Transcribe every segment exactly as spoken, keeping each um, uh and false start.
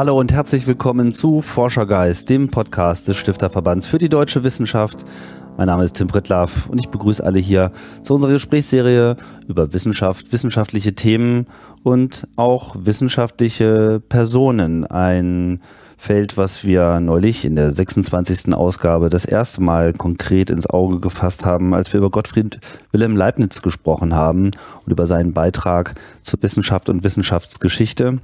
Hallo und herzlich willkommen zu Forschergeist, dem Podcast des Stifterverbands für die deutsche Wissenschaft. Mein Name ist Tim Prittlaff und ich begrüße alle hier zu unserer Gesprächsserie über Wissenschaft, wissenschaftliche Themen und auch wissenschaftliche Personen. Ein Feld, was wir neulich in der sechsundzwanzigsten Ausgabe das erste Mal konkret ins Auge gefasst haben, als wir über Gottfried Wilhelm Leibniz gesprochen haben und über seinen Beitrag zur Wissenschaft und Wissenschaftsgeschichte.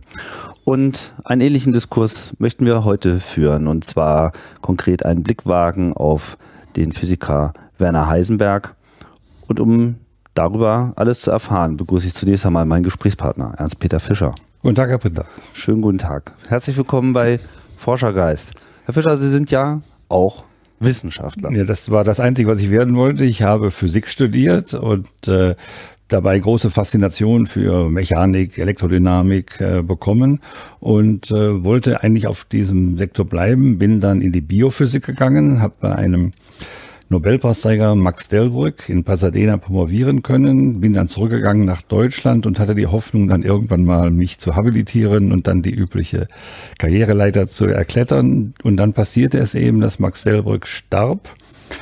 Und einen ähnlichen Diskurs möchten wir heute führen, und zwar konkret einen Blick wagen auf den Physiker Werner Heisenberg. Und um darüber alles zu erfahren, begrüße ich zunächst einmal meinen Gesprächspartner, Ernst-Peter Fischer. Guten Tag, Herr Prittlaff. Schönen guten Tag. Herzlich willkommen bei Forschergeist. Herr Fischer, Sie sind ja auch Wissenschaftler. Ja, das war das Einzige, was ich werden wollte. Ich habe Physik studiert und äh, dabei große Faszination für Mechanik, Elektrodynamik äh, bekommen und äh, wollte eigentlich auf diesem Sektor bleiben. Bin dann in die Biophysik gegangen, habe bei einem Nobelpreisträger Max Delbrück in Pasadena promovieren können, bin dann zurückgegangen nach Deutschland und hatte die Hoffnung, dann irgendwann mal mich zu habilitieren und dann die übliche Karriereleiter zu erklettern. Und dann passierte es eben, dass Max Delbrück starb.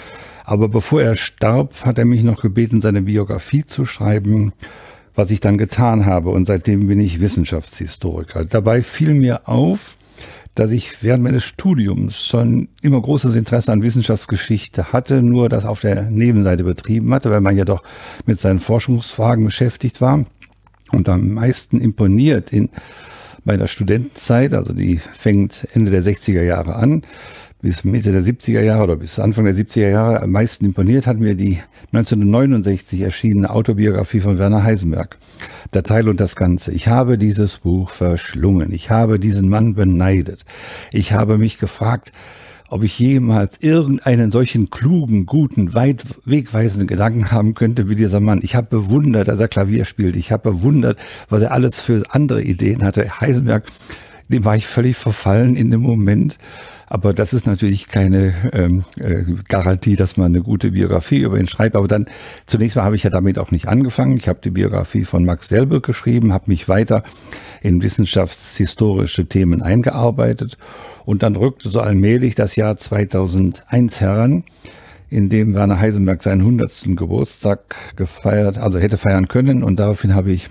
Aber bevor er starb, hat er mich noch gebeten, seine Biografie zu schreiben, was ich dann getan habe. Und seitdem bin ich Wissenschaftshistoriker. Dabei fiel mir auf, dass ich während meines Studiums schon immer großes Interesse an Wissenschaftsgeschichte hatte, nur das auf der Nebenseite betrieben hatte, weil man ja doch mit seinen Forschungsfragen beschäftigt war. Und am meisten imponiert in meiner Studentenzeit, also die fängt Ende der sechziger Jahre an, bis Mitte der siebziger Jahre oder bis Anfang der siebziger Jahre, am meisten imponiert hat mir die neunzehnhundertneunundsechzig erschienene Autobiografie von Werner Heisenberg. Der Teil und das Ganze. Ich habe dieses Buch verschlungen. Ich habe diesen Mann beneidet. Ich habe mich gefragt, ob ich jemals irgendeinen solchen klugen, guten, weit wegweisenden Gedanken haben könnte wie dieser Mann. Ich habe bewundert, dass er Klavier spielt. Ich habe bewundert, was er alles für andere Ideen hatte. Heisenberg, dem war ich völlig verfallen in dem Moment. Aber das ist natürlich keine ähm, äh, Garantie, dass man eine gute Biografie über ihn schreibt. Aber dann, zunächst mal habe ich ja damit auch nicht angefangen. Ich habe die Biografie von Max Delbrück geschrieben, habe mich weiter in wissenschaftshistorische Themen eingearbeitet. Und dann rückte so allmählich das Jahr zweitausendeins heran, in dem Werner Heisenberg seinen hundertsten Geburtstag gefeiert, also hätte feiern können. Und daraufhin habe ich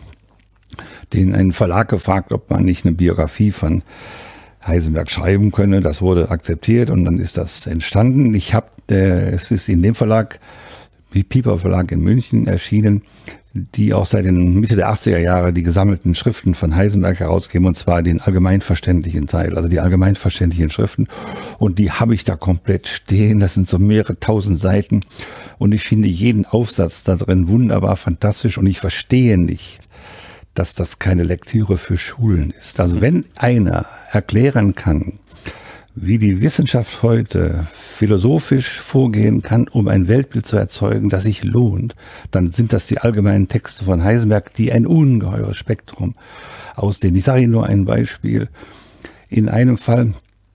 den einen Verlag gefragt, ob man nicht eine Biografie von Heisenberg schreiben könne. Das wurde akzeptiert und dann ist das entstanden. Ich habe, äh, es ist in dem Verlag, Piper Verlag in München erschienen, die auch seit den Mitte der achtziger Jahre die gesammelten Schriften von Heisenberg herausgeben, und zwar den allgemeinverständlichen Teil, also die allgemeinverständlichen Schriften. Und die habe ich da komplett stehen. Das sind so mehrere tausend Seiten und ich finde jeden Aufsatz da drin wunderbar fantastisch und ich verstehe nicht, dass das keine Lektüre für Schulen ist. Also wenn einer erklären kann, wie die Wissenschaft heute philosophisch vorgehen kann, um ein Weltbild zu erzeugen, das sich lohnt, dann sind das die allgemeinen Texte von Heisenberg, die ein ungeheures Spektrum ausdehnen. Ich sage Ihnen nur ein Beispiel. In einem Fall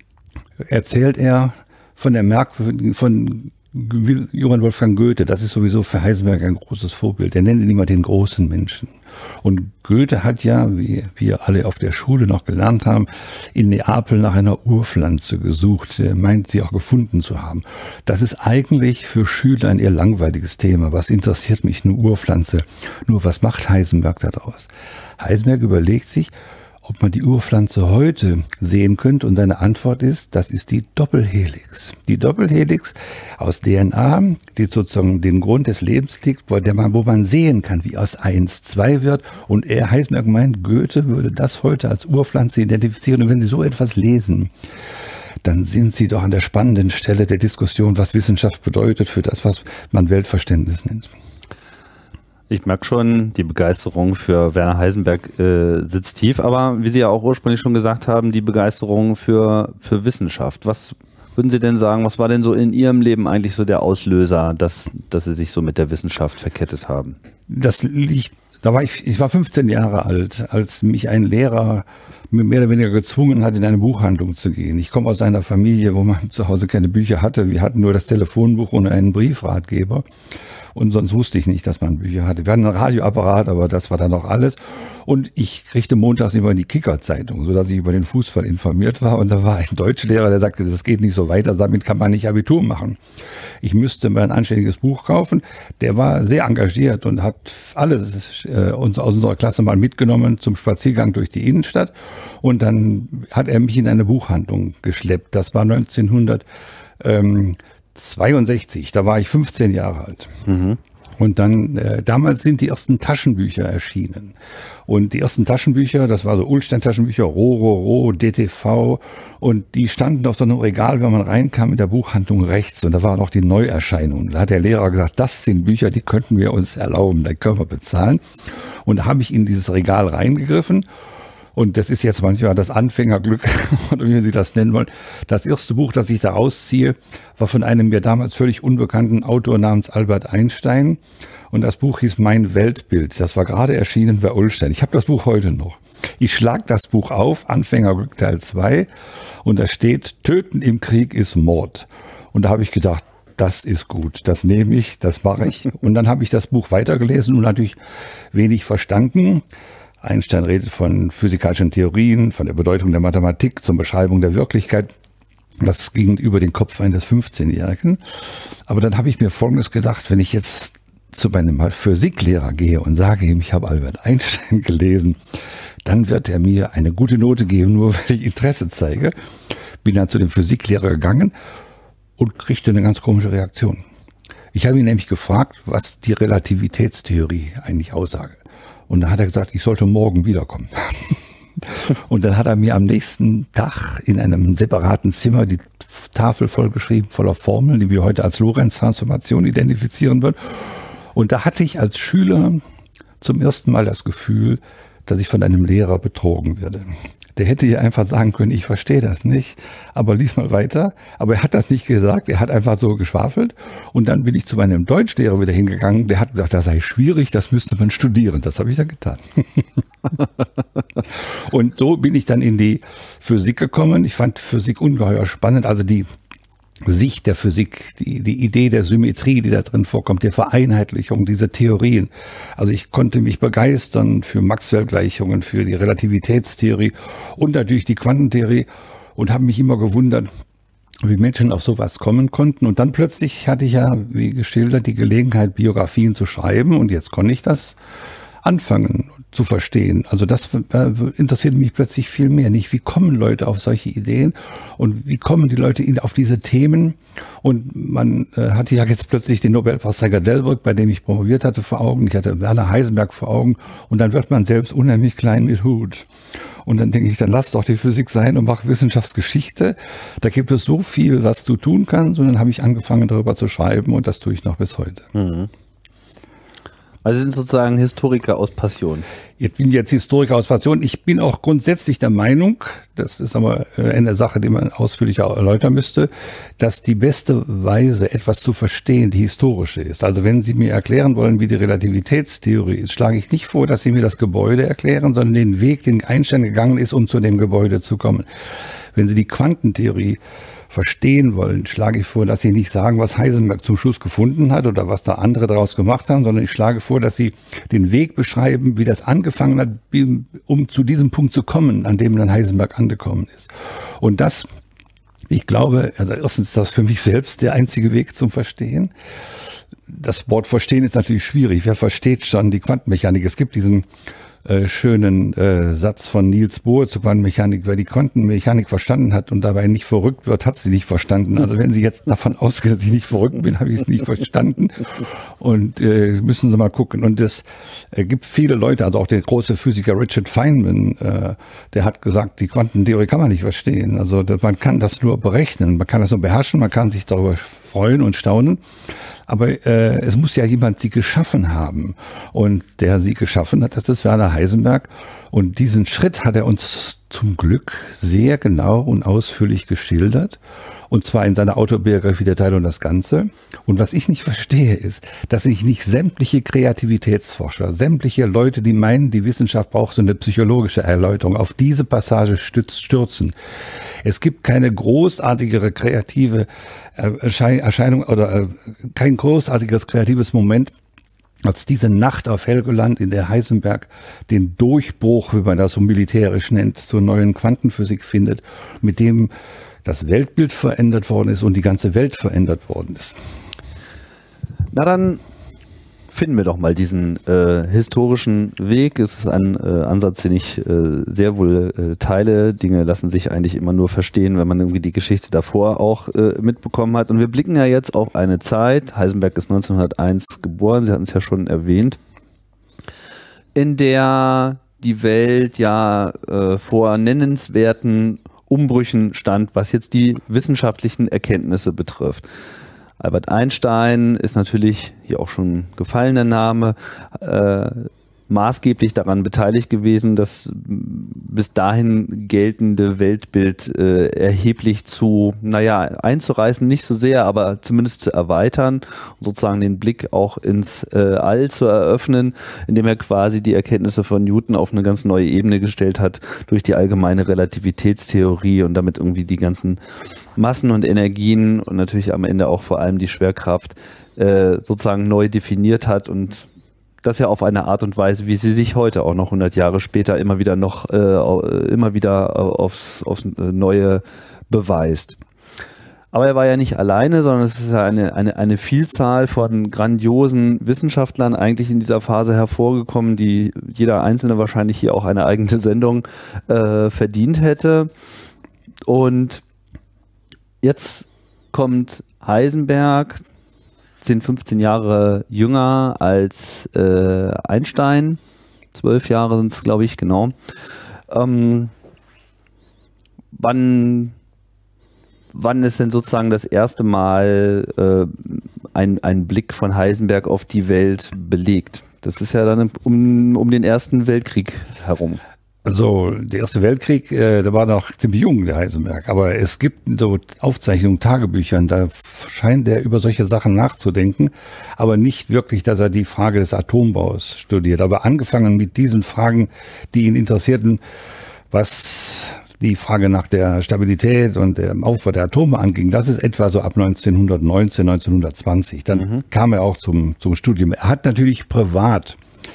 erzählt er von der Merk von Johann Wolfgang Goethe. Das ist sowieso für Heisenberg ein großes Vorbild. Er nennt ihn immer den großen Menschen. Und Goethe hat ja, wie wir alle auf der Schule noch gelernt haben, in Neapel nach einer Urpflanze gesucht. Er meint, sie auch gefunden zu haben. Das ist eigentlich für Schüler ein eher langweiliges Thema. Was interessiert mich eine Urpflanze? Nur was macht Heisenberg daraus? Heisenberg überlegt sich, ob man die Urpflanze heute sehen könnte, und seine Antwort ist, das ist die Doppelhelix. Die Doppelhelix aus D N A, die sozusagen den Grund des Lebens liegt, wo, der man, wo man sehen kann, wie aus eins zwei wird. Und er, Heisenberg, meint, Goethe würde das heute als Urpflanze identifizieren. Und wenn Sie so etwas lesen, dann sind Sie doch an der spannenden Stelle der Diskussion, was Wissenschaft bedeutet für das, was man Weltverständnis nennt. Ich merke schon, die Begeisterung für Werner Heisenberg äh, sitzt tief, aber wie Sie ja auch ursprünglich schon gesagt haben, die Begeisterung für, für Wissenschaft. Was würden Sie denn sagen, was war denn so in Ihrem Leben eigentlich so der Auslöser, dass, dass Sie sich so mit der Wissenschaft verkettet haben? Das liegt, da war ich, ich war fünfzehn Jahre alt, als mich ein Lehrer mehr oder weniger gezwungen hat, in eine Buchhandlung zu gehen. Ich komme aus einer Familie, wo man zu Hause keine Bücher hatte. Wir hatten nur das Telefonbuch und einen Briefratgeber. Und sonst wusste ich nicht, dass man Bücher hatte. Wir hatten einen Radioapparat, aber das war dann noch alles. Und ich kriegte montags immer die Kicker-Zeitung, sodass ich über den Fußball informiert war. Und da war ein Deutschlehrer, der sagte, das geht nicht so weiter, damit kann man nicht Abitur machen. Ich müsste mir ein anständiges Buch kaufen. Der war sehr engagiert und hat alles äh, uns aus unserer Klasse mal mitgenommen zum Spaziergang durch die Innenstadt. Und dann hat er mich in eine Buchhandlung geschleppt. Das war neunzehnhundertzweiundsechzig, da war ich fünfzehn Jahre alt. Mhm. Und dann, äh, damals sind die ersten Taschenbücher erschienen. Und die ersten Taschenbücher, das war so Ullstein-Taschenbücher, Rororo, D T V. Und die standen auf so einem Regal, wenn man reinkam in der Buchhandlung rechts. Und da war noch die Neuerscheinung. Da hat der Lehrer gesagt, das sind Bücher, die könnten wir uns erlauben, die können wir bezahlen. Und da habe ich in dieses Regal reingegriffen. Und das ist jetzt manchmal das Anfängerglück, oder wie Sie das nennen wollen. Das erste Buch, das ich da rausziehe, war von einem mir damals völlig unbekannten Autor namens Albert Einstein. Und das Buch hieß Mein Weltbild. Das war gerade erschienen bei Ullstein. Ich habe das Buch heute noch. Ich schlage das Buch auf, Anfängerglück Teil zwei. Und da steht, Töten im Krieg ist Mord. Und da habe ich gedacht, das ist gut, das nehme ich, das mache ich. Und dann habe ich das Buch weitergelesen und natürlich wenig verstanden. Einstein redet von physikalischen Theorien, von der Bedeutung der Mathematik zur Beschreibung der Wirklichkeit. Das ging über den Kopf eines fünfzehnjährigen. Aber dann habe ich mir Folgendes gedacht, wenn ich jetzt zu meinem Physiklehrer gehe und sage ihm, ich habe Albert Einstein gelesen, dann wird er mir eine gute Note geben, nur weil ich Interesse zeige. Bin dann zu dem Physiklehrer gegangen und kriegte eine ganz komische Reaktion. Ich habe ihn nämlich gefragt, was die Relativitätstheorie eigentlich aussage. Und da hat er gesagt, ich sollte morgen wiederkommen. Und dann hat er mir am nächsten Tag in einem separaten Zimmer die Tafel vollgeschrieben, voller Formeln, die wir heute als Lorentz-Transformation identifizieren würden. Und da hatte ich als Schüler zum ersten Mal das Gefühl, dass ich von einem Lehrer betrogen werde. Der hätte hier einfach sagen können, ich verstehe das nicht, aber lies mal weiter. Aber er hat das nicht gesagt, er hat einfach so geschwafelt. Und dann bin ich zu meinem Deutschlehrer wieder hingegangen, der hat gesagt, das sei schwierig, das müsste man studieren. Das habe ich dann getan. Und so bin ich dann in die Physik gekommen. Ich fand Physik ungeheuer spannend, also die Sicht der Physik, die, die Idee der Symmetrie, die da drin vorkommt, der Vereinheitlichung, diese Theorien. Also ich konnte mich begeistern für Maxwell-Gleichungen, für die Relativitätstheorie und natürlich die Quantentheorie und habe mich immer gewundert, wie Menschen auf sowas kommen konnten. Und dann plötzlich hatte ich ja, wie geschildert, die Gelegenheit, Biografien zu schreiben und jetzt konnte ich das anfangen zu verstehen. Also das äh, interessiert mich plötzlich viel mehr. Nicht, wie kommen Leute auf solche Ideen und wie kommen die Leute in, auf diese Themen. Und man äh, hatte ja jetzt plötzlich den Nobelpreisträger Delbrück, bei dem ich promoviert hatte, vor Augen. Ich hatte Werner Heisenberg vor Augen. Und dann wird man selbst unheimlich klein mit Hut. Und dann denke ich, dann lass doch die Physik sein und mach Wissenschaftsgeschichte. Da gibt es so viel, was du tun kannst. Und dann habe ich angefangen, darüber zu schreiben. Und das tue ich noch bis heute. Mhm. Also Sie sind sozusagen Historiker aus Passion. Ich bin jetzt Historiker aus Passion. Ich bin auch grundsätzlich der Meinung, das ist aber eine Sache, die man ausführlicher erläutern müsste, dass die beste Weise, etwas zu verstehen, die historische ist. Also wenn Sie mir erklären wollen, wie die Relativitätstheorie ist, schlage ich nicht vor, dass Sie mir das Gebäude erklären, sondern den Weg, den Einstein gegangen ist, um zu dem Gebäude zu kommen. Wenn Sie die Quantentheorie verstehen wollen, schlage ich vor, dass Sie nicht sagen, was Heisenberg zum Schluss gefunden hat oder was da andere daraus gemacht haben, sondern ich schlage vor, dass Sie den Weg beschreiben, wie das angefangen hat, um zu diesem Punkt zu kommen, an dem dann Heisenberg angekommen ist. Und das, ich glaube, also erstens ist das für mich selbst der einzige Weg zum Verstehen. Das Wort Verstehen ist natürlich schwierig. Wer versteht schon die Quantenmechanik? Es gibt diesen Äh, schönen äh, Satz von Niels Bohr zur Quantenmechanik, wer die Quantenmechanik verstanden hat und dabei nicht verrückt wird, hat sie nicht verstanden. Also wenn Sie jetzt davon ausgehen, dass ich nicht verrückt bin, habe ich es nicht verstanden. Und äh, müssen Sie mal gucken. Und es äh, gibt viele Leute, also auch der große Physiker Richard Feynman, äh, der hat gesagt, die Quantentheorie kann man nicht verstehen. Also das, man kann das nur berechnen, man kann das nur beherrschen, man kann sich darüber freuen und staunen. Aber äh, es muss ja jemand sie geschaffen haben. Und der sie geschaffen hat, das ist Werner Werner Heisenberg. Und diesen Schritt hat er uns zum Glück sehr genau und ausführlich geschildert. Und zwar in seiner Autobiografie Der Teil und das Ganze. Und was ich nicht verstehe, ist, dass sich nicht sämtliche Kreativitätsforscher, sämtliche Leute, die meinen, die Wissenschaft braucht so eine psychologische Erläuterung, auf diese Passage stürzen. Es gibt keine großartigere kreative Erscheinung oder kein großartigeres kreatives Moment als diese Nacht auf Helgoland, in der Heisenberg den Durchbruch, wie man das so militärisch nennt, zur neuen Quantenphysik findet, mit dem das Weltbild verändert worden ist und die ganze Welt verändert worden ist. Na dann finden wir doch mal diesen äh, historischen Weg. Es ist ein äh, Ansatz, den ich äh, sehr wohl äh, teile. Dinge lassen sich eigentlich immer nur verstehen, wenn man irgendwie die Geschichte davor auch äh, mitbekommen hat. Und wir blicken ja jetzt auf eine Zeit, Heisenberg ist neunzehnhunderteins geboren, Sie hatten es ja schon erwähnt, in der die Welt ja äh, vor nennenswerten Umbrüchen stand, was jetzt die wissenschaftlichen Erkenntnisse betrifft. Albert Einstein ist natürlich, hier auch schon gefallener Name, äh, maßgeblich daran beteiligt gewesen, das bis dahin geltende Weltbild äh, erheblich zu, naja, einzureißen, nicht so sehr, aber zumindest zu erweitern und sozusagen den Blick auch ins äh, All zu eröffnen, indem er quasi die Erkenntnisse von Newton auf eine ganz neue Ebene gestellt hat durch die allgemeine Relativitätstheorie und damit irgendwie die ganzen Massen und Energien und natürlich am Ende auch vor allem die Schwerkraft äh, sozusagen neu definiert hat und das ja auf eine Art und Weise, wie sie sich heute auch noch hundert Jahre später immer wieder noch äh, immer wieder aufs, aufs Neue beweist. Aber er war ja nicht alleine, sondern es ist ja eine, eine, eine Vielzahl von grandiosen Wissenschaftlern eigentlich in dieser Phase hervorgekommen, die jeder Einzelne wahrscheinlich hier auch eine eigene Sendung äh, verdient hätte. Und jetzt kommt Heisenberg, zehn, fünfzehn Jahre jünger als äh, Einstein. Zwölf Jahre sind es, glaube ich, genau. Ähm, wann, wann ist denn sozusagen das erste Mal äh, ein, ein Blick von Heisenberg auf die Welt belegt? Das ist ja dann um, um den Ersten Weltkrieg herum. Also der Erste Weltkrieg, äh, da war noch ziemlich jung, der Heisenberg, aber es gibt so Aufzeichnungen, Tagebüchern, da scheint er über solche Sachen nachzudenken, aber nicht wirklich, dass er die Frage des Atombaus studiert, aber angefangen mit diesen Fragen, die ihn interessierten, was die Frage nach der Stabilität und dem Aufbau der Atome anging, das ist etwa so ab neunzehnhundertneunzehn, neunzehnhundertzwanzig. Dann mhm. kam er auch zum, zum Studium. Er hat natürlich privat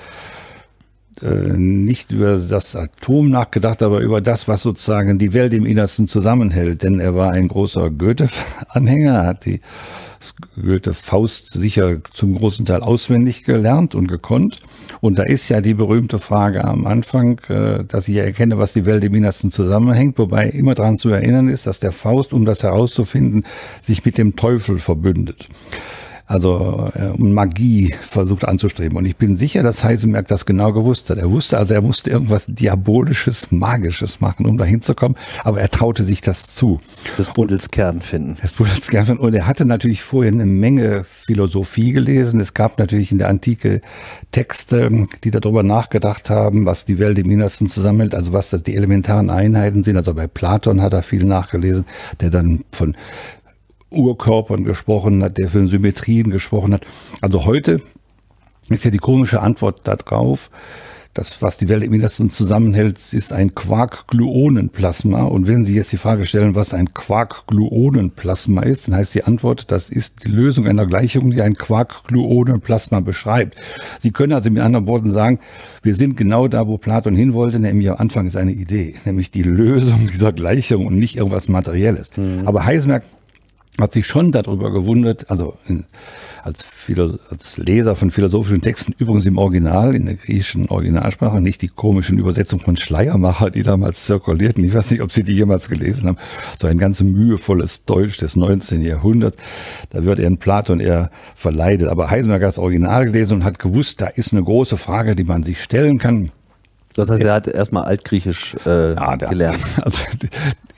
nicht über das Atom nachgedacht, aber über das, was sozusagen die Welt im Innersten zusammenhält. Denn er war ein großer Goethe-Anhänger, hat die Goethe-Faust sicher zum großen Teil auswendig gelernt und gekonnt. Und da ist ja die berühmte Frage am Anfang, dass ich erkenne, was die Welt im Innersten zusammenhängt, wobei immer daran zu erinnern ist, dass der Faust, um das herauszufinden, sich mit dem Teufel verbündet. Also äh, Magie versucht anzustreben. Und ich bin sicher, dass Heisenberg das genau gewusst hat. Er wusste also, er musste irgendwas Diabolisches, Magisches machen, um dahin zu kommen. Aber er traute sich das zu. Das Budelskern finden. Das Budelskern finden. Und er hatte natürlich vorher eine Menge Philosophie gelesen. Es gab natürlich in der Antike Texte, die darüber nachgedacht haben, was die Welt im Innersten zusammenhält. Also was das die elementaren Einheiten sind. Also bei Platon hat er viel nachgelesen, der dann von Urkörpern gesprochen hat, der von Symmetrien gesprochen hat. Also heute ist ja die komische Antwort darauf, das, was die Welt im Innersten zusammenhält, ist ein Quark-Gluonenplasma. Und wenn Sie jetzt die Frage stellen, was ein Quark-Gluonenplasma ist, dann heißt die Antwort, das ist die Lösung einer Gleichung, die ein Quark-Gluonenplasma beschreibt. Sie können also mit anderen Worten sagen, wir sind genau da, wo Platon hin wollte, nämlich am Anfang ist eine Idee, nämlich die Lösung dieser Gleichung und nicht irgendwas Materielles. Mhm. Aber Heisenberg hat sich schon darüber gewundert, also in, als, Philo, als Leser von philosophischen Texten, übrigens im Original, in der griechischen Originalsprache, nicht die komischen Übersetzungen von Schleiermacher, die damals zirkulierten. Ich weiß nicht, ob Sie die jemals gelesen haben. So ein ganz mühevolles Deutsch des neunzehnten Jahrhunderts. Da wird er in Platon eher verleidet. Aber Heisenberg hat das Original gelesen und hat gewusst, da ist eine große Frage, die man sich stellen kann. Das heißt, er hat erstmal Altgriechisch äh, ja, der, gelernt. Also,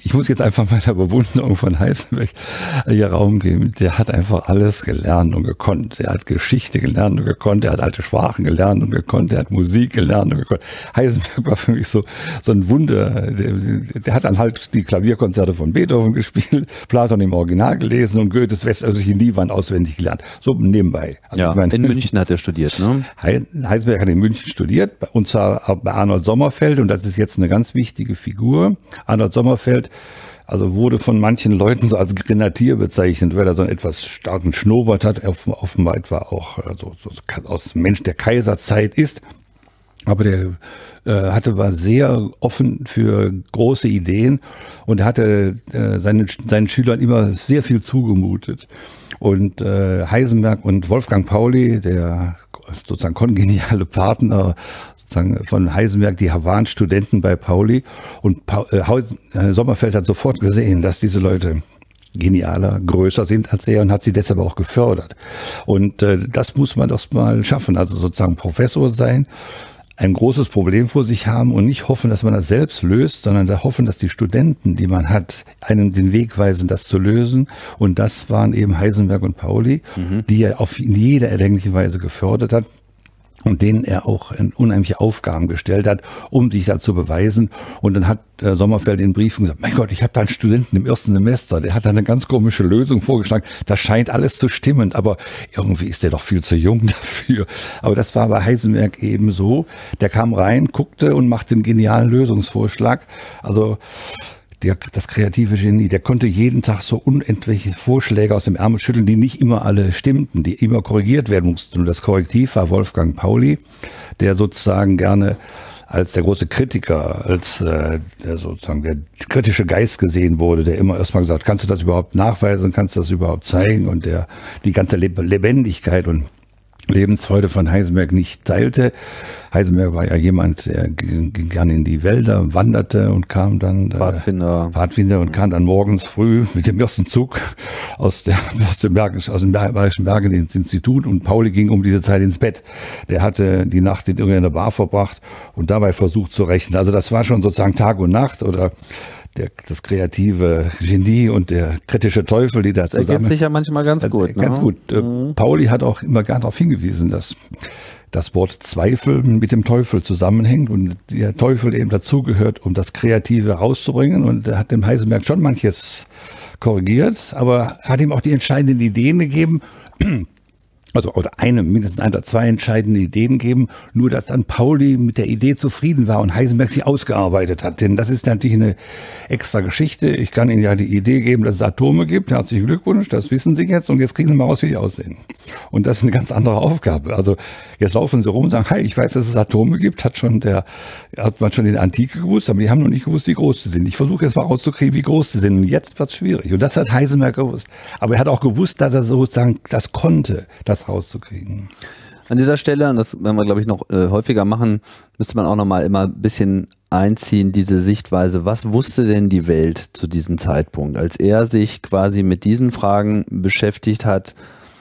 ich muss jetzt einfach meiner Bewunderung von Heisenberg hier Raum geben. Der hat einfach alles gelernt und gekonnt. Er hat Geschichte gelernt und gekonnt, er hat alte Sprachen gelernt und gekonnt, er hat Musik gelernt und gekonnt. Heisenberg war für mich so, so ein Wunder. Der, der hat dann halt die Klavierkonzerte von Beethoven gespielt, Platon im Original gelesen und Goethes Westöstliche Liebern auswendig gelernt. So nebenbei. Also ja, ich meine, in München hat er studiert, ne? Heisenberg hat in München studiert, und zwar bei Arnold Sommerfeld, und das ist jetzt eine ganz wichtige Figur. Arnold Sommerfeld, also wurde von manchen Leuten so als Grenadier bezeichnet, weil er so einen etwas starken Schnurrbart hat, offenbar etwa auch also, so aus Mensch der Kaiserzeit ist. Aber der äh, hatte, war sehr offen für große Ideen und hatte äh, seinen, seinen Schülern immer sehr viel zugemutet. Und äh, Heisenberg und Wolfgang Pauli, der sozusagen kongeniale Partner sozusagen von Heisenberg, die waren Studenten bei Pauli. Und pa äh, Sommerfeld hat sofort gesehen, dass diese Leute genialer, größer sind als er und hat sie deshalb auch gefördert. Und äh, das muss man doch mal schaffen, also sozusagen Professor sein, ein großes Problem vor sich haben und nicht hoffen, dass man das selbst löst, sondern da hoffen, dass die Studenten, die man hat, einem den Weg weisen, das zu lösen. Und das waren eben Heisenberg und Pauli, mhm. die er auf in jeder erdenklichen Weise gefördert hat und denen er auch unheimliche Aufgaben gestellt hat, um sich da zu beweisen. Und dann hat äh, Sommerfeld in Briefen gesagt, mein Gott, ich habe da einen Studenten im ersten Semester, der hat da eine ganz komische Lösung vorgeschlagen. Das scheint alles zu stimmen, aber irgendwie ist der doch viel zu jung dafür. Aber das war bei Heisenberg eben so. Der kam rein, guckte und machte einen genialen Lösungsvorschlag. Also Der, das kreative Genie, der konnte jeden Tag so unendliche Vorschläge aus dem Ärmel schütteln, die nicht immer alle stimmten, die immer korrigiert werden mussten. Und das Korrektiv war Wolfgang Pauli, der sozusagen gerne als der große Kritiker, als äh, der sozusagen der kritische Geist gesehen wurde, der immer erstmal gesagt, kannst du das überhaupt nachweisen, kannst du das überhaupt zeigen? Und der die ganze Lebendigkeit und Lebensfreude von Heisenberg nicht teilte. Heisenberg war ja jemand, der ging gerne in die Wälder, wanderte und kam dann Pfadfinder, äh, Pfadfinder und kam dann morgens früh mit dem ersten Zug aus, der, aus den Bergen, aus den Bayerischen Bergen ins Institut, und Pauli ging um diese Zeit ins Bett. Der hatte die Nacht in irgendeiner Bar verbracht und dabei versucht zu rechnen. Also das war schon sozusagen Tag und Nacht, oder Der, das kreative Genie und der kritische Teufel, die da das zusammen... Das ergibt sich ja manchmal ganz das, gut. Ganz ne? gut. Mhm. Pauli hat auch immer gern darauf hingewiesen, dass das Wort Zweifel mit dem Teufel zusammenhängt und der Teufel eben dazugehört, um das Kreative rauszubringen. Und er hat dem Heisenberg schon manches korrigiert, aber hat ihm auch die entscheidenden Ideen gegeben, also oder eine, mindestens ein oder zwei entscheidende Ideen geben, nur dass dann Pauli mit der Idee zufrieden war und Heisenberg sie ausgearbeitet hat. Denn das ist natürlich eine extra Geschichte. Ich kann Ihnen ja die Idee geben, dass es Atome gibt. Herzlichen Glückwunsch, das wissen Sie jetzt. Und jetzt kriegen Sie mal raus, wie die aussehen. Und das ist eine ganz andere Aufgabe. Also jetzt laufen Sie rum und sagen, hey, ich weiß, dass es Atome gibt. Hat schon der, hat man schon in der Antike gewusst, aber die haben noch nicht gewusst, wie groß sie sind. Ich versuche jetzt mal rauszukriegen, wie groß sie sind. Und jetzt wird es schwierig. Und das hat Heisenberg gewusst. Aber er hat auch gewusst, dass er sozusagen das konnte, das rauszukriegen. An dieser Stelle, und das werden wir, glaube ich, noch äh, häufiger machen, müsste man auch noch mal immer ein bisschen einziehen, diese Sichtweise. Was wusste denn die Welt zu diesem Zeitpunkt, als er sich quasi mit diesen Fragen beschäftigt hat?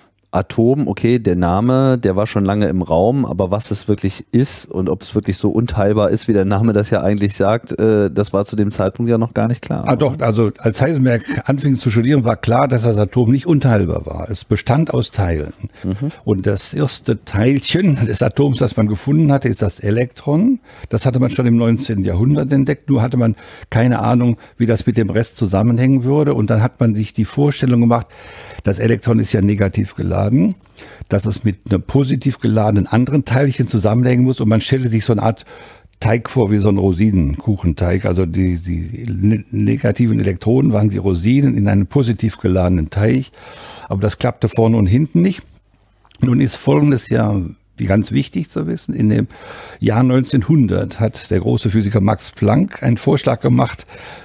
Atom, okay, der Name, der war schon lange im Raum, aber was es wirklich ist und ob es wirklich so unteilbar ist, wie der Name das ja eigentlich sagt, äh, das war zu dem Zeitpunkt ja noch gar nicht klar. Ah, doch, also als Heisenberg anfing zu studieren, war klar, dass das Atom nicht unteilbar war. Es bestand aus Teilen. Mhm. Und das erste Teilchen des Atoms, das man gefunden hatte, ist das Elektron. Das hatte man schon im neunzehnten Jahrhundert entdeckt, nur hatte man keine Ahnung, wie das mit dem Rest zusammenhängen würde. Und dann hat man sich die Vorstellung gemacht, das Elektron ist ja negativ geladen, dass es mit einem positiv geladenen anderen Teilchen zusammenhängen muss, und man stellte sich so eine Art Teig vor wie so ein Rosinenkuchenteig. Also die, die negativen Elektronen waren wie Rosinen in einem positiv geladenen Teig, aber das klappte vorne und hinten nicht. Nun ist folgendes Jahr, wie ganz wichtig zu wissen, in dem Jahr neunzehnhundert hat der große Physiker Max Planck einen Vorschlag gemacht,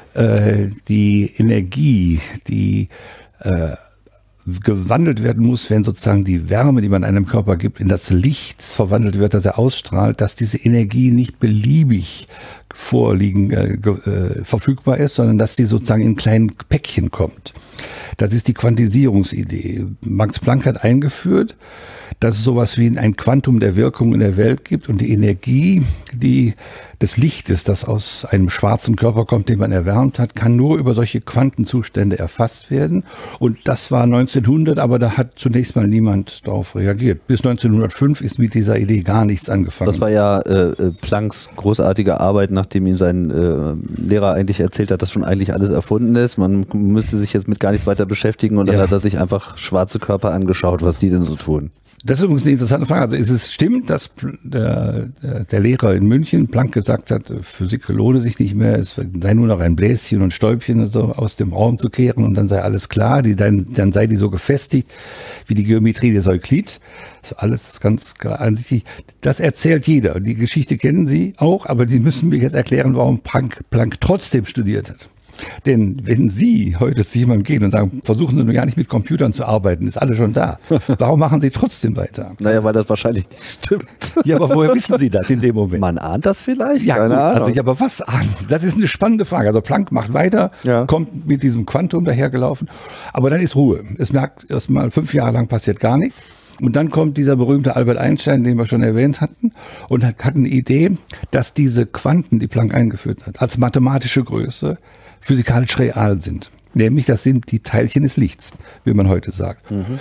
äh, die Energie, die äh, gewandelt werden muss, wenn sozusagen die Wärme, die man einem Körper gibt, in das Licht verwandelt wird, das er ausstrahlt, dass diese Energie nicht beliebig vorliegen, äh, äh, verfügbar ist, sondern dass die sozusagen in kleinen Päckchen kommt. Das ist die Quantisierungsidee. Max Planck hat eingeführt, dass es sowas wie ein Quantum der Wirkung in der Welt gibt, und die Energie, die des Lichtes, das aus einem schwarzen Körper kommt, den man erwärmt hat, kann nur über solche Quantenzustände erfasst werden. Und das war neunzehnhundert, aber da hat zunächst mal niemand darauf reagiert. Bis neunzehnhundertfünf ist mit dieser Idee gar nichts angefangen. Das war ja äh, Plancks großartige Arbeit, nachdem ihm sein äh, Lehrer eigentlich erzählt hat, dass schon eigentlich alles erfunden ist. Man müsste sich jetzt mit gar nichts weiter beschäftigen und dann ja. hat er sich einfach schwarze Körper angeschaut, was die denn so tun. Das ist übrigens eine interessante Frage. Also ist es stimmt, dass der, der, der Lehrer in München, Planck, gesagt hat, Physik lohne sich nicht mehr, es sei nur noch ein Bläschen und Stäubchen und so aus dem Raum zu kehren und dann sei alles klar, die, dann, dann sei die so gefestigt wie die Geometrie des Euklid. Das ist alles ganz klar ansichtlich. Das erzählt jeder. Die Geschichte kennen Sie auch, aber die müssen mir jetzt erklären, warum Planck, Planck trotzdem studiert hat. Denn wenn Sie heute zu jemandem gehen und sagen, versuchen Sie nur gar nicht mit Computern zu arbeiten, ist alles schon da. Warum machen Sie trotzdem weiter? Naja, weil das wahrscheinlich nicht stimmt. Ja, aber woher wissen Sie das in dem Moment? Man ahnt das vielleicht? Ja, keine Ahnung. Also, ja, aber was ahnt? Das ist eine spannende Frage. Also Planck macht weiter, ja. kommt mit diesem Quantum dahergelaufen, aber dann ist Ruhe. Es merkt erst mal, fünf Jahre lang passiert gar nichts. Und dann kommt dieser berühmte Albert Einstein, den wir schon erwähnt hatten, und hat, hat eine Idee, dass diese Quanten, die Planck eingeführt hat, als mathematische Größe physikalisch real sind. Nämlich, das sind die Teilchen des Lichts, wie man heute sagt. Mhm.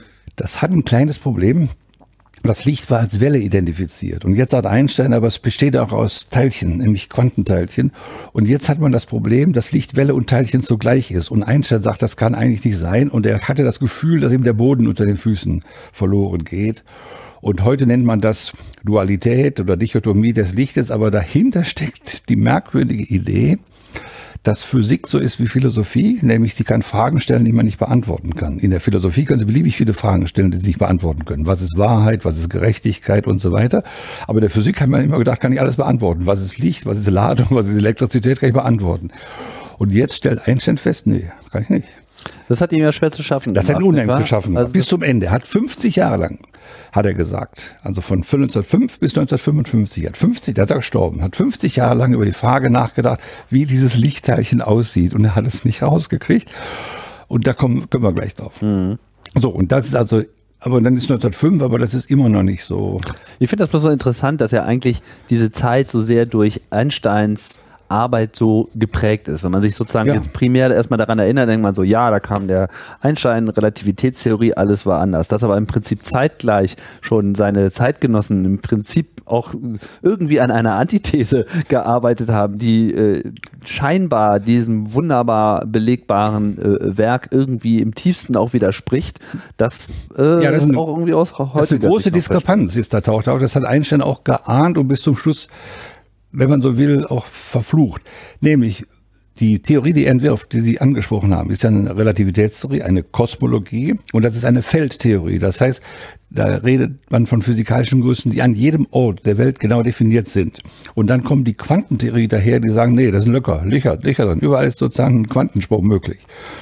Das hat ein kleines Problem. Das Licht war als Welle identifiziert. Und jetzt sagt Einstein, aber es besteht auch aus Teilchen, nämlich Quantenteilchen. Und jetzt hat man das Problem, dass Licht, Welle und Teilchen zugleich ist. Und Einstein sagt, das kann eigentlich nicht sein. Und er hatte das Gefühl, dass ihm der Boden unter den Füßen verloren geht. Und heute nennt man das Dualität oder Dichotomie des Lichtes. Aber dahinter steckt die merkwürdige Idee, dass Physik so ist wie Philosophie, nämlich sie kann Fragen stellen, die man nicht beantworten kann. In der Philosophie können Sie beliebig viele Fragen stellen, die Sie nicht beantworten können. Was ist Wahrheit, was ist Gerechtigkeit und so weiter. Aber in der Physik hat man immer gedacht, kann ich alles beantworten. Was ist Licht, was ist Ladung, was ist Elektrizität, kann ich beantworten. Und jetzt stellt Einstein fest, nee, kann ich nicht. Das hat ihm ja schwer zu schaffen gemacht. Das hat ihn unheimlich zu schaffen gemacht. Also bis zum Ende. Er hat fünfzig Jahre lang, hat er gesagt, also von neunzehnhundertfünf bis neunzehnhundertfünfundfünfzig, hat fünfzig, da ist er gestorben, hat fünfzig Jahre lang über die Frage nachgedacht, wie dieses Lichtteilchen aussieht, und er hat es nicht rausgekriegt. Und da kommen, kommen wir gleich drauf. Mhm. So, und das ist also, aber dann ist neunzehnhundertfünf, aber das ist immer noch nicht so. Ich finde das bloß so interessant, dass ja eigentlich diese Zeit so sehr durch Einsteins Arbeit so geprägt ist. Wenn man sich sozusagen ja. jetzt primär erstmal daran erinnert, denkt man so, ja, da kam der Einstein, Relativitätstheorie, alles war anders. Dass aber im Prinzip zeitgleich schon seine Zeitgenossen im Prinzip auch irgendwie an einer Antithese gearbeitet haben, die äh, scheinbar diesem wunderbar belegbaren äh, Werk irgendwie im tiefsten auch widerspricht, das, äh, ja, das ist eine, auch irgendwie aus heutiger Das ist eine große Diskrepanz, ist da taucht auf. Das hat Einstein auch geahnt und bis zum Schluss, wenn man so will, auch verflucht. Nämlich die Theorie, die er entwirft, die Sie angesprochen haben, ist ja eine Relativitätstheorie, eine Kosmologie, und das ist eine Feldtheorie. Das heißt, da redet man von physikalischen Größen, die an jedem Ort der Welt genau definiert sind. Und dann kommt die Quantentheorie daher, die sagen, nee, das sind Löcher, Löcher, Löcher drin. Überall ist sozusagen ein Quantensprung möglich.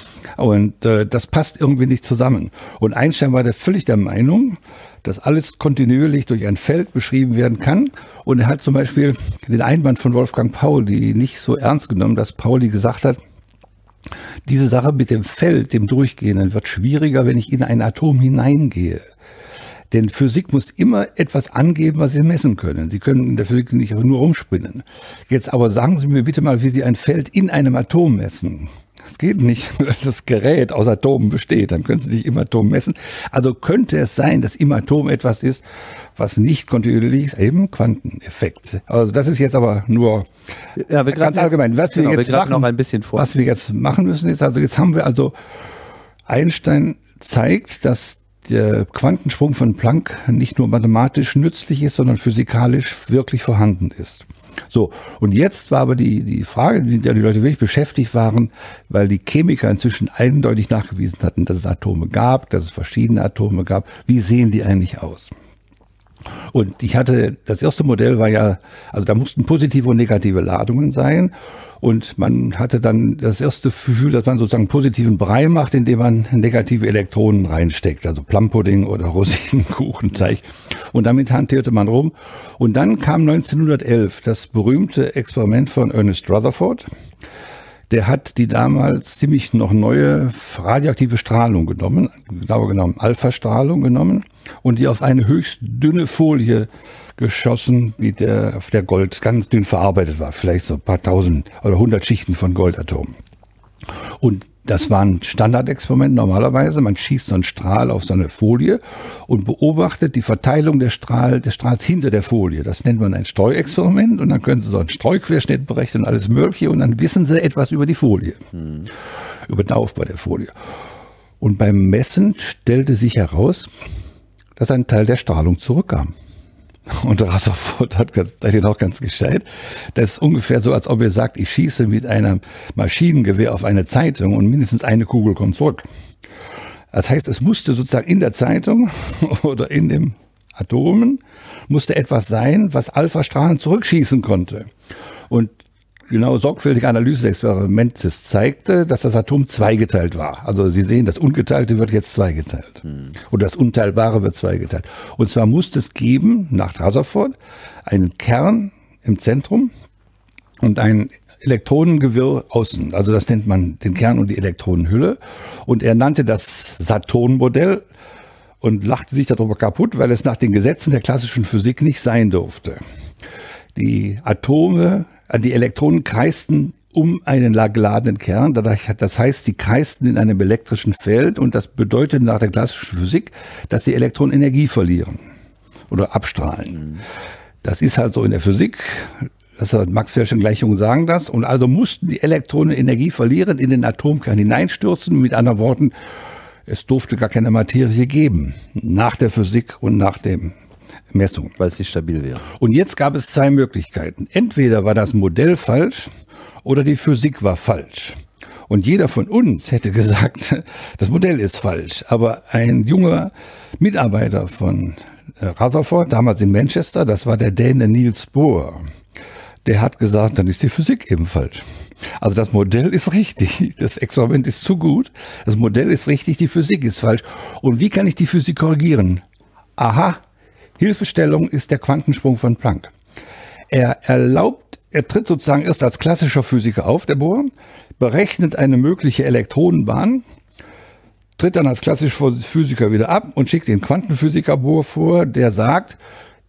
Und äh, das passt irgendwie nicht zusammen. Und Einstein war da völlig der Meinung, dass alles kontinuierlich durch ein Feld beschrieben werden kann. Und er hat zum Beispiel den Einwand von Wolfgang Pauli nicht so ernst genommen, dass Pauli gesagt hat, diese Sache mit dem Feld, dem Durchgehenden, wird schwieriger, wenn ich in ein Atom hineingehe. Denn Physik muss immer etwas angeben, was Sie messen können. Sie können in der Physik nicht nur rumspinnen. Jetzt aber sagen Sie mir bitte mal, wie Sie ein Feld in einem Atom messen. Das geht nicht, dass das Gerät aus Atomen besteht. Dann können Sie nicht im Atom messen. Also könnte es sein, dass im Atom etwas ist, was nicht kontinuierlich ist, eben Quanteneffekt. Also das ist jetzt aber nur ja, wir ganz allgemein. Was genau, wir jetzt wir machen, noch ein bisschen vor. was wir jetzt machen müssen, ist also jetzt haben wir also Einstein zeigt, dass der Quantensprung von Planck nicht nur mathematisch nützlich ist, sondern physikalisch wirklich vorhanden ist. So, und jetzt war aber die, die Frage, die die Leute wirklich beschäftigt waren, weil die Chemiker inzwischen eindeutig nachgewiesen hatten, dass es Atome gab, dass es verschiedene Atome gab. Wie sehen die eigentlich aus? Und ich hatte, das erste Modell war ja, also da mussten positive und negative Ladungen sein. Und man hatte dann das erste Gefühl, dass man sozusagen positiven Brei macht, indem man negative Elektronen reinsteckt, also Plumpudding oder Rosinenkuchenteig. Und damit hantierte man rum. Und dann kam neunzehnhundertelf das berühmte Experiment von Ernest Rutherford. der hat die damals ziemlich noch neue radioaktive Strahlung genommen, genauer genommen Alpha-Strahlung genommen und die auf eine höchst dünne Folie geschossen, wie der, auf der Gold ganz dünn verarbeitet war, vielleicht so ein paar tausend oder hundert Schichten von Goldatomen. Und das war ein Standardexperiment normalerweise. Man schießt so einen Strahl auf so eine Folie und beobachtet die Verteilung der Strahl, des Strahls hinter der Folie. Das nennt man ein Streuexperiment und dann können Sie so einen Streuquerschnitt berechnen und alles Mögliche und dann wissen Sie etwas über die Folie, hm. über den Aufbau der Folie. Und beim Messen stellte sich heraus, dass ein Teil der Strahlung zurückkam. Und Rutherford hat den auch ganz gescheit. Das ist ungefähr so, als ob er sagt, ich schieße mit einem Maschinengewehr auf eine Zeitung und mindestens eine Kugel kommt zurück. Das heißt, es musste sozusagen in der Zeitung oder in den Atomen musste etwas sein, was Alpha-Strahlen zurückschießen konnte. Und genau sorgfältige Analyse des Experiments zeigte, dass das Atom zweigeteilt war. Also Sie sehen, das Ungeteilte wird jetzt zweigeteilt. Hm. Oder das Unteilbare wird zweigeteilt. Und zwar musste es geben, nach Rutherford, einen Kern im Zentrum und ein Elektronengewirr außen. Also das nennt man den Kern und die Elektronenhülle. Und er nannte das Saturn-Modell und lachte sich darüber kaputt, weil es nach den Gesetzen der klassischen Physik nicht sein durfte. Die Atome Die Elektronen kreisten um einen geladenen Kern. Das heißt, sie kreisten in einem elektrischen Feld und das bedeutet nach der klassischen Physik, dass die Elektronen Energie verlieren oder abstrahlen. Mhm. Das ist halt so in der Physik. Das Maxwell'sche Gleichungen sagen das. Und also mussten die Elektronen Energie verlieren, in den Atomkern hineinstürzen. Mit anderen Worten, es durfte gar keine Materie geben nach der Physik und nach dem Messung. Weil es nicht stabil wäre. Und jetzt gab es zwei Möglichkeiten. Entweder war das Modell falsch oder die Physik war falsch. Und jeder von uns hätte gesagt, das Modell ist falsch. Aber ein junger Mitarbeiter von Rutherford, damals in Manchester, das war der Däne Niels Bohr, der hat gesagt, dann ist die Physik eben falsch. Also das Modell ist richtig, das Experiment ist zu gut, das Modell ist richtig, die Physik ist falsch. Und wie kann ich die Physik korrigieren? Aha, Hilfestellung ist der Quantensprung von Planck. Er erlaubt, er tritt sozusagen erst als klassischer Physiker auf, der Bohr, berechnet eine mögliche Elektronenbahn, tritt dann als klassischer Physiker wieder ab und schickt den Quantenphysiker Bohr vor, der sagt,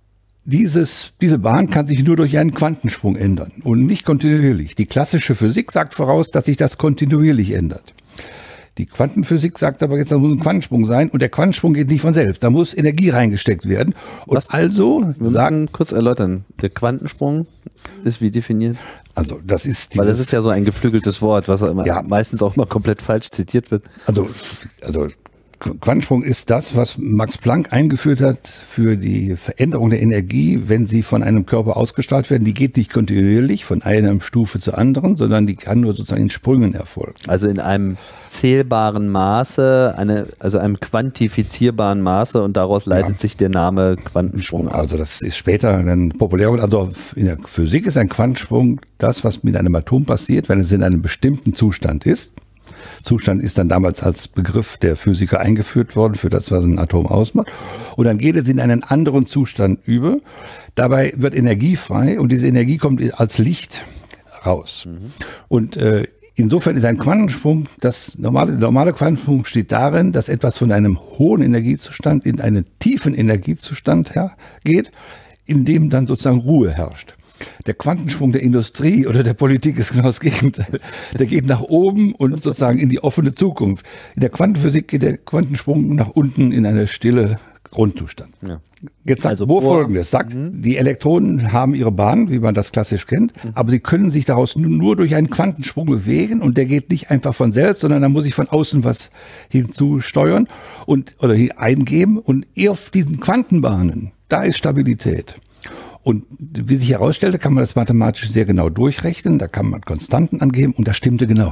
dieses, diese Bahn kann sich nur durch einen Quantensprung ändern und nicht kontinuierlich. Die klassische Physik sagt voraus, dass sich das kontinuierlich ändert. Die Quantenphysik sagt aber jetzt, da muss ein Quantensprung sein und der Quantensprung geht nicht von selbst. Da muss Energie reingesteckt werden. Und Was? also, wir müssen kurz erläutern, der Quantensprung ist wie definiert? Also das ist dieses, weil das ist ja so ein geflügeltes Wort, was immer, ja, meistens auch immer komplett falsch zitiert wird. Also, also Quantensprung ist das, was Max Planck eingeführt hat für die Veränderung der Energie, wenn sie von einem Körper ausgestrahlt werden. Die geht nicht kontinuierlich von einer Stufe zur anderen, sondern die kann nur sozusagen in Sprüngen erfolgen. Also in einem zählbaren Maße, eine, also einem quantifizierbaren Maße und daraus leitet ja. sich der Name Quantensprung ab. Also das ist später dann populär. Also in der Physik ist ein Quantensprung das, was mit einem Atom passiert, wenn es in einem bestimmten Zustand ist. Zustand ist dann damals als Begriff der Physiker eingeführt worden für das, was ein Atom ausmacht. Und dann geht es in einen anderen Zustand über. Dabei wird Energie frei und diese Energie kommt als Licht raus. Mhm. Und äh, insofern ist ein Quantensprung, das normale, der normale Quantensprung steht darin, dass etwas von einem hohen Energiezustand in einen tiefen Energiezustand hergeht, in dem dann sozusagen Ruhe herrscht. Der Quantensprung der Industrie oder der Politik ist genau das Gegenteil. Der geht nach oben und sozusagen in die offene Zukunft. In der Quantenphysik geht der Quantensprung nach unten in eine stille Grundzustand. Ja. Jetzt sagt also Bohr Folgendes, sagt, mhm. die Elektronen haben ihre Bahn, wie man das klassisch kennt, mhm. aber sie können sich daraus nur durch einen Quantensprung bewegen und der geht nicht einfach von selbst, sondern da muss ich von außen was hinzusteuern und oder eingeben und auf diesen Quantenbahnen, da ist Stabilität. Und wie sich herausstellte, kann man das mathematisch sehr genau durchrechnen. Da kann man Konstanten angeben und das stimmte genau.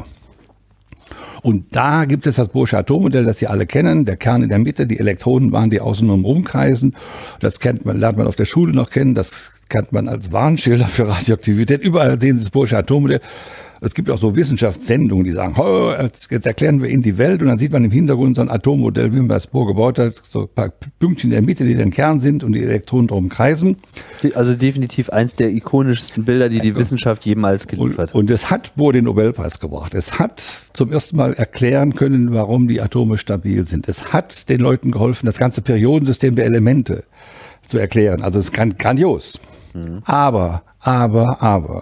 Und da gibt es das Bohrsche Atommodell, das Sie alle kennen. Der Kern in der Mitte, die Elektronenbahnen, die außenrum rumkreisen. Das kennt man, lernt man auf der Schule noch kennen. Das kennt man als Warnschilder für Radioaktivität. Überall sehen Sie das Bohrsche Atommodell. Es gibt auch so Wissenschaftssendungen, die sagen, oh, jetzt erklären wir Ihnen die Welt, und dann sieht man im Hintergrund so ein Atommodell, wie man das Bohr gebaut hat, so ein paar Pünktchen in der Mitte, die den Kern sind und die Elektronen drum kreisen. Also definitiv eins der ikonischsten Bilder, die die ja. Wissenschaft jemals geliefert hat. Und, und es hat Bohr den Nobelpreis gebracht. Es hat zum ersten Mal erklären können, warum die Atome stabil sind. Es hat den Leuten geholfen, das ganze Periodensystem der Elemente zu erklären. Also es ist grandios. Mhm. Aber, aber, aber,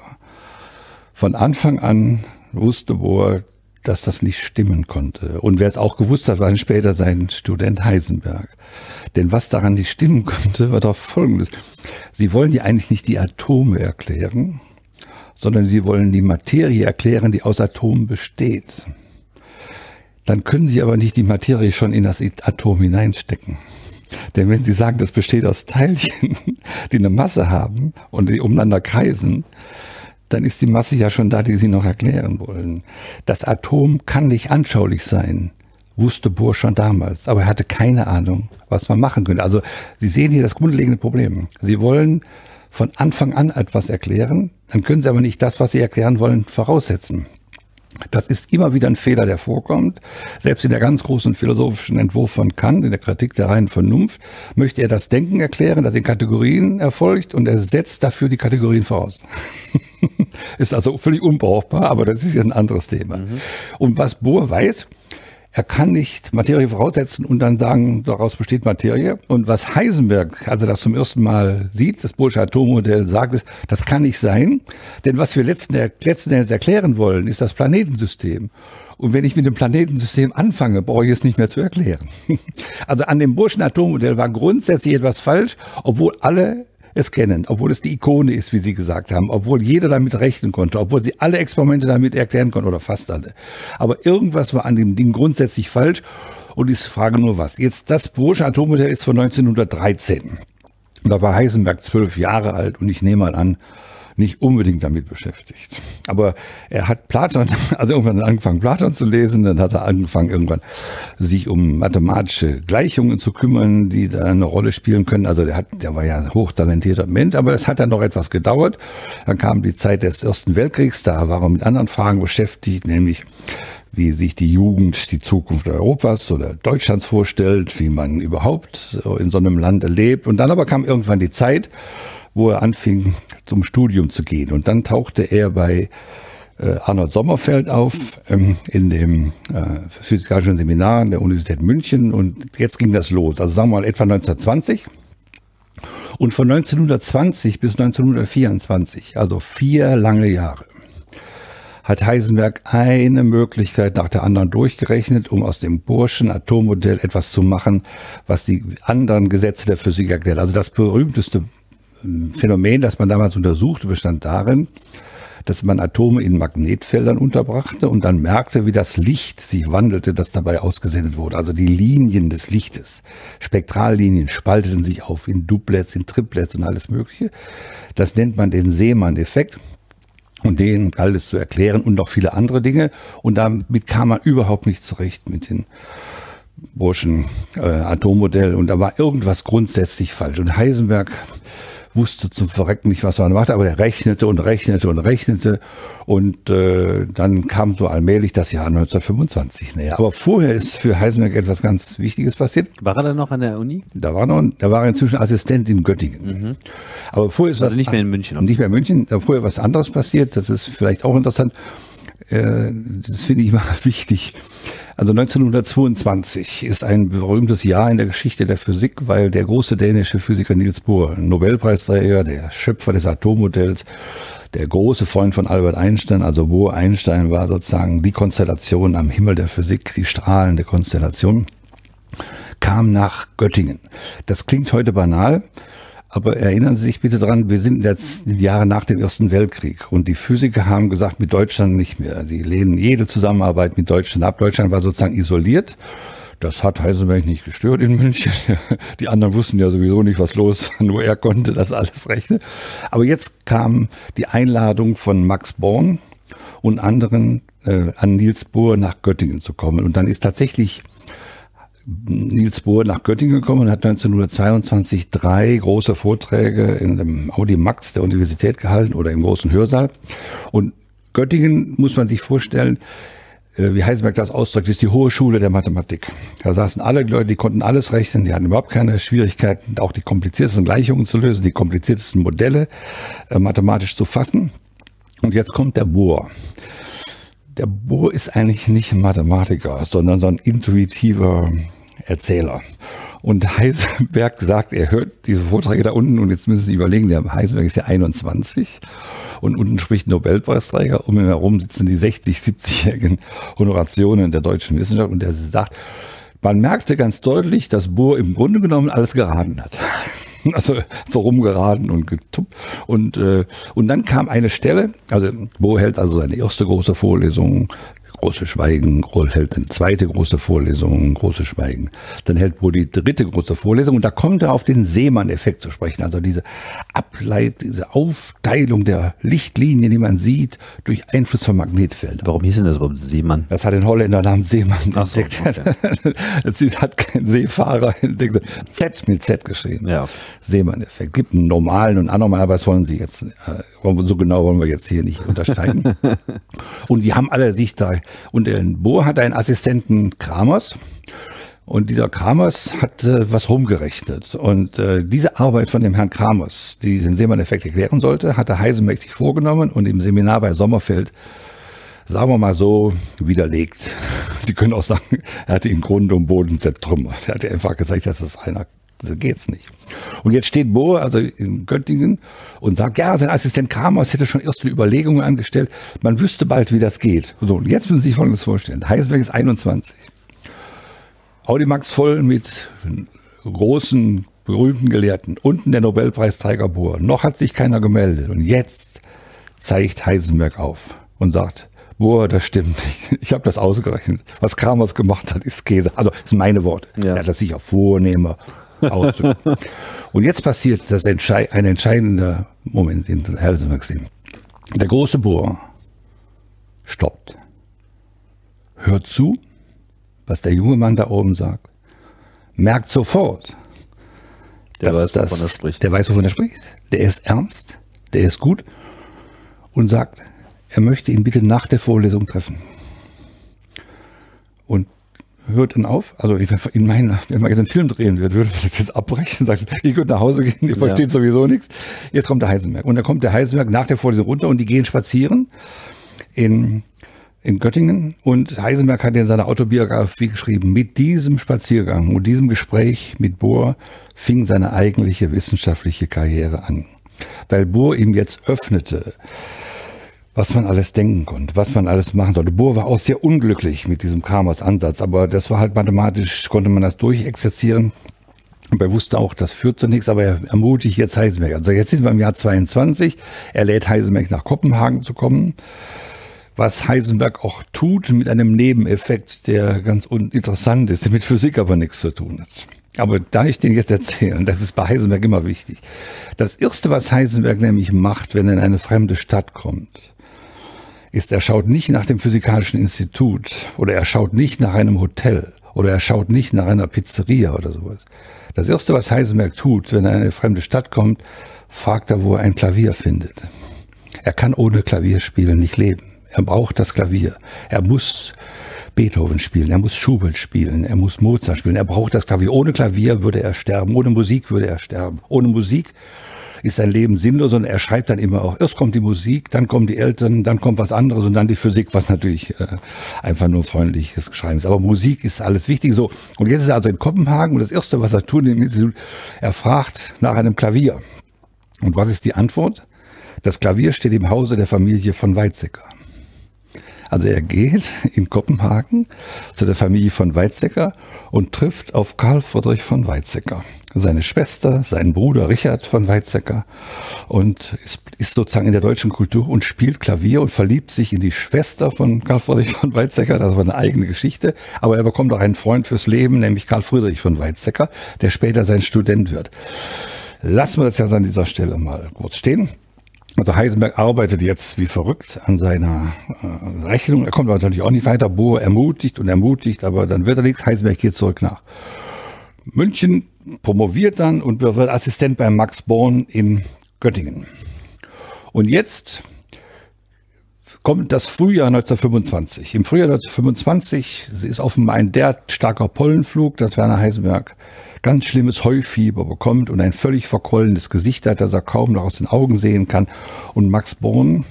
von Anfang an wusste Bohr, dass das nicht stimmen konnte. Und wer es auch gewusst hat, war dann später sein Student Heisenberg. Denn was daran nicht stimmen konnte, war doch Folgendes. Sie wollen ja eigentlich nicht die Atome erklären, sondern sie wollen die Materie erklären, die aus Atomen besteht. Dann können sie aber nicht die Materie schon in das Atom hineinstecken. Denn wenn Sie sagen, das besteht aus Teilchen, die eine Masse haben und die umeinander kreisen, dann ist die Masse ja schon da, die Sie noch erklären wollen. Das Atom kann nicht anschaulich sein, wusste Bohr schon damals, aber er hatte keine Ahnung, was man machen könnte. Also Sie sehen hier das grundlegende Problem. Sie wollen von Anfang an etwas erklären, dann können Sie aber nicht das, was Sie erklären wollen, voraussetzen. Das ist immer wieder ein Fehler, der vorkommt. Selbst in der ganz großen philosophischen Entwurf von Kant, in der Kritik der reinen Vernunft, möchte er das Denken erklären, das in Kategorien erfolgt, und er setzt dafür die Kategorien voraus. Ist also völlig unbrauchbar, aber das ist ja ein anderes Thema. Mhm. Und was Bohr weiß, er kann nicht Materie voraussetzen und dann sagen, daraus besteht Materie. Und was Heisenberg, als er das zum ersten Mal sieht, das Bohrsche Atommodell, sagt, ist, das kann nicht sein. Denn was wir letzten, letzten Endes erklären wollen, ist das Planetensystem. Und wenn ich mit dem Planetensystem anfange, brauche ich es nicht mehr zu erklären. Also an dem Bohrschen Atommodell war grundsätzlich etwas falsch, obwohl alle es kennen, obwohl es die Ikone ist, wie Sie gesagt haben, obwohl jeder damit rechnen konnte, obwohl sie alle Experimente damit erklären konnten, oder fast alle. Aber irgendwas war an dem Ding grundsätzlich falsch, und ich frage nur was. Jetzt, das Bohrsche Atommodell ist von neunzehnhundertdreizehn. Da war Heisenberg zwölf Jahre alt, und ich nehme mal an, nicht unbedingt damit beschäftigt. Aber er hat Platon, also irgendwann angefangen, Platon zu lesen, dann hat er angefangen, irgendwann sich um mathematische Gleichungen zu kümmern, die da eine Rolle spielen können. Also der hat, der war ja ein hochtalentierter Mensch, aber es hat dann noch etwas gedauert. Dann kam die Zeit des Ersten Weltkriegs, da war er mit anderen Fragen beschäftigt, nämlich wie sich die Jugend die Zukunft Europas oder Deutschlands vorstellt, wie man überhaupt in so einem Land lebt. Und dann aber kam irgendwann die Zeit, wo er anfing, zum Studium zu gehen. Und dann tauchte er bei äh, Arnold Sommerfeld auf, ähm, in dem äh, physikalischen Seminar an der Universität München. Und jetzt ging das los. Also sagen wir mal etwa neunzehnhundertzwanzig. Und von neunzehnhundertzwanzig bis neunzehnhundertvierundzwanzig, also vier lange Jahre, hat Heisenberg eine Möglichkeit nach der anderen durchgerechnet, um aus dem Bohrschen Atommodell etwas zu machen, was die anderen Gesetze der Physik erklärt. Also das berühmteste Phänomen, das man damals untersuchte, bestand darin, dass man Atome in Magnetfeldern unterbrachte und dann merkte, wie das Licht sich wandelte, das dabei ausgesendet wurde. Also die Linien des Lichtes, Spektrallinien, spalteten sich auf in Doublets, in Triplets und alles Mögliche. Das nennt man den Seemann-Effekt. Und den galt es zu erklären und noch viele andere Dinge. Und damit kam man überhaupt nicht zurecht mit den Bohrschen äh, Atommodell. Und da war irgendwas grundsätzlich falsch. Und Heisenberg wusste zum Verrecken nicht, was man machte, aber er rechnete und rechnete und rechnete. Und äh, dann kam so allmählich das Jahr neunzehnhundertfünfundzwanzig näher. Aber vorher ist für Heisenberg etwas ganz Wichtiges passiert. War er dann noch an der Uni? Da war, noch, da war er inzwischen Assistent in Göttingen. Mhm. Aber vorher ist also was, nicht mehr in München. Nicht mehr in München. Da vorher was anderes passiert. Das ist vielleicht auch interessant. Äh, das finde ich mal wichtig. Also neunzehnhundertzweiundzwanzig ist ein berühmtes Jahr in der Geschichte der Physik, weil der große dänische Physiker Niels Bohr, Nobelpreisträger, der Schöpfer des Atommodells, der große Freund von Albert Einstein, also Bohr-Einstein war sozusagen die Konstellation am Himmel der Physik, die strahlende Konstellation, kam nach Göttingen. Das klingt heute banal, aber erinnern Sie sich bitte dran, wir sind jetzt in den Jahren nach dem Ersten Weltkrieg und die Physiker haben gesagt, mit Deutschland nicht mehr. Sie lehnen jede Zusammenarbeit mit Deutschland ab. Deutschland war sozusagen isoliert. Das hat Heisenberg nicht gestört in München. Die anderen wussten ja sowieso nicht, was los war, nur er konnte das alles rechnen. Aber jetzt kam die Einladung von Max Born und anderen äh, an Niels Bohr nach Göttingen zu kommen. Und dann ist tatsächlich Niels Bohr nach Göttingen gekommen und hat neunzehnhundertzweiundzwanzig drei große Vorträge in dem Audimax der Universität gehalten oder im großen Hörsaal. Und Göttingen muss man sich vorstellen, wie Heisenberg das ausdrückt, ist die hohe Schule der Mathematik. Da saßen alle Leute, die konnten alles rechnen, die hatten überhaupt keine Schwierigkeiten, auch die kompliziertesten Gleichungen zu lösen, die kompliziertesten Modelle äh, mathematisch zu fassen. Und jetzt kommt der Bohr. Der Bohr ist eigentlich nicht ein Mathematiker, sondern so ein intuitiver Erzähler. Und Heisenberg sagt, er hört diese Vorträge da unten und jetzt müssen Sie überlegen, der Heisenberg ist ja einundzwanzig und unten spricht ein Nobelpreisträger, um ihn herum sitzen die sechzig-, siebzigjährigen Honorationen der deutschen Wissenschaft und er sagt, man merkte ganz deutlich, dass Bohr im Grunde genommen alles geraten hat. Also so rumgeraten und getuppt. Und, äh, und dann kam eine Stelle, also Bohr hält also seine erste große Vorlesung, große Schweigen, hält eine zweite große Vorlesung, große Schweigen. Dann hält Bohr die dritte große Vorlesung und da kommt er auf den Seemann-Effekt zu sprechen. Also diese Ableitung, diese Aufteilung der Lichtlinien, die man sieht, durch Einfluss von Magnetfeldern. Warum hieß denn das überhaupt Seemann? Das hat ein Holländer namens Seemann so, entdeckt. Okay. Das hat kein Seefahrer entdeckt. Z mit Z geschrieben. Ja. Seemann-Effekt. Gibt einen normalen und anormalen, aber das wollen Sie jetzt, so genau wollen wir jetzt hier nicht unterscheiden. Und die haben alle sich da, und der Bohr hat einen Assistenten Kramers. Und dieser Kramers hat äh, was rumgerechnet. Und äh, diese Arbeit von dem Herrn Kramers, die den Seemann-Effekt erklären sollte, hatte Heisenberg sich vorgenommen und im Seminar bei Sommerfeld, sagen wir mal so, widerlegt. Sie können auch sagen, er hatte im Grunde und Boden zertrümmert. Er hatte einfach gesagt, das ist einer, so geht's nicht. Und jetzt steht Bohr also in Göttingen und sagt, ja, sein Assistent Kramers hätte schon erste Überlegungen angestellt. Man wüsste bald, wie das geht. So, und jetzt müssen Sie sich Folgendes vorstellen. Heisenberg ist einundzwanzig. Audimax voll mit großen, berühmten Gelehrten. Unten der Nobelpreisträger Bohr. Noch hat sich keiner gemeldet. Und jetzt zeigt Heisenberg auf und sagt, Bohr, das stimmt nicht. Ich habe das ausgerechnet. Was Kramers gemacht hat, ist Käse. Also, das sind meine Worte. Ja. Er hat das sicher vornehmer auszudrücken. Und jetzt passiert das Entschei- ein entscheidender Moment in Heisenbergs Leben. Der große Bohr stoppt. Hört zu, was der junge Mann da oben sagt. Merkt sofort, der weiß, das, wovon er spricht. Der weiß, wovon er spricht. Der ist ernst, der ist gut und sagt, er möchte ihn bitte nach der Vorlesung treffen. Und hört dann auf. Also in meinen, wenn man jetzt einen Film drehen würde, würde man das jetzt abbrechen und sagen, ihr könnt nach Hause gehen, ihr versteht ja sowieso nichts. Jetzt kommt der Heisenberg. Und dann kommt der Heisenberg nach der Vorlesung runter und die gehen spazieren in in Göttingen und Heisenberg hat in seiner Autobiografie geschrieben, mit diesem Spaziergang und diesem Gespräch mit Bohr fing seine eigentliche wissenschaftliche Karriere an. Weil Bohr ihm jetzt öffnete, was man alles denken konnte, was man alles machen sollte. Bohr war auch sehr unglücklich mit diesem Kramers Ansatz, aber das war halt mathematisch, konnte man das durchexerzieren. Und er wusste auch, das führt zu nichts, aber er ermutigt jetzt Heisenberg. Also jetzt sind wir im Jahr zweiundzwanzig, er lädt Heisenberg nach Kopenhagen zu kommen. Was Heisenberg auch tut mit einem Nebeneffekt, der ganz interessant ist, der mit Physik aber nichts zu tun hat. Aber da ich den jetzt erzähle, das ist bei Heisenberg immer wichtig. Das Erste, was Heisenberg nämlich macht, wenn er in eine fremde Stadt kommt, ist, er schaut nicht nach dem Physikalischen Institut oder er schaut nicht nach einem Hotel oder er schaut nicht nach einer Pizzeria oder sowas. Das Erste, was Heisenberg tut, wenn er in eine fremde Stadt kommt, fragt er, wo er ein Klavier findet. Er kann ohne Klavierspielen nicht leben. Er braucht das Klavier. Er muss Beethoven spielen, er muss Schubert spielen, er muss Mozart spielen. Er braucht das Klavier. Ohne Klavier würde er sterben, ohne Musik würde er sterben. Ohne Musik ist sein Leben sinnlos und er schreibt dann immer auch, erst kommt die Musik, dann kommen die Eltern, dann kommt was anderes und dann die Physik, was natürlich äh, einfach nur freundliches Schreiben ist. Aber Musik ist alles wichtig. So. Und jetzt ist er also in Kopenhagen und das Erste, was er tut im Institut, er fragt nach einem Klavier. Und was ist die Antwort? Das Klavier steht im Hause der Familie von Weizsäcker. Also er geht in Kopenhagen zu der Familie von Weizsäcker und trifft auf Carl Friedrich von Weizsäcker. Seine Schwester, seinen Bruder Richard von Weizsäcker und ist, ist sozusagen in der deutschen Kultur und spielt Klavier und verliebt sich in die Schwester von Carl Friedrich von Weizsäcker. Das war eine eigene Geschichte. Aber er bekommt auch einen Freund fürs Leben, nämlich Carl Friedrich von Weizsäcker, der später sein Student wird. Lassen wir das jetzt an dieser Stelle mal kurz stehen. Also Heisenberg arbeitet jetzt wie verrückt an seiner äh, Rechnung. Er kommt aber natürlich auch nicht weiter. Bohr ermutigt und ermutigt, aber dann wird er nichts. Heisenberg geht zurück nach München, promoviert dann und wird Assistent bei Max Born in Göttingen. Und jetzt kommt das Frühjahr neunzehnhundertfünfundzwanzig. Im Frühjahr neunzehnhundertfünfundzwanzig ist offenbar ein derart starker Pollenflug, dass Werner Heisenberg ganz schlimmes Heufieber bekommt und ein völlig verquollenes Gesicht hat, das er kaum noch aus den Augen sehen kann. Und Max Born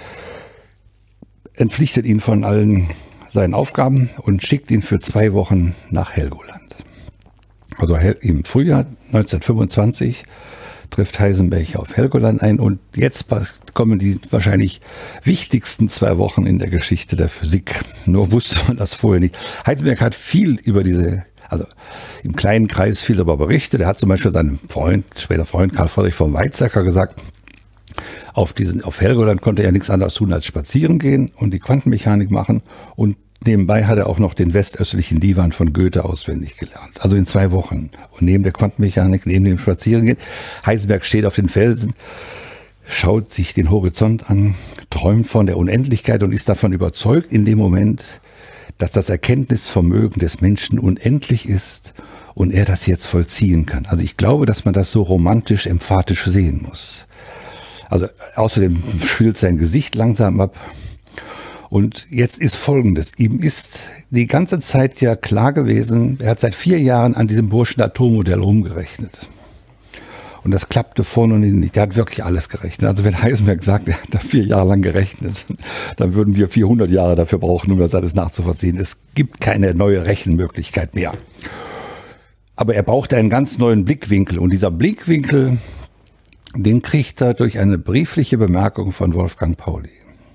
entpflichtet ihn von allen seinen Aufgaben und schickt ihn für zwei Wochen nach Helgoland. Also im Frühjahr neunzehnhundertfünfundzwanzig trifft Heisenberg auf Helgoland ein und jetzt kommen die wahrscheinlich wichtigsten zwei Wochen in der Geschichte der Physik. Nur wusste man das vorher nicht. Heisenberg hat viel über diese, also im kleinen Kreis viel darüber berichtet. Er hat zum Beispiel seinem Freund, später Freund Karl Friedrich von Weizsäcker gesagt, auf, diesen, auf Helgoland konnte er nichts anderes tun als spazieren gehen und die Quantenmechanik machen und nebenbei hat er auch noch den westöstlichen Divan von Goethe auswendig gelernt. Also in zwei Wochen. Und neben der Quantenmechanik, neben dem Spazierengehen, Heisenberg steht auf den Felsen, schaut sich den Horizont an, träumt von der Unendlichkeit und ist davon überzeugt in dem Moment, dass das Erkenntnisvermögen des Menschen unendlich ist und er das jetzt vollziehen kann. Also ich glaube, dass man das so romantisch, emphatisch sehen muss. Also außerdem schwillt sein Gesicht langsam ab. Und jetzt ist Folgendes. Ihm ist die ganze Zeit ja klar gewesen, er hat seit vier Jahren an diesem Burschen Atommodell rumgerechnet. Und das klappte vorne und hinten nicht. Der hat wirklich alles gerechnet. Also wenn Heisenberg sagt, er hat da vier Jahre lang gerechnet, dann würden wir vierhundert Jahre dafür brauchen, um das alles nachzuvollziehen. Es gibt keine neue Rechenmöglichkeit mehr. Aber er brauchte einen ganz neuen Blickwinkel. Und dieser Blickwinkel, den kriegt er durch eine briefliche Bemerkung von Wolfgang Pauli.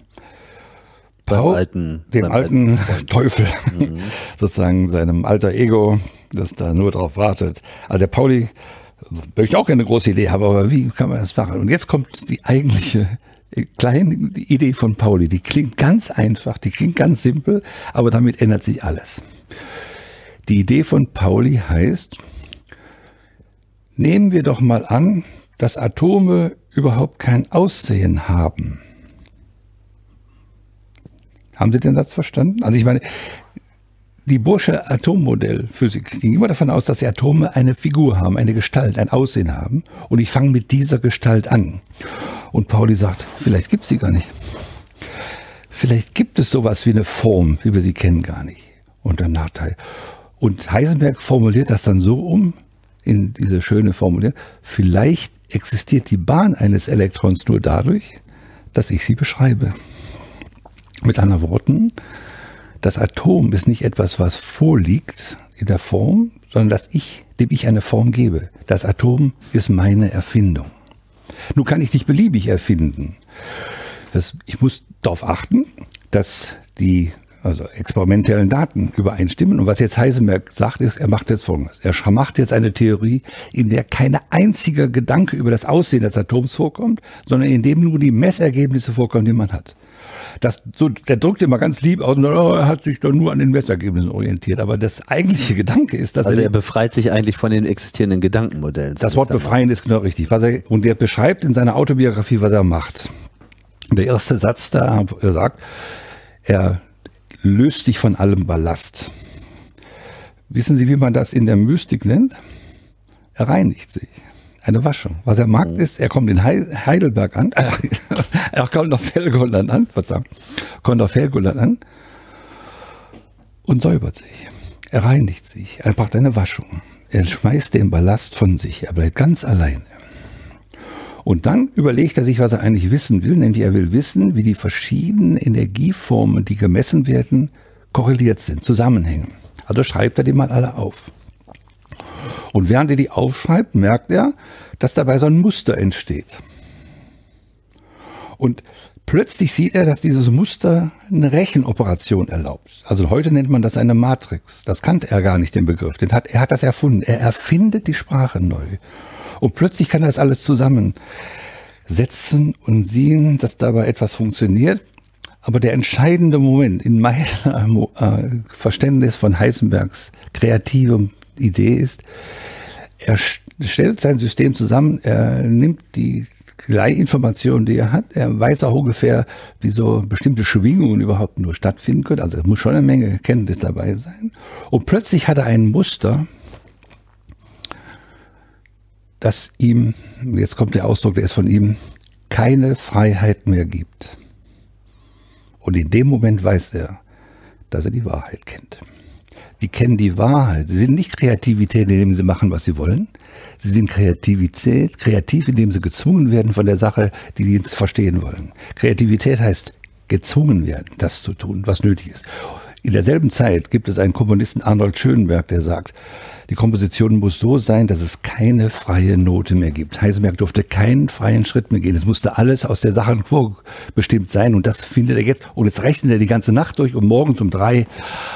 Paul, alten, dem alten, alten Teufel, mhm. sozusagen seinem alter Ego, das da nur drauf wartet. Also der Pauli, würde ich auch gerne eine große Idee haben, aber wie kann man das machen? Und jetzt kommt die eigentliche kleine Idee von Pauli. Die klingt ganz einfach, die klingt ganz simpel, aber damit ändert sich alles. Die Idee von Pauli heißt, nehmen wir doch mal an, dass Atome überhaupt kein Aussehen haben. Haben Sie den Satz verstanden? Also ich meine, die Bohrsche Atommodellphysik ging immer davon aus, dass die Atome eine Figur haben, eine Gestalt, ein Aussehen haben. Und ich fange mit dieser Gestalt an. Und Pauli sagt, vielleicht gibt es sie gar nicht. Vielleicht gibt es sowas wie eine Form, wie wir sie kennen, gar nicht. Und der Nachteil. Und Heisenberg formuliert das dann so um, in diese schöne Formulierung, vielleicht existiert die Bahn eines Elektrons nur dadurch, dass ich sie beschreibe. Mit anderen Worten, das Atom ist nicht etwas, was vorliegt in der Form, sondern dass ich, dem ich eine Form gebe. Das Atom ist meine Erfindung. Nun kann ich nicht beliebig erfinden. Das, ich muss darauf achten, dass die also experimentellen Daten übereinstimmen. Und was jetzt Heisenberg sagt, ist, er macht jetzt Folgendes. Er macht jetzt eine Theorie, in der kein einziger Gedanke über das Aussehen des Atoms vorkommt, sondern in dem nur die Messergebnisse vorkommen, die man hat. Das, so, der drückt immer ganz lieb aus und oh, er hat sich doch nur an den Messergebnissen orientiert. Aber das eigentliche Gedanke ist, dass also er... er befreit sich eigentlich von den existierenden Gedankenmodellen. Das Wort befreien ist genau richtig. Was er, und er beschreibt in seiner Autobiografie, was er macht. Der erste Satz da, er sagt, er löst sich von allem Ballast. Wissen Sie, wie man das in der Mystik nennt? Er reinigt sich. Eine Waschung. Was er mag, ist, er kommt in Heidelberg an, äh, er kommt auf Helgoland an, Verzeihung, kommt auf Helgoland an und säubert sich. Er reinigt sich. Er macht eine Waschung. Er schmeißt den Ballast von sich. Er bleibt ganz alleine. Und dann überlegt er sich, was er eigentlich wissen will, nämlich er will wissen, wie die verschiedenen Energieformen, die gemessen werden, korreliert sind, zusammenhängen. Also schreibt er die mal alle auf. Und während er die aufschreibt, merkt er, dass dabei so ein Muster entsteht. Und plötzlich sieht er, dass dieses Muster eine Rechenoperation erlaubt. Also heute nennt man das eine Matrix. Das kannte er gar nicht, den Begriff. Den hat, er hat das erfunden. Er erfindet die Sprache neu. Und plötzlich kann er das alles zusammensetzen und sehen, dass dabei etwas funktioniert. Aber der entscheidende Moment in meinem äh, Verständnis von Heisenbergs kreativem Idee ist, er stellt sein System zusammen, er nimmt die Informationen, die er hat, er weiß auch ungefähr, wie so bestimmte Schwingungen überhaupt nur stattfinden können, also es muss schon eine Menge Kenntnis dabei sein. Und plötzlich hat er ein Muster, das ihm, jetzt kommt der Ausdruck, der ist von ihm, keine Freiheit mehr gibt. Und in dem Moment weiß er, dass er die Wahrheit kennt. Die kennen die Wahrheit. Sie sind nicht Kreativität, indem sie machen, was sie wollen. Sie sind Kreativität, kreativ, indem sie gezwungen werden von der Sache, die sie verstehen wollen. Kreativität heißt gezwungen werden, das zu tun, was nötig ist. In derselben Zeit gibt es einen Komponisten, Arnold Schönberg, der sagt, die Komposition muss so sein, dass es keine freie Note mehr gibt. Heisenberg durfte keinen freien Schritt mehr gehen. Es musste alles aus der Sache vorbestimmt sein. Und das findet er jetzt. Und jetzt rechnet er die ganze Nacht durch und morgens um drei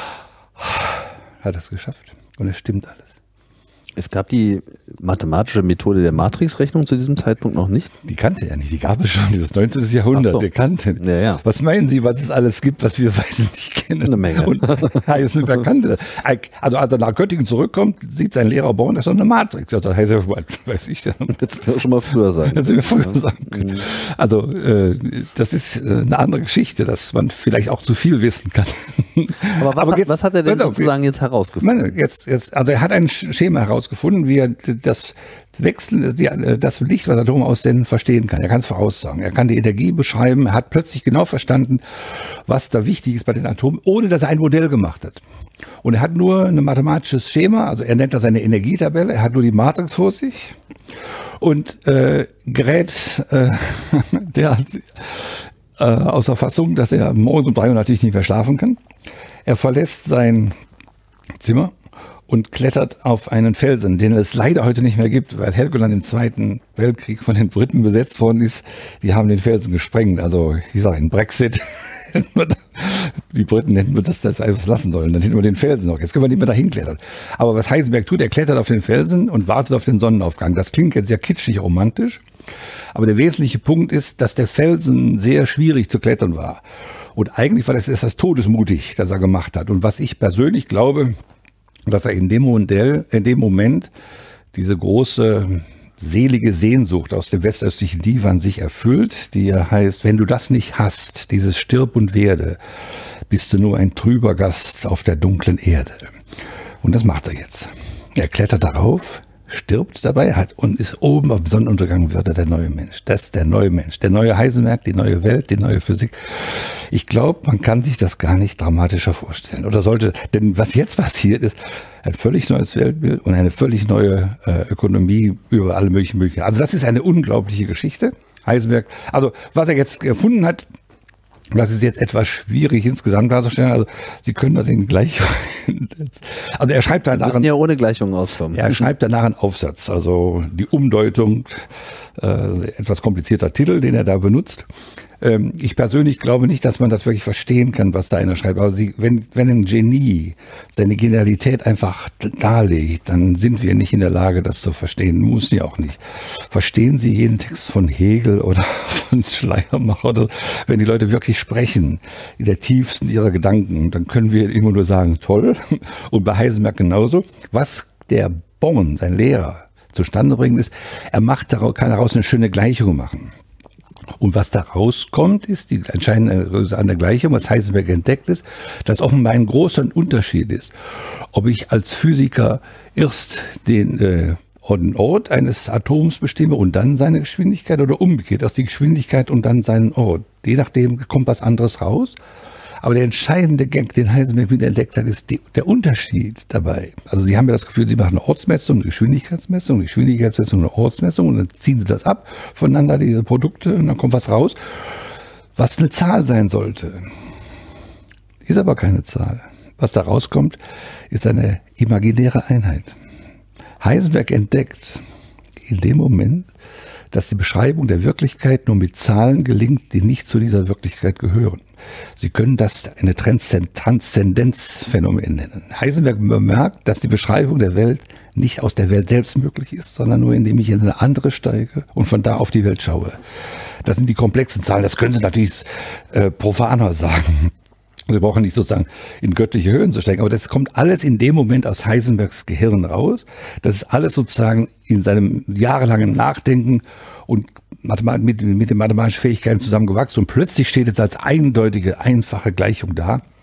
hat er es geschafft. Und es stimmt alles. Es gab die mathematische Methode der Matrixrechnung zu diesem Zeitpunkt noch nicht? Die kannte er nicht. Die gab es schon, dieses neunzehnten Jahrhundert. So. Der kannte nicht. Ja, ja. Was meinen Sie, was es alles gibt, was wir beide nicht kennen? Eine Menge. Und Heisenberg kannte das. Also als er nach Göttingen zurückkommt, sieht sein Lehrer bauen, das ist doch eine Matrix. Da heißt er, weiß ich ja. Das wäre schon mal früher sagen. Das wir früher sagen können. Also äh, das ist äh, eine andere Geschichte, dass man vielleicht auch zu viel wissen kann. Aber was, Aber hat, jetzt, was hat er denn sozusagen jetzt herausgefunden? Meine, jetzt, jetzt, also er hat ein Schema herausgefunden, wie er das Wechseln, das Licht, was Atome aussenden, verstehen kann. Er kann es voraussagen. Er kann die Energie beschreiben. Er hat plötzlich genau verstanden, was da wichtig ist bei den Atomen, ohne dass er ein Modell gemacht hat. Und er hat nur ein mathematisches Schema, also er nennt das eine Energietabelle. Er hat nur die Matrix vor sich und äh, gerät äh, der äh, außer Fassung, dass er morgens um drei Uhr natürlich nicht mehr schlafen kann. Er verlässt sein Zimmer und klettert auf einen Felsen, den es leider heute nicht mehr gibt, weil Helgoland im Zweiten Weltkrieg von den Briten besetzt worden ist. Die haben den Felsen gesprengt. Also ich sage, in Brexit, die Briten hätten wir das, das einfach lassen sollen. Dann hätten wir den Felsen noch. Jetzt können wir nicht mehr dahin klettern. Aber was Heisenberg tut, er klettert auf den Felsen und wartet auf den Sonnenaufgang. Das klingt jetzt sehr kitschig romantisch. Aber der wesentliche Punkt ist, dass der Felsen sehr schwierig zu klettern war. Und eigentlich war das erst das todesmutig, das er gemacht hat. Und was ich persönlich glaube, dass er in dem Modell, in dem Moment diese große selige Sehnsucht aus dem westöstlichen Divan sich erfüllt, die heißt, wenn du das nicht hast, dieses Stirb und Werde, bist du nur ein trüber Gast auf der dunklen Erde. Und das macht er jetzt. Er klettert darauf, stirbt dabei hat und ist oben am Sonnenuntergang, wird er der neue Mensch. Das ist der neue Mensch, der neue Heisenberg, die neue Welt, die neue Physik. Ich glaube, man kann sich das gar nicht dramatischer vorstellen. Oder sollte, denn was jetzt passiert ist, ein völlig neues Weltbild und eine völlig neue äh, Ökonomie über alle möglichen Möglichkeiten. Also das ist eine unglaubliche Geschichte. Heisenberg, also was er jetzt erfunden hat, das ist jetzt etwas schwierig insgesamt darzustellen. Also Sie können das in Gleichungen. Also er schreibt danach. Wir müssen ja ohne Gleichungen auskommen. Er schreibt danach einen Aufsatz, also die Umdeutung, äh, etwas komplizierter Titel, den er da benutzt. Ähm, ich persönlich glaube nicht, dass man das wirklich verstehen kann, was da einer schreibt. Aber Sie, wenn, wenn ein Genie seine Genialität einfach darlegt, dann sind wir nicht in der Lage, das zu verstehen. Muss sie auch nicht. Verstehen Sie jeden Text von Hegel oder von Schleiermacher oder wenn die Leute wirklich sprechen, in der tiefsten ihrer Gedanken, dann können wir immer nur sagen, toll. Und bei Heisenberg genauso. Was der Born, sein Lehrer, zustande bringt, ist, er macht daraus, kann daraus eine schöne Gleichung machen. Und was da rauskommt, ist die entscheidende an der Gleichung, was Heisenberg entdeckt ist, dass offenbar ein großer Unterschied ist, ob ich als Physiker erst den äh, Ort eines Atoms bestimme und dann seine Geschwindigkeit oder umgekehrt, erst die Geschwindigkeit und dann seinen Ort. Je nachdem kommt was anderes raus. Aber der entscheidende Gag, den Heisenberg wieder entdeckt hat, ist die, der Unterschied dabei. Also Sie haben ja das Gefühl, Sie machen eine Ortsmessung, eine Geschwindigkeitsmessung, eine Geschwindigkeitsmessung, eine Ortsmessung und dann ziehen Sie das ab voneinander, diese Produkte, und dann kommt was raus, was eine Zahl sein sollte. Ist aber keine Zahl. Was da rauskommt, ist eine imaginäre Einheit. Heisenberg entdeckt in dem Moment, dass die Beschreibung der Wirklichkeit nur mit Zahlen gelingt, die nicht zu dieser Wirklichkeit gehören. Sie können das eine Transzendenzphänomen nennen. Heisenberg bemerkt, dass die Beschreibung der Welt nicht aus der Welt selbst möglich ist, sondern nur indem ich in eine andere steige und von da auf die Welt schaue. Das sind die komplexen Zahlen, das können Sie natürlich äh, profaner sagen. Sie brauchen nicht sozusagen in göttliche Höhen zu steigen, aber das kommt alles in dem Moment aus Heisenbergs Gehirn raus. Das ist alles sozusagen in seinem jahrelangen Nachdenken und mit, mit den mathematischen Fähigkeiten zusammengewachsen und plötzlich steht es als eindeutige, einfache Gleichung da.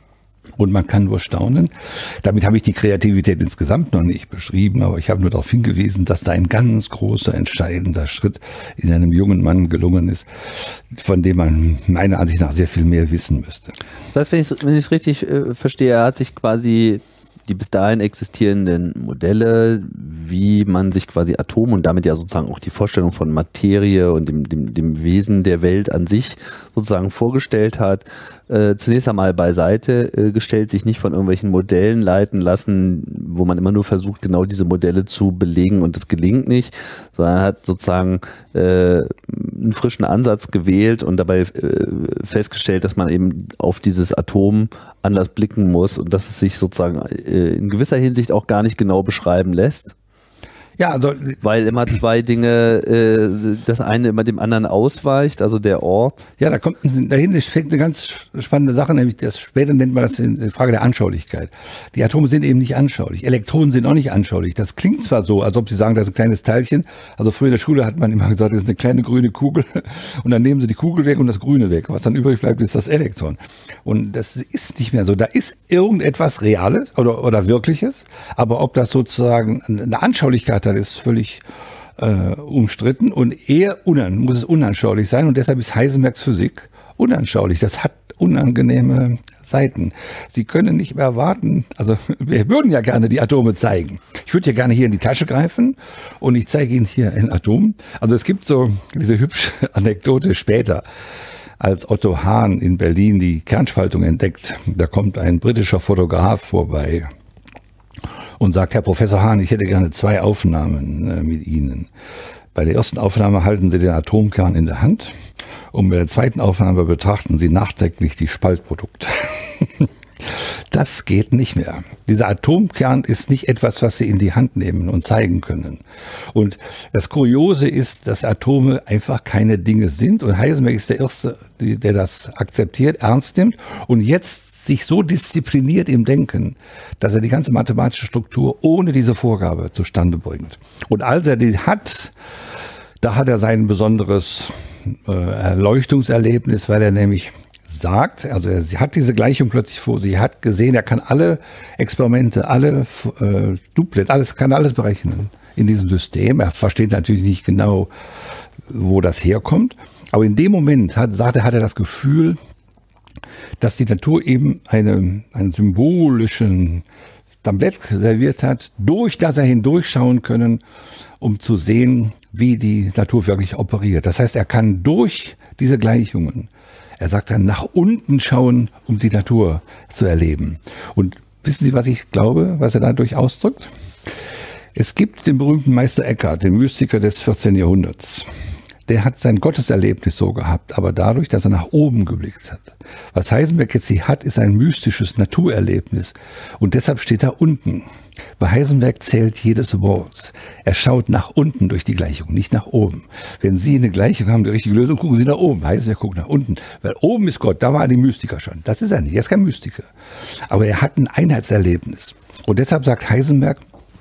Und man kann nur staunen. Damit habe ich die Kreativität insgesamt noch nicht beschrieben, aber ich habe nur darauf hingewiesen, dass da ein ganz großer, entscheidender Schritt in einem jungen Mann gelungen ist, von dem man meiner Ansicht nach sehr viel mehr wissen müsste. Das heißt, wenn ich es wenn ich es richtig äh, verstehe, er hat sich quasi die bis dahin existierenden Modelle, wie man sich quasi Atom und damit ja sozusagen auch die Vorstellung von Materie und dem, dem, dem Wesen der Welt an sich sozusagen vorgestellt hat, äh, zunächst einmal beiseite äh, gestellt, sich nicht von irgendwelchen Modellen leiten lassen, wo man immer nur versucht, genau diese Modelle zu belegen und das gelingt nicht, sondern hat sozusagen äh, einen frischen Ansatz gewählt und dabei äh, festgestellt, dass man eben auf dieses Atom anders blicken muss und dass es sich sozusagen äh, in gewisser Hinsicht auch gar nicht genau beschreiben lässt. Ja, also weil immer zwei Dinge, äh, das eine immer dem anderen ausweicht, also der Ort. Ja, da kommt dahinter fängt eine ganz spannende Sache, nämlich das später nennt man das in Frage der Anschaulichkeit. Die Atome sind eben nicht anschaulich, Elektronen sind auch nicht anschaulich. Das klingt zwar so, als ob sie sagen, das ist ein kleines Teilchen. Also früher in der Schule hat man immer gesagt, das ist eine kleine grüne Kugel und dann nehmen sie die Kugel weg und das Grüne weg. Was dann übrig bleibt, ist das Elektron. Und das ist nicht mehr so. Da ist irgendetwas Reales oder, oder Wirkliches, aber ob das sozusagen eine Anschaulichkeit hat, ist völlig äh, umstritten und eher unan, muss es unanschaulich sein und deshalb ist Heisenbergs Physik unanschaulich. Das hat unangenehme Seiten. Sie können nicht mehr erwarten, also wir würden ja gerne die Atome zeigen. Ich würde ja gerne hier in die Tasche greifen und ich zeige Ihnen hier ein Atom. Also es gibt so diese hübsche Anekdote später, als Otto Hahn in Berlin die Kernspaltung entdeckt. Da kommt ein britischer Fotograf vorbei und sagt, Herr Professor Hahn, ich hätte gerne zwei Aufnahmen äh, mit Ihnen. Bei der ersten Aufnahme halten Sie den Atomkern in der Hand und bei der zweiten Aufnahme betrachten Sie nachträglich die Spaltprodukte. Das geht nicht mehr. Dieser Atomkern ist nicht etwas, was Sie in die Hand nehmen und zeigen können. Und das Kuriose ist, dass Atome einfach keine Dinge sind und Heisenberg ist der Erste, der das akzeptiert, ernst nimmt und jetzt sich so diszipliniert im Denken, dass er die ganze mathematische Struktur ohne diese Vorgabe zustande bringt. Und als er die hat, da hat er sein besonderes äh, Erleuchtungserlebnis, weil er nämlich sagt, also er hat diese Gleichung plötzlich vor sich, er hat gesehen, er kann alle Experimente, alle äh, Duplets, alles, kann alles berechnen in diesem System. Er versteht natürlich nicht genau, wo das herkommt, aber in dem Moment hat, sagt er, hat er das Gefühl, dass die Natur eben eine, einen symbolischen Tablett serviert hat, durch das er hindurchschauen können, um zu sehen, wie die Natur wirklich operiert. Das heißt, er kann durch diese Gleichungen, er sagt dann, nach unten schauen, um die Natur zu erleben. Und wissen Sie, was ich glaube, was er dadurch ausdrückt? Es gibt den berühmten Meister Eckhart, den Mystiker des vierzehnten Jahrhunderts. Der hat sein Gotteserlebnis so gehabt, aber dadurch, dass er nach oben geblickt hat. Was Heisenberg jetzt hier hat, ist ein mystisches Naturerlebnis und deshalb steht er unten. Bei Heisenberg zählt jedes Wort. Er schaut nach unten durch die Gleichung, nicht nach oben. Wenn Sie eine Gleichung haben, die richtige Lösung, gucken Sie nach oben. Heisenberg guckt nach unten, weil oben ist Gott, da waren die Mystiker schon. Das ist er nicht, er ist kein Mystiker. Aber er hat ein Einheitserlebnis. Und deshalb sagt Heisenberg,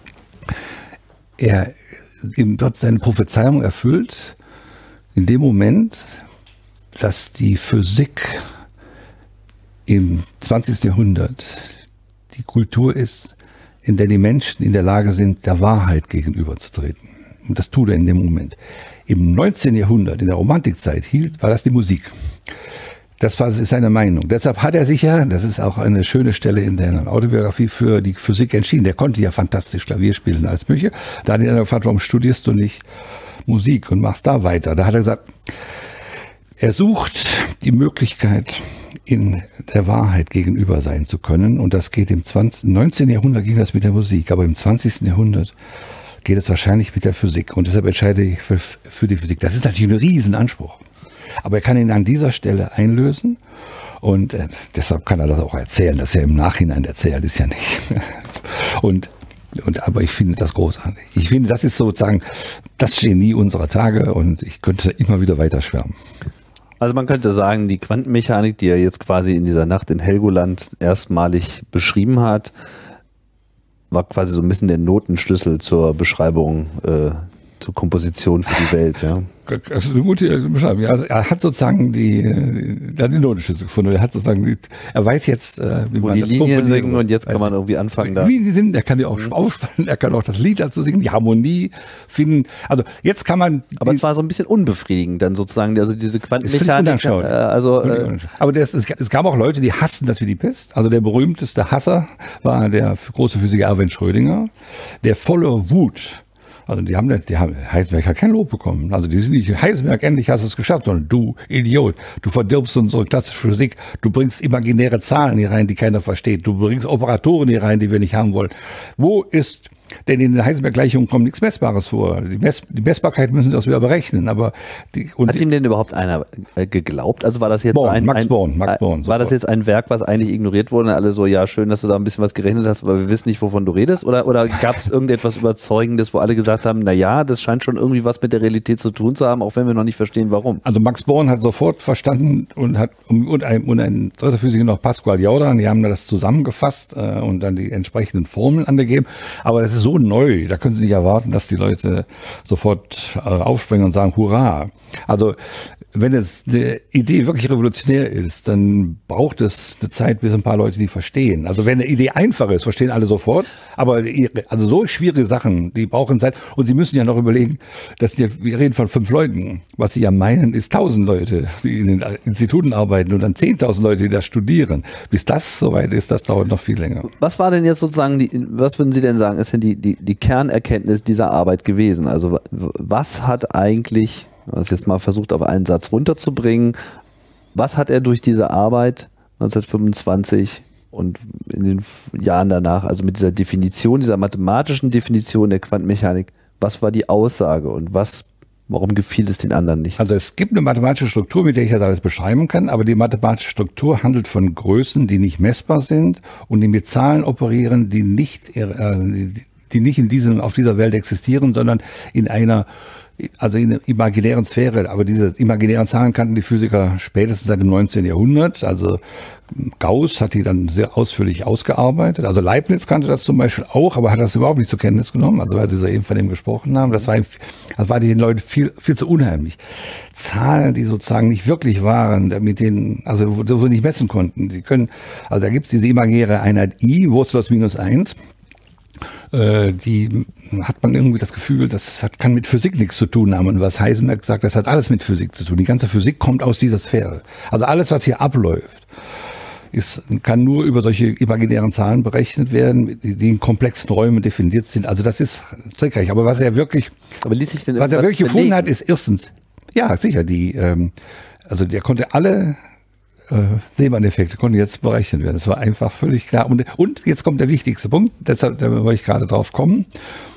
er ihm dort seine Prophezeiung erfüllt, in dem Moment, dass die Physik im zwanzigsten Jahrhundert die Kultur ist, in der die Menschen in der Lage sind, der Wahrheit gegenüberzutreten. Und das tut er in dem Moment. Im neunzehnten Jahrhundert, in der Romantikzeit, hielt, war das die Musik. Das war, ist seine Meinung. Deshalb hat er sich ja, das ist auch eine schöne Stelle in der Autobiografie, für die Physik entschieden. Der konnte ja fantastisch Klavier spielen als Möcher. Da hat er gefragt, warum studierst du nicht Musik und machst da weiter? Da hat er gesagt, er sucht die Möglichkeit, in der Wahrheit gegenüber sein zu können. Und das geht im neunzehnten Jahrhundert ging das mit der Musik, aber im zwanzigsten Jahrhundert geht es wahrscheinlich mit der Physik. Und deshalb entscheide ich für, für die Physik. Das ist natürlich ein Riesenanspruch. Aber er kann ihn an dieser Stelle einlösen. Und äh, deshalb kann er das auch erzählen. Das ist ja im Nachhinein erzählt, ist ja nicht. Und Und, aber ich finde das großartig. Ich finde, das ist sozusagen das Genie unserer Tage und ich könnte immer wieder weiter schwärmen. Also man könnte sagen, die Quantenmechanik, die er jetzt quasi in dieser Nacht in Helgoland erstmalig beschrieben hat, war quasi so ein bisschen der Notenschlüssel zur Beschreibung äh, zur Komposition für die Welt, ja. Das ist eine gute Beschreibung. Also er hat sozusagen die, die, die Notenschlüssel gefunden. Er hat sozusagen, die, er weiß jetzt, äh, wie Wo man die das Linien singen muss. und jetzt kann man irgendwie anfangen da. Wie die sind, er kann die auch mhm. aufspannen, er kann auch das Lied dazu singen, die Harmonie finden. Also jetzt kann man. Aber es war so ein bisschen unbefriedigend dann sozusagen, also diese Quantenmechanik. Äh, also, äh, Aber das, es, es gab auch Leute, die hassten das wie die Pest. Also der berühmteste Hasser war der große Physiker Erwin Schrödinger, der voller Wut. Also die haben, die haben, Heisenberg hat kein Lob bekommen. Also die sind nicht, Heisenberg, endlich hast du es geschafft, sondern du Idiot, du verdirbst unsere klassische Physik, du bringst imaginäre Zahlen hier rein, die keiner versteht, du bringst Operatoren hier rein, die wir nicht haben wollen. Wo ist, denn in den Heisenberg-Gleichungen kommt nichts Messbares vor. Die, Mess, die Messbarkeit müssen sie auch wieder berechnen. Aber die, und hat ihm denn überhaupt einer äh, geglaubt? Also war das jetzt Born, ein, Max ein, Born, Max Born, ein war das jetzt ein Werk, was eigentlich ignoriert wurde und alle so, ja schön, dass du da ein bisschen was gerechnet hast, aber wir wissen nicht, wovon du redest? Oder, oder gab es irgendetwas Überzeugendes, wo alle gesagt haben, na ja, das scheint schon irgendwie was mit der Realität zu tun zu haben, auch wenn wir noch nicht verstehen, warum? Also Max Born hat sofort verstanden und hat und ein, und ein dritter Physiker noch, Pascual Jordan, die haben das zusammengefasst äh, und dann die entsprechenden Formeln angegeben. Aber das ist so neu, da können Sie nicht erwarten, dass die Leute sofort äh, aufspringen und sagen, hurra. Also wenn es eine Idee wirklich revolutionär ist, dann braucht es eine Zeit, bis ein paar Leute die verstehen. Also wenn eine Idee einfach ist, verstehen alle sofort. Aber also so schwierige Sachen, die brauchen Zeit. Und Sie müssen ja noch überlegen, dass die, wir reden von fünf Leuten. Was Sie ja meinen, ist tausend Leute, die in den Instituten arbeiten und dann zehntausend Leute, die da studieren. Bis das soweit ist, das dauert noch viel länger. Was war denn jetzt sozusagen, die, was würden Sie denn sagen, ist denn die, die, die Kernerkenntnis dieser Arbeit gewesen? Also was hat eigentlich, das jetzt mal versucht auf einen Satz runterzubringen, was hat er durch diese Arbeit neunzehnhundertfünfundzwanzig und in den Jahren danach, also mit dieser Definition, dieser mathematischen Definition der Quantenmechanik, was war die Aussage und was, warum gefiel es den anderen nicht? Also es gibt eine mathematische Struktur, mit der ich das alles beschreiben kann, aber die mathematische Struktur handelt von Größen, die nicht messbar sind und die mit Zahlen operieren, die nicht, äh, die nicht in diesem, auf dieser Welt existieren, sondern in einer also in der imaginären Sphäre, aber diese imaginären Zahlen kannten die Physiker spätestens seit dem neunzehnten Jahrhundert. Also Gauss hat die dann sehr ausführlich ausgearbeitet. Also Leibniz kannte das zum Beispiel auch, aber hat das überhaupt nicht zur Kenntnis genommen, also weil sie so eben von dem gesprochen haben. Das war, das war den Leuten viel, viel zu unheimlich. Zahlen, die sozusagen nicht wirklich waren, mit denen, also wo sie nicht messen konnten. Sie können, also da gibt es diese imaginäre Einheit I, Wurzel aus minus eins. Die hat man irgendwie das Gefühl, das hat, kann mit Physik nichts zu tun haben. Und was Heisenberg sagt, das hat alles mit Physik zu tun. Die ganze Physik kommt aus dieser Sphäre. Also alles, was hier abläuft, ist, kann nur über solche imaginären Zahlen berechnet werden, die in komplexen Räumen definiert sind. Also das ist trickreich. Aber was er wirklich, Aber ließ sich denn was er wirklich belegen? gefunden hat, ist erstens, ja sicher, die, ähm, also der konnte alle Äh, Seemann-Effekte konnten jetzt berechnet werden. Das war einfach völlig klar. Und, und jetzt kommt der wichtigste Punkt, deshalb da wollte ich gerade drauf kommen.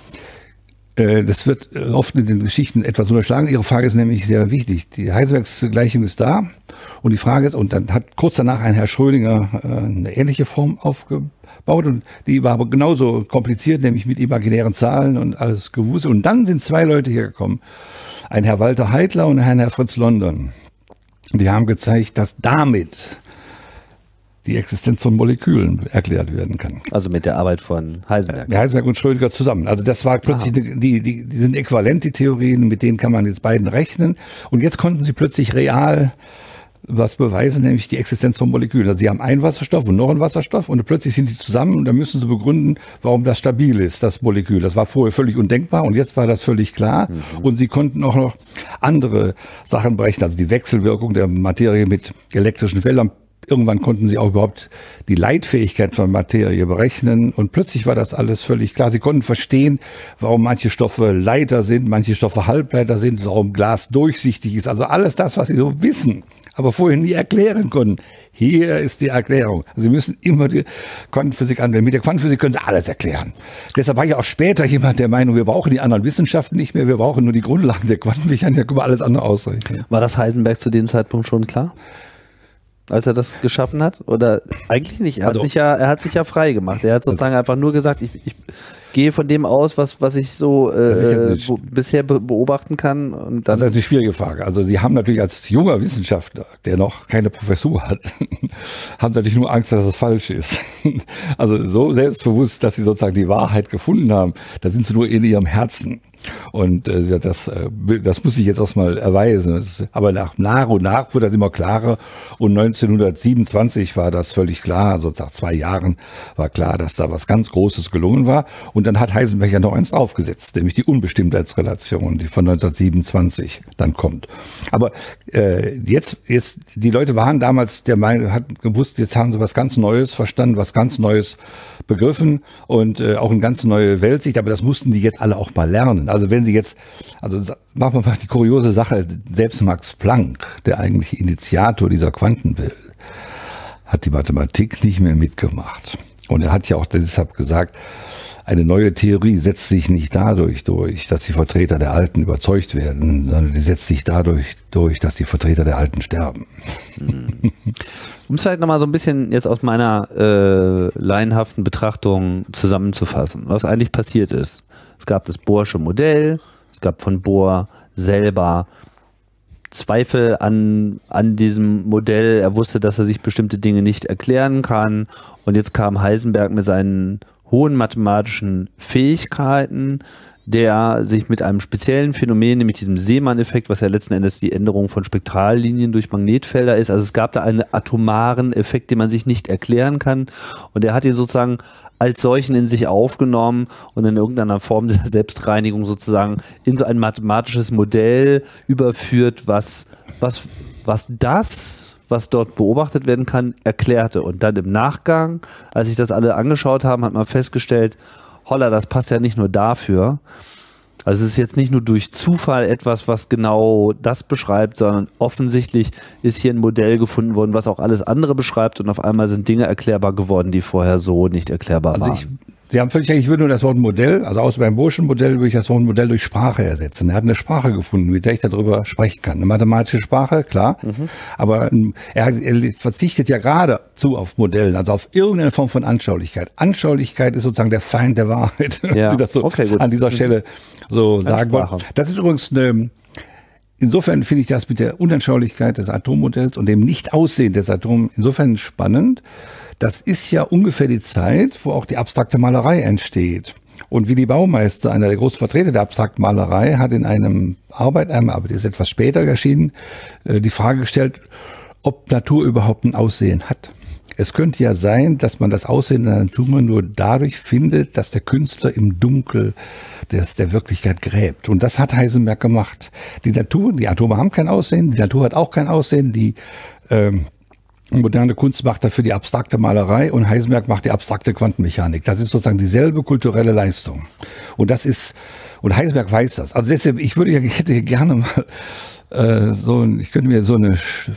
Äh, das wird oft in den Geschichten etwas unterschlagen. Ihre Frage ist nämlich sehr wichtig. Die Heisenbergs Gleichung ist da und die Frage ist, und dann hat kurz danach ein Herr Schrödinger äh, eine ähnliche Form aufgebaut und die war aber genauso kompliziert, nämlich mit imaginären Zahlen und alles Gewusel. Und dann sind zwei Leute hier gekommen. Ein Herr Walter Heitler und ein Herr Fritz London. Die haben gezeigt, dass damit die Existenz von Molekülen erklärt werden kann. Also mit der Arbeit von Heisenberg. Ja, Heisenberg und Schrödinger zusammen. Also das war plötzlich, die, die, die sind äquivalent, die Theorien, mit denen kann man jetzt beiden rechnen. Und jetzt konnten sie plötzlich real was beweisen, nämlich die Existenz von Molekülen. Also sie haben einen Wasserstoff und noch einen Wasserstoff und plötzlich sind die zusammen und dann müssen sie begründen, warum das stabil ist, das Molekül. Das war vorher völlig undenkbar und jetzt war das völlig klar. Mhm. Und sie konnten auch noch andere Sachen berechnen, also die Wechselwirkung der Materie mit elektrischen Feldern. Irgendwann konnten sie auch überhaupt die Leitfähigkeit von Materie berechnen und plötzlich war das alles völlig klar. Sie konnten verstehen, warum manche Stoffe Leiter sind, manche Stoffe Halbleiter sind, warum Glas durchsichtig ist. Also alles das, was sie so wissen, aber vorher nie erklären konnten. Hier ist die Erklärung. Also Sie müssen immer die Quantenphysik anwenden. Mit der Quantenphysik können Sie alles erklären. Deshalb war ja auch später jemand der Meinung, wir brauchen die anderen Wissenschaften nicht mehr, wir brauchen nur die Grundlagen der Quantenmechanik, da können wir alles andere ausrechnen. War das Heisenberg zu dem Zeitpunkt schon klar? Als er das geschaffen hat? Oder eigentlich nicht? Er hat, also, sich, ja, er hat sich ja frei gemacht. Er hat sozusagen also, einfach nur gesagt, ich, ich gehe von dem aus, was, was ich so äh, ich bisher be beobachten kann. Und dann das ist eine schwierige Frage. Also Sie haben natürlich als junger Wissenschaftler, der noch keine Professur hat, haben natürlich nur Angst, dass das falsch ist. Also so selbstbewusst, dass Sie sozusagen die Wahrheit gefunden haben, da sind Sie nur in Ihrem Herzen. Und äh, das, äh, das muss ich jetzt erstmal erweisen. Ist, aber nach, nach und nach wurde das immer klarer. Und neunzehnhundertsiebenundzwanzig war das völlig klar. Also nach zwei Jahren war klar, dass da was ganz Großes gelungen war. Und dann hat Heisenberg ja noch eins aufgesetzt, nämlich die Unbestimmtheitsrelation, die von neunzehnhundertsiebenundzwanzig dann kommt. Aber äh, jetzt, jetzt, die Leute waren damals der Meinung, hatten gewusst, jetzt haben sie was ganz Neues verstanden, was ganz Neues begriffen und äh, auch eine ganz neue Weltsicht. Aber das mussten die jetzt alle auch mal lernen. Also wenn Sie jetzt, also machen wir mal die kuriose Sache, selbst Max Planck, der eigentliche Initiator dieser Quantenwelt, hat die Mathematik nicht mehr mitgemacht. Und er hat ja auch deshalb gesagt, eine neue Theorie setzt sich nicht dadurch durch, dass die Vertreter der Alten überzeugt werden, sondern die setzt sich dadurch durch, dass die Vertreter der Alten sterben. Um es vielleicht nochmal so ein bisschen jetzt aus meiner äh, laienhaften Betrachtung zusammenzufassen, was eigentlich passiert ist. Es gab das Bohrsche Modell, es gab von Bohr selber Zweifel an, an diesem Modell. Er wusste, dass er sich bestimmte Dinge nicht erklären kann. Und jetzt kam Heisenberg mit seinen hohen mathematischen Fähigkeiten, der sich mit einem speziellen Phänomen, nämlich diesem Seemann-Effekt, was ja letzten Endes die Änderung von Spektrallinien durch Magnetfelder ist. Also es gab da einen atomaren Effekt, den man sich nicht erklären kann. Und er hat ihn sozusagen als solchen in sich aufgenommen und in irgendeiner Form dieser Selbstreinigung sozusagen in so ein mathematisches Modell überführt, was, was, was das, was dort beobachtet werden kann, erklärte. Und dann im Nachgang, als sich das alle angeschaut haben, hat man festgestellt, holla, das passt ja nicht nur dafür. Also es ist jetzt nicht nur durch Zufall etwas, was genau das beschreibt, sondern offensichtlich ist hier ein Modell gefunden worden, was auch alles andere beschreibt und auf einmal sind Dinge erklärbar geworden, die vorher so nicht erklärbar also waren. Ich Sie haben völlig recht, ich würde nur das Wort Modell, also außer beim Bohrschen Modell würde ich das Wort Modell durch Sprache ersetzen. Er hat eine Sprache gefunden, mit der ich darüber sprechen kann. Eine mathematische Sprache, klar, mhm. aber er, hat, er verzichtet ja geradezu auf Modellen, also auf irgendeine Form von Anschaulichkeit. Anschaulichkeit ist sozusagen der Feind der Wahrheit, ja. die das so okay, gut. an dieser Stelle so sagen wollen. Das ist übrigens eine... Insofern finde ich das mit der Unanschaulichkeit des Atommodells und dem Nicht-Aussehen des Atoms insofern spannend. Das ist ja ungefähr die Zeit, wo auch die abstrakte Malerei entsteht. Und Willy Baumeister, einer der großen Vertreter der abstrakten Malerei, hat in einem Arbeit, einmal, aber die ist etwas später erschienen, die Frage gestellt, ob Natur überhaupt ein Aussehen hat. Es könnte ja sein, dass man das Aussehen der Natur nur dadurch findet, dass der Künstler im Dunkel des, der Wirklichkeit gräbt. Und das hat Heisenberg gemacht. Die Natur, die Atome haben kein Aussehen, die Natur hat auch kein Aussehen, die ähm, moderne Kunst macht dafür die abstrakte Malerei und Heisenberg macht die abstrakte Quantenmechanik. Das ist sozusagen dieselbe kulturelle Leistung. Und das ist, und Heisenberg weiß das. Also deshalb, ich würde ja, ich hätte gerne mal äh, so, ich könnte mir so eine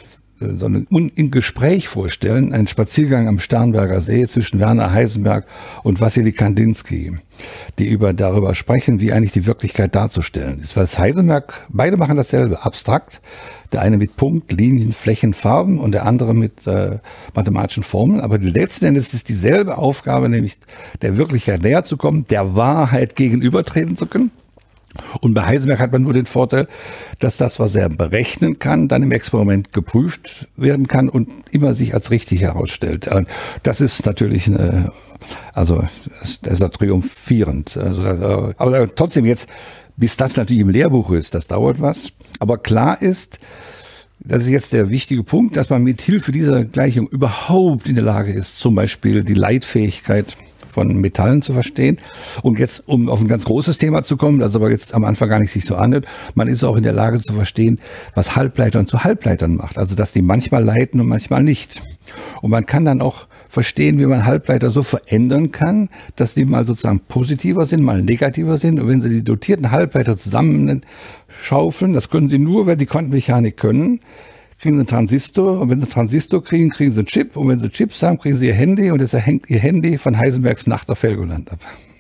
so ein ein Gespräch vorstellen, einen Spaziergang am Starnberger See zwischen Werner Heisenberg und Wassily Kandinsky, die über darüber sprechen, wie eigentlich die Wirklichkeit darzustellen ist. Weil Heisenberg, beide machen dasselbe, abstrakt, der eine mit Punkt, Linien, Flächen, Farben und der andere mit äh, mathematischen Formeln, aber letzten Endes ist dieselbe Aufgabe, nämlich der Wirklichkeit näher zu kommen, der Wahrheit gegenübertreten zu können. Und bei Heisenberg hat man nur den Vorteil, dass das, was er berechnen kann, dann im Experiment geprüft werden kann und immer sich als richtig herausstellt. Das ist natürlich eine, also das ist triumphierend. Also, aber trotzdem jetzt, bis das natürlich im Lehrbuch ist, das dauert was. Aber klar ist, das ist jetzt der wichtige Punkt, dass man mit Hilfe dieser Gleichung überhaupt in der Lage ist, zum Beispiel die Leitfähigkeit von Metallen zu verstehen. Und jetzt, um auf ein ganz großes Thema zu kommen, das aber jetzt am Anfang gar nicht sich so anhört, man ist auch in der Lage zu verstehen, was Halbleitern zu Halbleitern macht. Also, dass die manchmal leiten und manchmal nicht. Und man kann dann auch verstehen, wie man Halbleiter so verändern kann, dass die mal sozusagen positiver sind, mal negativer sind. Und wenn Sie die dotierten Halbleiter zusammenschaufeln, das können Sie nur, wenn Sie Quantenmechanik können, kriegen Sie einen Transistor, und wenn Sie einen Transistor kriegen, kriegen Sie einen Chip, und wenn Sie Chips haben, kriegen Sie Ihr Handy, und jetzt hängt Ihr Handy von Heisenbergs Nacht auf Helgoland ab.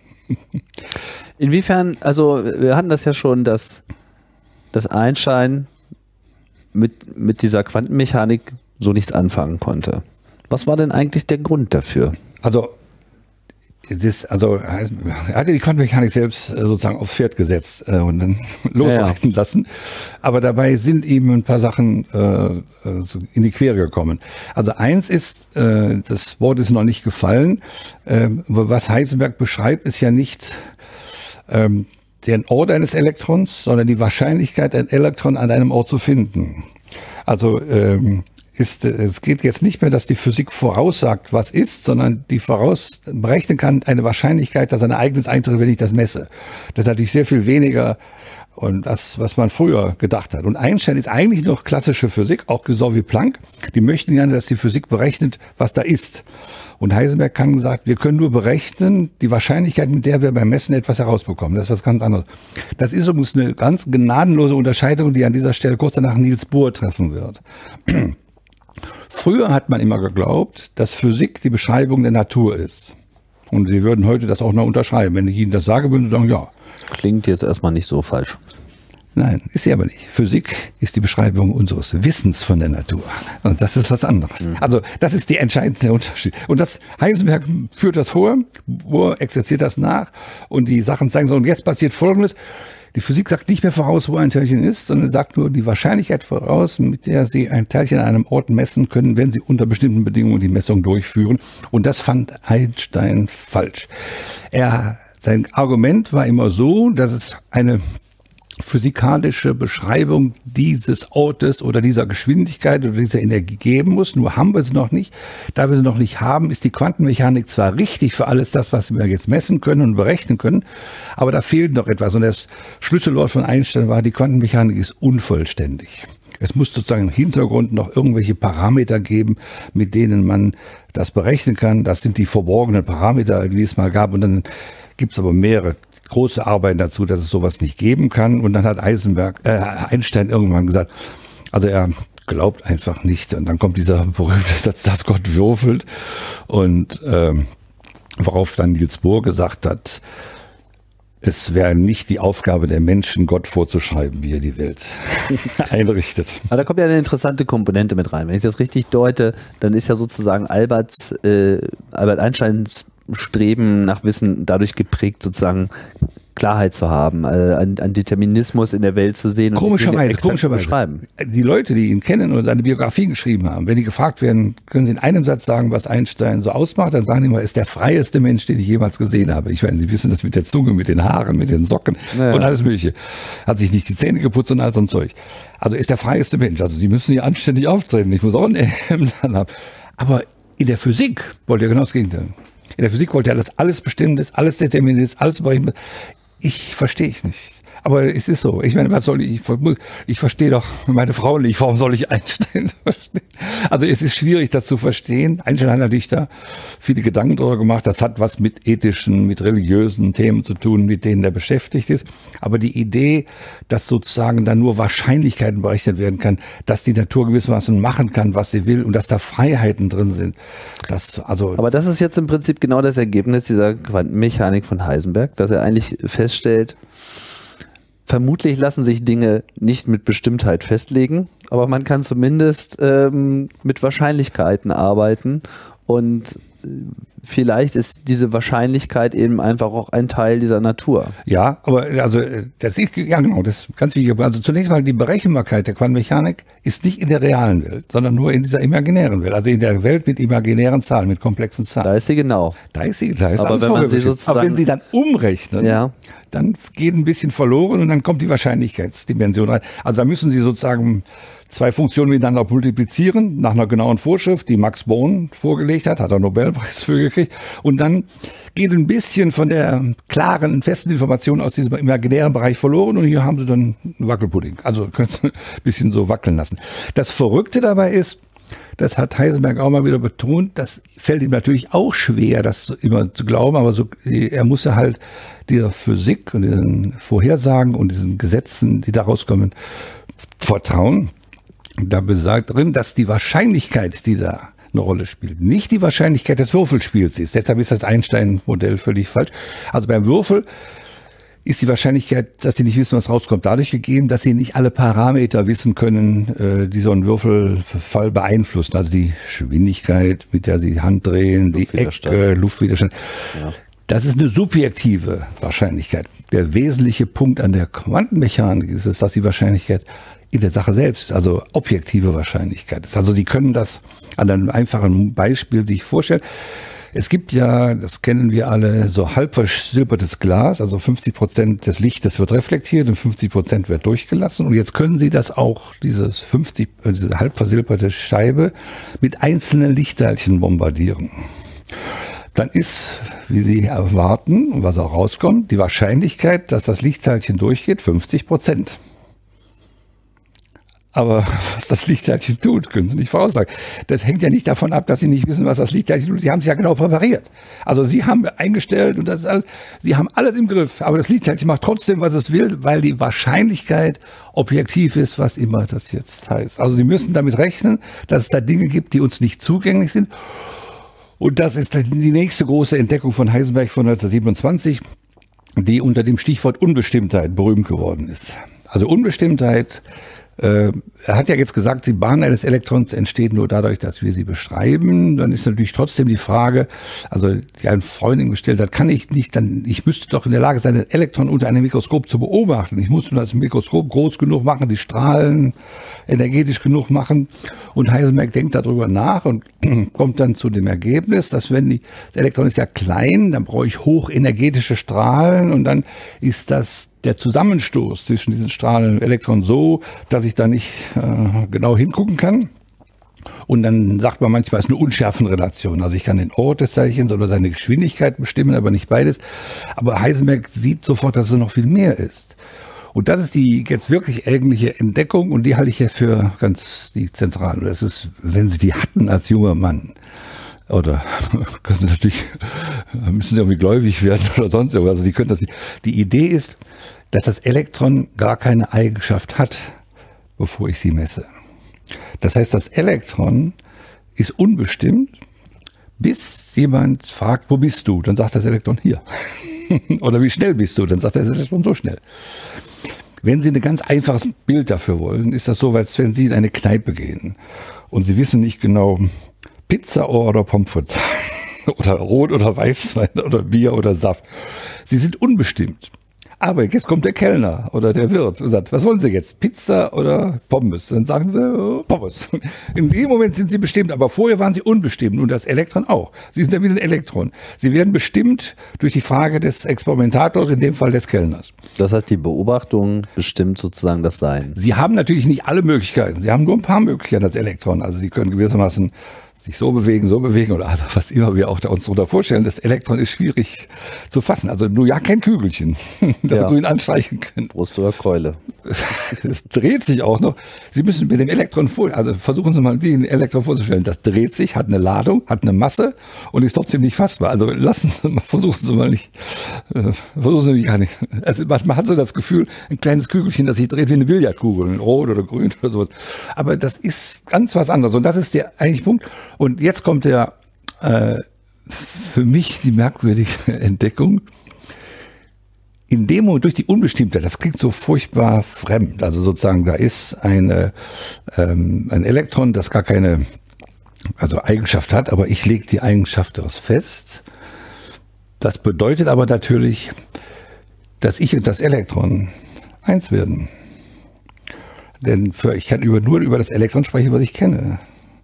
Inwiefern, also wir hatten das ja schon, dass, dass Einstein mit, mit dieser Quantenmechanik so nichts anfangen konnte. Was war denn eigentlich der Grund dafür? Also das, also er hatte die Quantenmechanik selbst sozusagen aufs Pferd gesetzt äh, und dann losreiten ja. lassen. Aber dabei sind ihm ein paar Sachen äh, so in die Quere gekommen. Also eins ist, äh, das Wort ist noch nicht gefallen, äh, was Heisenberg beschreibt, ist ja nicht ähm, den Ort eines Elektrons, sondern die Wahrscheinlichkeit, ein Elektron an einem Ort zu finden. Also ähm, Ist, es geht jetzt nicht mehr, dass die Physik voraussagt, was ist, sondern die voraus berechnen kann eine Wahrscheinlichkeit, dass ein Ereignis eintritt, wenn ich das messe. Das ist natürlich sehr viel weniger und das, was man früher gedacht hat. Und Einstein ist eigentlich noch klassische Physik, auch so wie Planck. Die möchten gerne, dass die Physik berechnet, was da ist. Und Heisenberg kann gesagt, wir können nur berechnen die Wahrscheinlichkeit, mit der wir beim Messen etwas herausbekommen. Das ist was ganz anderes. Das ist übrigens eine ganz gnadenlose Unterscheidung, die an dieser Stelle kurz danach Niels Bohr treffen wird. Früher hat man immer geglaubt, dass Physik die Beschreibung der Natur ist. Und Sie würden heute das auch noch unterschreiben. Wenn ich Ihnen das sage, würden Sie sagen, ja. Klingt jetzt erstmal nicht so falsch. Nein, ist sie aber nicht. Physik ist die Beschreibung unseres Wissens von der Natur. Und das ist was anderes. Mhm. Also das ist der entscheidende Unterschied. Und das Heisenberg führt das vor, Bohr exerziert das nach und die Sachen zeigen so, und jetzt passiert Folgendes. Die Physik sagt nicht mehr voraus, wo ein Teilchen ist, sondern sagt nur die Wahrscheinlichkeit voraus, mit der Sie ein Teilchen an einem Ort messen können, wenn Sie unter bestimmten Bedingungen die Messung durchführen. Und das fand Einstein falsch. Er, sein Argument war immer so, dass es eine physikalische Beschreibung dieses Ortes oder dieser Geschwindigkeit oder dieser Energie geben muss. Nur haben wir sie noch nicht. Da wir sie noch nicht haben, ist die Quantenmechanik zwar richtig für alles das, was wir jetzt messen können und berechnen können, aber da fehlt noch etwas. Und das Schlüsselwort von Einstein war, die Quantenmechanik ist unvollständig. Es muss sozusagen im Hintergrund noch irgendwelche Parameter geben, mit denen man das berechnen kann. Das sind die verborgenen Parameter, die es mal gab. Und dann gibt es aber mehrere große Arbeiten dazu, dass es sowas nicht geben kann. Und dann hat Eisenberg, äh, Einstein irgendwann gesagt, also er glaubt einfach nicht. Und dann kommt dieser berühmte Satz, dass Gott würfelt. Und ähm, worauf dann Niels Bohr gesagt hat, es wäre nicht die Aufgabe der Menschen, Gott vorzuschreiben, wie er die Welt einrichtet. Aber da kommt ja eine interessante Komponente mit rein. Wenn ich das richtig deute, dann ist ja sozusagen Alberts, äh, Albert Einsteins Streben nach Wissen dadurch geprägt, sozusagen Klarheit zu haben, äh, einen, einen Determinismus in der Welt zu sehen und komischerweise, komischerweise. beschreiben. Die Leute, die ihn kennen oder seine Biografie geschrieben haben, wenn die gefragt werden, können sie in einem Satz sagen, was Einstein so ausmacht, dann sagen die immer, er ist der freieste Mensch, den ich jemals gesehen habe. Ich meine, sie wissen das mit der Zunge, mit den Haaren, mit den Socken naja. und alles Mögliche. Hat sich nicht die Zähne geputzt und all so ein Zeug. Also er ist der freieste Mensch. Also sie müssen hier anständig auftreten. Ich muss auch ein Hemd haben. Aber in der Physik wollte er genau das Gegenteil. In der Physik wollte er, dass alles bestimmt ist, alles determiniert ist, alles berechnet. Ich verstehe es nicht. Aber es ist so. Ich meine, was soll ich? Ich verstehe doch meine Frau nicht. Warum soll ich Einstein verstehen? Also es ist schwierig, das zu verstehen. Einstein hat natürlich da viele Gedanken darüber gemacht. Das hat was mit ethischen, mit religiösen Themen zu tun, mit denen er beschäftigt ist. Aber die Idee, dass sozusagen da nur Wahrscheinlichkeiten berechnet werden kann, dass die Natur gewissermaßen machen kann, was sie will und dass da Freiheiten drin sind. Das, also Aber das ist jetzt im Prinzip genau das Ergebnis dieser Quantenmechanik von Heisenberg, dass er eigentlich feststellt, vermutlich lassen sich Dinge nicht mit Bestimmtheit festlegen, aber man kann zumindest ähm, mit Wahrscheinlichkeiten arbeiten und vielleicht ist diese Wahrscheinlichkeit eben einfach auch ein Teil dieser Natur. Ja, aber also das ist ja genau, das ist ganz wichtig. Also zunächst mal die Berechenbarkeit der Quantenmechanik ist nicht in der realen Welt, sondern nur in dieser imaginären Welt. Also in der Welt mit imaginären Zahlen, mit komplexen Zahlen. Da ist sie genau. Da ist sie, da ist aber wenn man sie sozusagen, aber wenn sie dann umrechnen, ja. dann geht ein bisschen verloren und dann kommt die Wahrscheinlichkeitsdimension rein. Also da müssen Sie sozusagen zwei Funktionen miteinander multiplizieren, nach einer genauen Vorschrift, die Max Born vorgelegt hat, hat er einen Nobelpreis für gekriegt. Und dann geht ein bisschen von der klaren, festen Information aus diesem imaginären Bereich verloren und hier haben Sie dann einen Wackelpudding. Also können Sie ein bisschen so wackeln lassen. Das Verrückte dabei ist, das hat Heisenberg auch mal wieder betont, das fällt ihm natürlich auch schwer, das immer zu glauben, aber so, er musste halt dieser Physik und diesen Vorhersagen und diesen Gesetzen, die daraus kommen, vertrauen. Da besagt drin, dass die Wahrscheinlichkeit, die da eine Rolle spielt, nicht die Wahrscheinlichkeit des Würfelspiels ist. Deshalb ist das Einstein-Modell völlig falsch. Also beim Würfel ist die Wahrscheinlichkeit, dass Sie nicht wissen, was rauskommt, dadurch gegeben, dass Sie nicht alle Parameter wissen können, die so einen Würfelfall beeinflussen. Also die Geschwindigkeit, mit der Sie die Hand drehen, die Ecke, Luftwiderstand. Ja. Das ist eine subjektive Wahrscheinlichkeit. Der wesentliche Punkt an der Quantenmechanik ist es, dass die Wahrscheinlichkeit in der Sache selbst, also objektive Wahrscheinlichkeit ist. Also Sie können das an einem einfachen Beispiel sich vorstellen. Es gibt ja, das kennen wir alle, so halb versilbertes Glas, also fünfzig Prozent des Lichtes wird reflektiert und fünfzig Prozent wird durchgelassen. Und jetzt können Sie das auch, dieses fünfzig, diese halb versilberte Scheibe, mit einzelnen Lichtteilchen bombardieren. Dann ist, wie Sie erwarten und was auch rauskommt, die Wahrscheinlichkeit, dass das Lichtteilchen durchgeht, fünfzig Prozent. Aber was das Lichtteilchen tut, können Sie nicht voraussagen. Das hängt ja nicht davon ab, dass Sie nicht wissen, was das Lichtteilchen tut. Sie haben es ja genau präpariert. Also Sie haben eingestellt und das ist alles, Sie haben alles im Griff. Aber das Lichtteilchen macht trotzdem, was es will, weil die Wahrscheinlichkeit objektiv ist, was immer das jetzt heißt. Also Sie müssen damit rechnen, dass es da Dinge gibt, die uns nicht zugänglich sind. Und das ist die nächste große Entdeckung von Heisenberg von neunzehnhundertsiebenundzwanzig, die unter dem Stichwort Unbestimmtheit berühmt geworden ist. Also Unbestimmtheit, äh, er hat ja jetzt gesagt, die Bahn eines Elektrons entsteht nur dadurch, dass wir sie beschreiben. Dann ist natürlich trotzdem die Frage, also die eine Freundin gestellt hat, kann ich nicht, dann, ich müsste doch in der Lage sein, ein Elektron unter einem Mikroskop zu beobachten. Ich muss nur das Mikroskop groß genug machen, die Strahlen energetisch genug machen. Und Heisenberg denkt darüber nach und kommt dann zu dem Ergebnis, dass wenn die, das Elektron ist ja klein, dann brauche ich hochenergetische Strahlen und dann ist das der Zusammenstoß zwischen diesen Strahlen und Elektronen so, dass ich da nicht äh, genau hingucken kann. Und dann sagt man manchmal, es ist eine Unschärfenrelation. Also ich kann den Ort des Teilchens oder seine Geschwindigkeit bestimmen, aber nicht beides. Aber Heisenberg sieht sofort, dass es noch viel mehr ist. Und das ist die jetzt wirklich eigentliche Entdeckung und die halte ich ja für ganz die zentrale. Das ist, wenn Sie die hatten als junger Mann, oder können Sie natürlich, müssen Sie irgendwie gläubig werden oder sonst irgendwas. Also Sie können das nicht. Die Idee ist, dass das Elektron gar keine Eigenschaft hat, bevor ich sie messe. Das heißt, das Elektron ist unbestimmt, bis jemand fragt, wo bist du? Dann sagt das Elektron hier. Oder wie schnell bist du? Dann sagt das Elektron so schnell. Wenn Sie ein ganz einfaches Bild dafür wollen, ist das so, als wenn Sie in eine Kneipe gehen und Sie wissen nicht genau, Pizza oder Pommes frites oder Rot oder Weißwein oder Bier oder Saft. Sie sind unbestimmt. Aber jetzt kommt der Kellner oder der Wirt und sagt, was wollen Sie jetzt, Pizza oder Pommes? Dann sagen Sie oh, Pommes. In dem Moment sind Sie bestimmt, aber vorher waren Sie unbestimmt und das Elektron auch. Sie sind ja wie ein Elektron. Sie werden bestimmt durch die Frage des Experimentators, in dem Fall des Kellners. Das heißt, die Beobachtung bestimmt sozusagen das Sein. Sie haben natürlich nicht alle Möglichkeiten. Sie haben nur ein paar Möglichkeiten als Elektron. Also Sie können gewissermaßen sich so bewegen, so bewegen oder also was immer wir auch da uns darunter vorstellen. Das Elektron ist schwierig zu fassen. Also nur ja kein Kügelchen, das ja. grün anstreichen können. Brust oder Keule. Es dreht sich auch noch. Sie müssen mit dem Elektron vor, also versuchen Sie mal, ein Elektron vorzustellen. Das dreht sich, hat eine Ladung, hat eine Masse und ist trotzdem nicht fassbar. Also lassen Sie mal, versuchen Sie mal nicht, äh, versuchen Sie gar nicht. Also man hat so das Gefühl, ein kleines Kügelchen, das sich dreht wie eine Billardkugel, rot oder grün oder sowas. Aber das ist ganz was anderes und das ist der eigentliche Punkt. Und jetzt kommt der, äh, für mich die merkwürdige Entdeckung. In dem Moment durch die Unbestimmtheit, das klingt so furchtbar fremd, also sozusagen da ist eine, ähm, ein Elektron, das gar keine also Eigenschaft hat, aber ich lege die Eigenschaft daraus fest. Das bedeutet aber natürlich, dass ich und das Elektron eins werden. Denn für, ich kann über, nur über das Elektron sprechen, was ich kenne.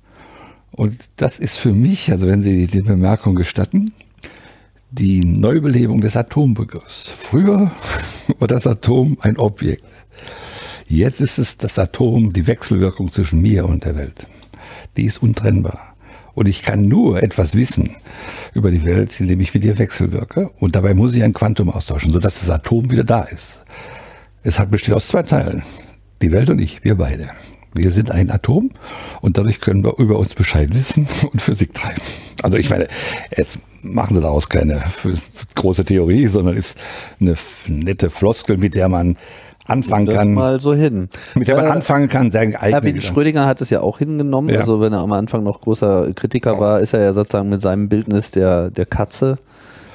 Und das ist für mich, also wenn Sie die Bemerkung gestatten, die Neubelebung des Atombegriffs. Früher war das Atom ein Objekt. Jetzt ist es das Atom, die Wechselwirkung zwischen mir und der Welt. Die ist untrennbar. Und ich kann nur etwas wissen über die Welt, indem ich mit ihr wechselwirke. Und dabei muss ich ein Quantum austauschen, sodass das Atom wieder da ist. Es hat besteht aus zwei Teilen. Die Welt und ich, wir beide. Wir sind ein Atom und dadurch können wir über uns Bescheid wissen und Physik treiben. Also ich meine, jetzt machen Sie daraus keine große Theorie, sondern ist eine nette Floskel, mit der man anfangen kann. Mal so hin. Mit der man äh, anfangen kann, sagen Erwin Schrödinger hat es ja auch hingenommen. Ja. Also wenn er am Anfang noch großer Kritiker war, ist er ja sozusagen mit seinem Bildnis der, der Katze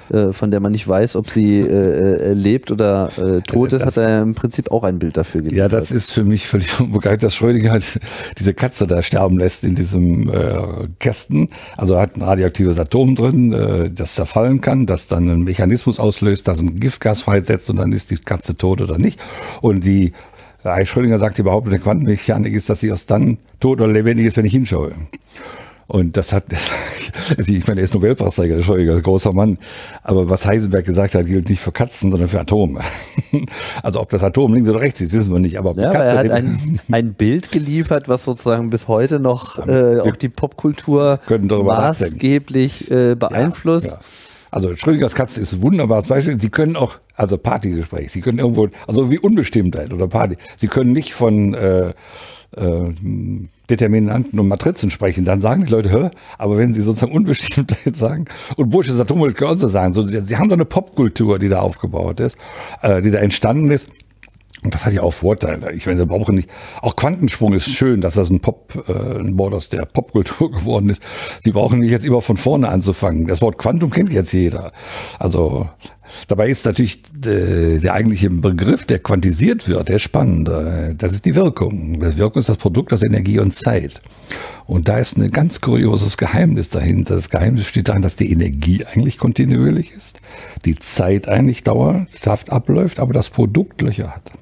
äh, von der man nicht weiß, ob sie äh, lebt oder äh, tot ist, das, hat er im Prinzip auch ein Bild dafür geliefert. Ja, das ist für mich völlig unbegreiflich, dass Schrödinger halt diese Katze da sterben lässt in diesem äh, Kästen. Also er hat ein radioaktives Atom drin, äh, das zerfallen kann, das dann einen Mechanismus auslöst, das ein Giftgas freisetzt und dann ist die Katze tot oder nicht. Und die Herr Schrödinger sagt überhaupt, in der Quantenmechanik ist, dass sie erst dann tot oder lebendig ist, wenn ich hinschaue. Und das hat, ich meine, er ist Nobelpreisträger, der Schrödinger, ein großer Mann. Aber was Heisenberg gesagt hat, gilt nicht für Katzen, sondern für Atome. Also ob das Atom links oder rechts ist, wissen wir nicht. Aber, ja, aber er hat ein, ein Bild geliefert, was sozusagen bis heute noch äh, auch die Popkultur maßgeblich äh, beeinflusst. Ja, ja. Also Schrödingers Katze ist ein wunderbares Beispiel. Sie können auch, also Partygespräch, Sie können irgendwo, also wie Unbestimmtheit oder Party, Sie können nicht von äh, äh, Determinanten und Matrizen sprechen, dann sagen die Leute, hä? Aber wenn sie sozusagen Unbestimmtheit sagen und Bursches Atommolekül auch so sagen, so, sie haben so eine Popkultur, die da aufgebaut ist, äh, die da entstanden ist. Und das hat ja auch Vorteile. Ich meine, sie brauchen nicht, auch Quantensprung ist schön, dass das ein Pop, äh, ein Wort aus der Popkultur geworden ist. Sie brauchen nicht jetzt immer von vorne anzufangen. Das Wort Quantum kennt jetzt jeder. Also, dabei ist natürlich äh, der eigentliche Begriff, der quantisiert wird, der spannende. Das ist die Wirkung. Das Wirkung ist das Produkt aus Energie und Zeit. Und da ist ein ganz kurioses Geheimnis dahinter. Das Geheimnis steht darin, dass die Energie eigentlich kontinuierlich ist, die Zeit eigentlich dauerhaft abläuft, aber das Produkt Löcher hat.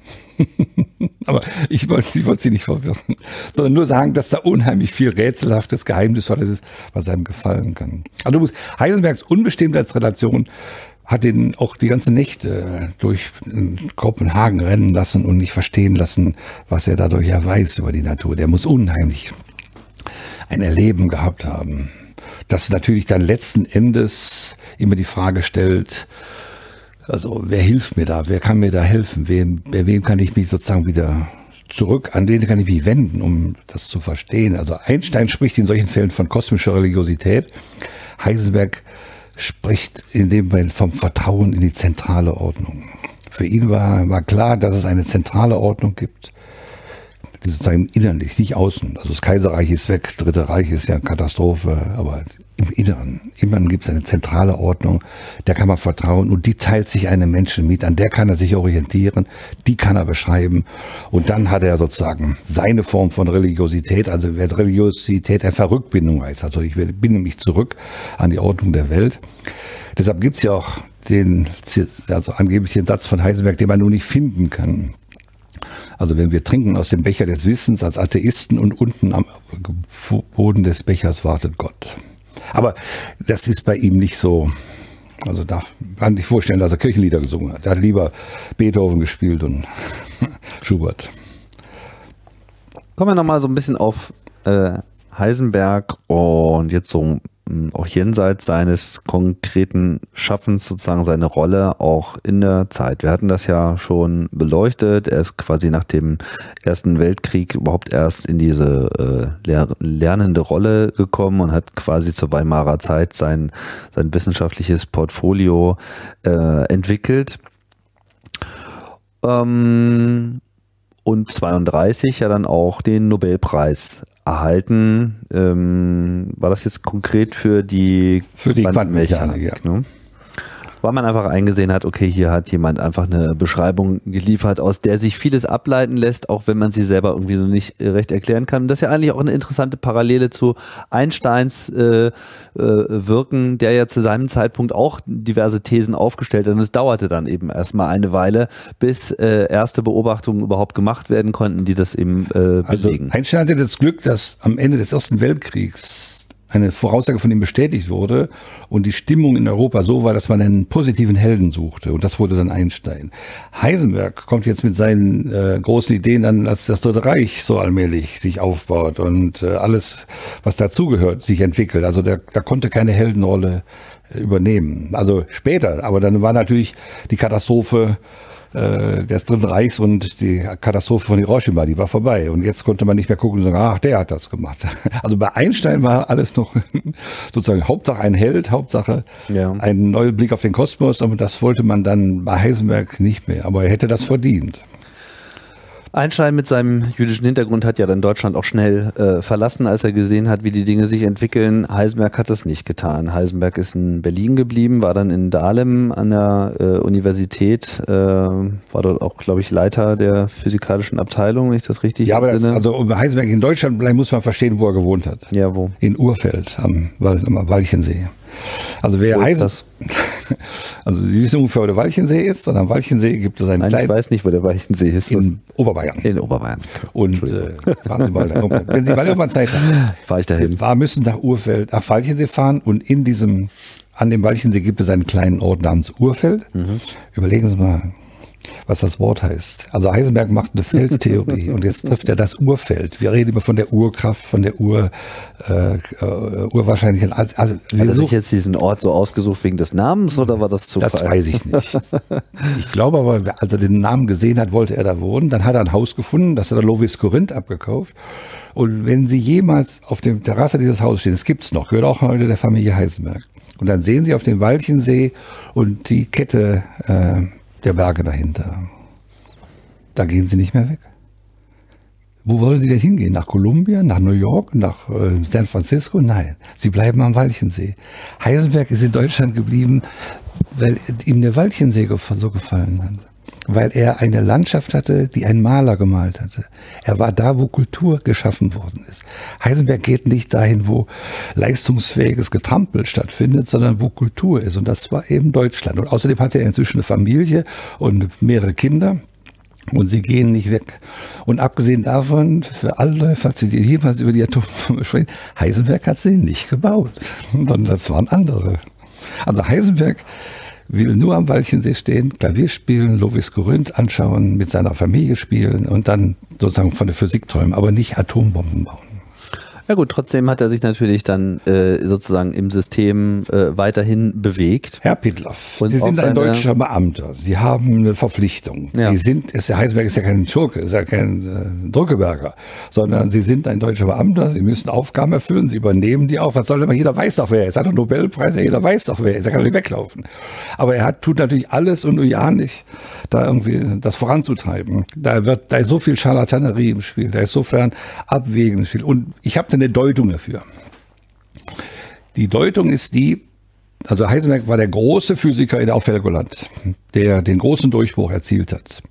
Aber ich wollte ich wollte Sie nicht verwirren, sondern nur sagen, dass da unheimlich viel rätselhaftes, geheimnisvolles ist, was einem gefallen kann. Also du musst, Heisenbergs Unbestimmtheitsrelation hat ihn auch die ganze Nächte durch Kopenhagen rennen lassen und nicht verstehen lassen, was er dadurch ja weiß über die Natur. Der muss unheimlich ein Erleben gehabt haben, das natürlich dann letzten Endes immer die Frage stellt, also wer hilft mir da, wer kann mir da helfen, wem, bei wem kann ich mich sozusagen wieder zurück, an den kann ich mich wenden, um das zu verstehen. Also Einstein spricht in solchen Fällen von kosmischer Religiosität, Heisenberg spricht in dem Fall vom Vertrauen in die zentrale Ordnung. Für ihn war, war klar, dass es eine zentrale Ordnung gibt, die sozusagen innerlich, nicht außen. Also das Kaiserreich ist weg, Dritte Reich ist ja eine Katastrophe, aber im Inneren, im Inneren gibt es eine zentrale Ordnung, der kann man vertrauen und die teilt sich einem Menschen mit, an der kann er sich orientieren, die kann er beschreiben und dann hat er sozusagen seine Form von Religiosität, also wer Religiosität eine Verrückbindung heißt, also ich binde mich zurück an die Ordnung der Welt. Deshalb gibt es ja auch den, also angeblich den Satz von Heisenberg, den man nur nicht finden kann. Also wenn wir trinken aus dem Becher des Wissens als Atheisten und unten am Boden des Bechers wartet Gott. Aber das ist bei ihm nicht so. Also da kann ich vorstellen, dass er Kirchenlieder gesungen hat. Er hat lieber Beethoven gespielt und Schubert. Kommen wir nochmal so ein bisschen auf äh, Heisenberg und jetzt so auch jenseits seines konkreten Schaffens sozusagen seine Rolle auch in der Zeit. Wir hatten das ja schon beleuchtet. Er ist quasi nach dem Ersten Weltkrieg überhaupt erst in diese äh, lehr lernende Rolle gekommen und hat quasi zur Weimarer Zeit sein, sein wissenschaftliches Portfolio äh, entwickelt. Ähm, und zweiunddreißig ja dann auch den Nobelpreis erhalten. Ähm, war das jetzt konkret für die, für die Quantenmechanik, ja. Ne? Weil man einfach eingesehen hat, okay, hier hat jemand einfach eine Beschreibung geliefert, aus der sich vieles ableiten lässt, auch wenn man sie selber irgendwie so nicht recht erklären kann. Und das ist ja eigentlich auch eine interessante Parallele zu Einsteins äh, äh, Wirken, der ja zu seinem Zeitpunkt auch diverse Thesen aufgestellt hat. Und es dauerte dann eben erstmal eine Weile, bis äh, erste Beobachtungen überhaupt gemacht werden konnten, die das eben äh, belegen. Also Einstein hatte das Glück, dass am Ende des Ersten Weltkriegs eine Voraussage von ihm bestätigt wurde und die Stimmung in Europa so war, dass man einen positiven Helden suchte und das wurde dann Einstein. Heisenberg kommt jetzt mit seinen äh, großen Ideen an, dass das Dritte Reich so allmählich sich aufbaut und äh, alles, was dazugehört, sich entwickelt. Also der, der konnte keine Heldenrolle äh, übernehmen. Also später, aber dann war natürlich die Katastrophe des Dritten Reichs und die Katastrophe von Hiroshima, die war vorbei. Und jetzt konnte man nicht mehr gucken und sagen, ach, der hat das gemacht. Also bei Einstein war alles noch sozusagen Hauptsache ein Held, Hauptsache ja. ein neuer Blick auf den Kosmos. Aber das wollte man dann bei Heisenberg nicht mehr. Aber er hätte das verdient. Einstein mit seinem jüdischen Hintergrund hat ja dann Deutschland auch schnell äh, verlassen, als er gesehen hat, wie die Dinge sich entwickeln. Heisenberg hat es nicht getan. Heisenberg ist in Berlin geblieben, war dann in Dahlem an der äh, Universität, äh, war dort auch, glaube ich, Leiter der physikalischen Abteilung, wenn ich das richtig Ja, aber das, entsinne. also um Heisenberg in Deutschland bleiben, muss man verstehen, wo er gewohnt hat. Ja, wo? In Urfeld am, am Walchensee. Also wer Wo ist Heisen, das? Also Sie wissen ungefähr, wo der Walchensee ist, und am Walchensee gibt es einen Nein, kleinen... ich weiß nicht, wo der Walchensee ist. In Oberbayern. In Oberbayern. Und äh, fahren Sie mal da. Wenn Sie mal irgendwann Zeit haben, Fahre ich dahin. war, müssen nach Urfeld, nach Walchensee fahren, und in diesem, an dem Walchensee gibt es einen kleinen Ort namens Urfeld. Mhm. Überlegen Sie mal, was das Wort heißt. Also Heisenberg macht eine Feldtheorie und jetzt trifft er das Urfeld. Wir reden immer von der Urkraft, von der Ur, äh, Urwahrscheinlichkeit. Also, also Hat er sich jetzt diesen Ort so ausgesucht wegen des Namens oder war das Zufall? Das weiß ich nicht. Ich glaube aber, als er den Namen gesehen hat, wollte er da wohnen. Dann hat er ein Haus gefunden, das hat er Lovis Corinth abgekauft. Und wenn Sie jemals auf der Terrasse dieses Hauses stehen, das gibt es noch, gehört auch heute der Familie Heisenberg. Und dann sehen Sie auf den Walchensee und die Kette äh, der Berge dahinter. Da gehen Sie nicht mehr weg. Wo wollen Sie denn hingehen? Nach Kolumbien, nach New York, nach äh, San Francisco? Nein, Sie bleiben am Walchensee. Heisenberg ist in Deutschland geblieben, weil ihm der Walchensee so gefallen hat. Weil er eine Landschaft hatte, die ein Maler gemalt hatte. Er war da, wo Kultur geschaffen worden ist. Heisenberg geht nicht dahin, wo leistungsfähiges Getrampel stattfindet, sondern wo Kultur ist. Und das war eben Deutschland. Und außerdem hat er inzwischen eine Familie und mehrere Kinder. Und sie gehen nicht weg. Und abgesehen davon, für alle, falls Sie jemals über die Atombombe sprechen, Heisenberg hat sie nicht gebaut, sondern das waren andere. Also Heisenberg will nur am Walchensee stehen, Klavier spielen, Lovis Corinth anschauen, mit seiner Familie spielen und dann sozusagen von der Physik träumen, aber nicht Atombomben bauen. Ja gut, trotzdem hat er sich natürlich dann äh, sozusagen im System äh, weiterhin bewegt. Herr Pittloff, Und Sie sind auch ein seine- deutscher Beamter. Sie haben eine Verpflichtung. Ja. Sie sind, ist, Heisenberg ist ja kein Türke, ist ja kein äh, Drückeberger, sondern Sie sind ein deutscher Beamter. Sie müssen Aufgaben erfüllen. Sie übernehmen die auch. Was soll denn? Jeder weiß doch, wer er ist. Er hat einen Nobelpreis. Jeder weiß doch, wer er ist. Er kann nicht weglaufen. Aber er hat, tut natürlich alles und nur ja nicht, da irgendwie das voranzutreiben. Da wird, da ist so viel Scharlatanerie im Spiel. Da ist sofern Abwägen im Spiel. Und ich habe eine Deutung dafür. Die Deutung ist die, also Heisenberg war der große Physiker in auf Helgoland, der den großen Durchbruch erzielt hat.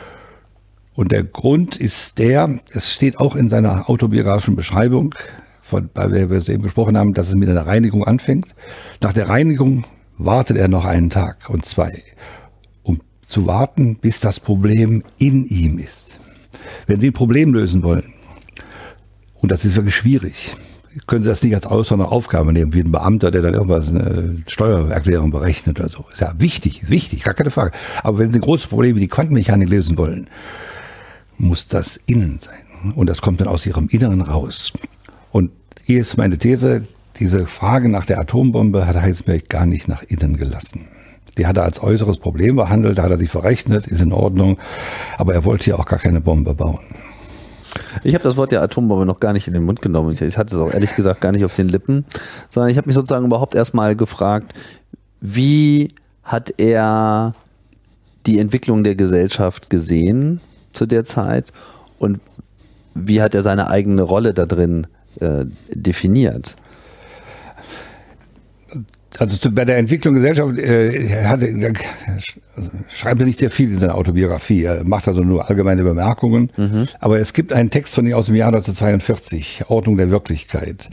Und der Grund ist der, es steht auch in seiner autobiografischen Beschreibung, von, bei der wir es eben besprochen haben, dass es mit einer Reinigung anfängt. Nach der Reinigung wartet er noch einen Tag und zwei, um zu warten, bis das Problem in ihm ist. Wenn Sie ein Problem lösen wollen, und das ist wirklich schwierig, können Sie das nicht als außer Aufgabe nehmen, wie ein Beamter, der dann irgendwas, eine Steuererklärung berechnet oder so. Ist ja wichtig, ist wichtig, gar keine Frage. Aber wenn Sie ein großes Problem wie die Quantenmechanik lösen wollen, muss das innen sein. Und das kommt dann aus Ihrem Inneren raus. Und hier ist meine These, diese Frage nach der Atombombe hat Heisenberg gar nicht nach innen gelassen. Die hat er als äußeres Problem behandelt, da hat er sich verrechnet, ist in Ordnung. Aber er wollte ja auch gar keine Bombe bauen. Ich habe das Wort der Atombombe noch gar nicht in den Mund genommen. Ich, ich hatte es auch ehrlich gesagt gar nicht auf den Lippen, sondern ich habe mich sozusagen überhaupt erstmal gefragt, wie hat er die Entwicklung der Gesellschaft gesehen zu der Zeit und wie hat er seine eigene Rolle da drin äh, definiert? Also zu, bei der Entwicklung der Gesellschaft äh, er hatte, er schreibt er nicht sehr viel in seiner Autobiografie. Er macht also nur allgemeine Bemerkungen. Mhm. Aber es gibt einen Text von ihm aus dem Jahr neunzehnhundertzweiundvierzig, Ordnung der Wirklichkeit.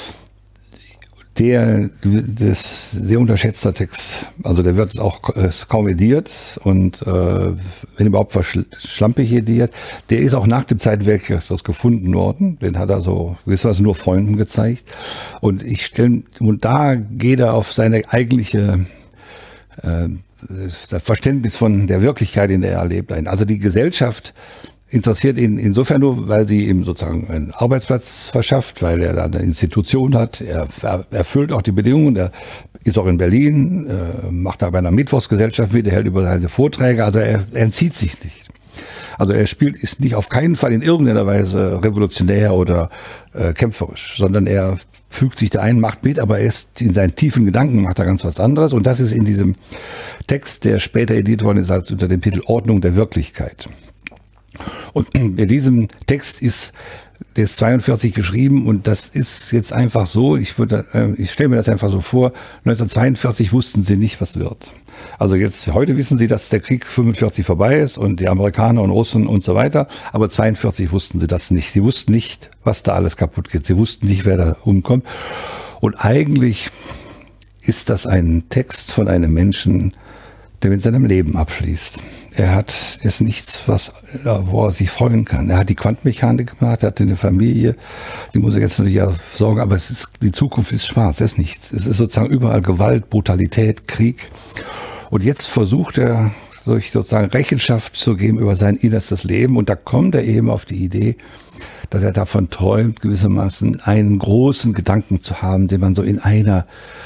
Der, das sehr unterschätzter Text. Also der wird auch ist kaum ediert und äh, wenn überhaupt schlampig ediert. Der ist auch nach dem Zweiten Weltkrieg gefunden worden. Den hat er so gewisserweise nur Freunden gezeigt. Und ich stelle, und da geht er auf seine eigentliche äh, das Verständnis von der Wirklichkeit, in der er lebt, ein. Also die Gesellschaft interessiert ihn insofern nur, weil sie ihm sozusagen einen Arbeitsplatz verschafft, weil er da eine Institution hat. Er erfüllt auch die Bedingungen. Er ist auch in Berlin, macht da bei einer Mittwochsgesellschaft mit, er hält über seine Vorträge. Also er, er entzieht sich nicht. Also er spielt, ist nicht auf keinen Fall in irgendeiner Weise revolutionär oder äh, kämpferisch, sondern er fügt sich da ein, macht mit, aber er ist in seinen tiefen Gedanken, macht er ganz was anderes. Und das ist in diesem Text, der später editiert worden ist, als unter dem Titel Ordnung der Wirklichkeit. Und in diesem Text ist der ist zweiundvierzig geschrieben und das ist jetzt einfach so, ich würde, äh, ich stelle mir das einfach so vor, neunzehnhundertzweiundvierzig wussten sie nicht, was wird. Also jetzt, heute wissen sie, dass der Krieg fünfundvierzig vorbei ist und die Amerikaner und Russen und so weiter, aber zweiundvierzig wussten sie das nicht. Sie wussten nicht, was da alles kaputt geht. Sie wussten nicht, wer da umkommt. Und eigentlich ist das ein Text von einem Menschen, der mit seinem Leben abschließt. Er hat ist nichts, was, wo er sich freuen kann. Er hat die Quantenmechanik gemacht, er hat eine Familie, die muss er jetzt natürlich ja sorgen, aber es ist, die Zukunft ist schwarz, es ist nichts. Es ist sozusagen überall Gewalt, Brutalität, Krieg. Und jetzt versucht er, sich sozusagen Rechenschaft zu geben über sein innerstes Leben. Und da kommt er eben auf die Idee, dass er davon träumt, gewissermaßen einen großen Gedanken zu haben, den man so in einer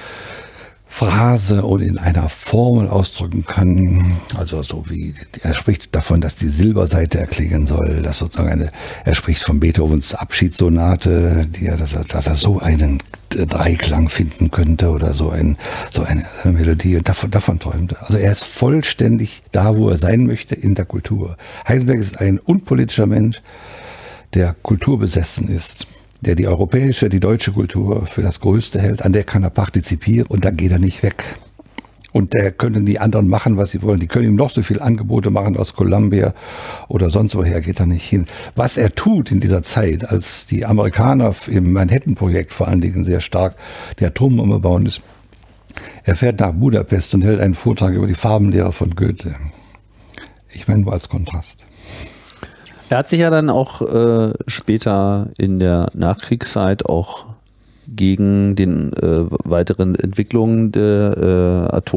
Phrase oder in einer Formel ausdrücken kann. Also so wie, er spricht davon, dass die Silberseite erklingen soll, dass sozusagen eine, er spricht von Beethovens Abschiedssonate, die er, dass er, dass er so einen Dreiklang finden könnte oder so, ein, so eine, eine Melodie. Und davon, davon träumt er. Also er ist vollständig da, wo er sein möchte, in der Kultur. Heisenberg ist ein unpolitischer Mensch, der kulturbesessen ist, der die europäische, die deutsche Kultur für das Größte hält, an der kann er partizipieren und da geht er nicht weg. Und der können die anderen machen, was sie wollen. Die können ihm noch so viel Angebote machen aus Columbia oder sonst woher, geht er nicht hin. Was er tut in dieser Zeit, als die Amerikaner im Manhattan-Projekt vor allen Dingen sehr stark die Atombombe bauen, ist, er fährt nach Budapest und hält einen Vortrag über die Farbenlehre von Goethe. Ich meine nur als Kontrast. Er hat sich ja dann auch äh, später in der Nachkriegszeit auch gegen den äh, weiteren Entwicklungen der äh,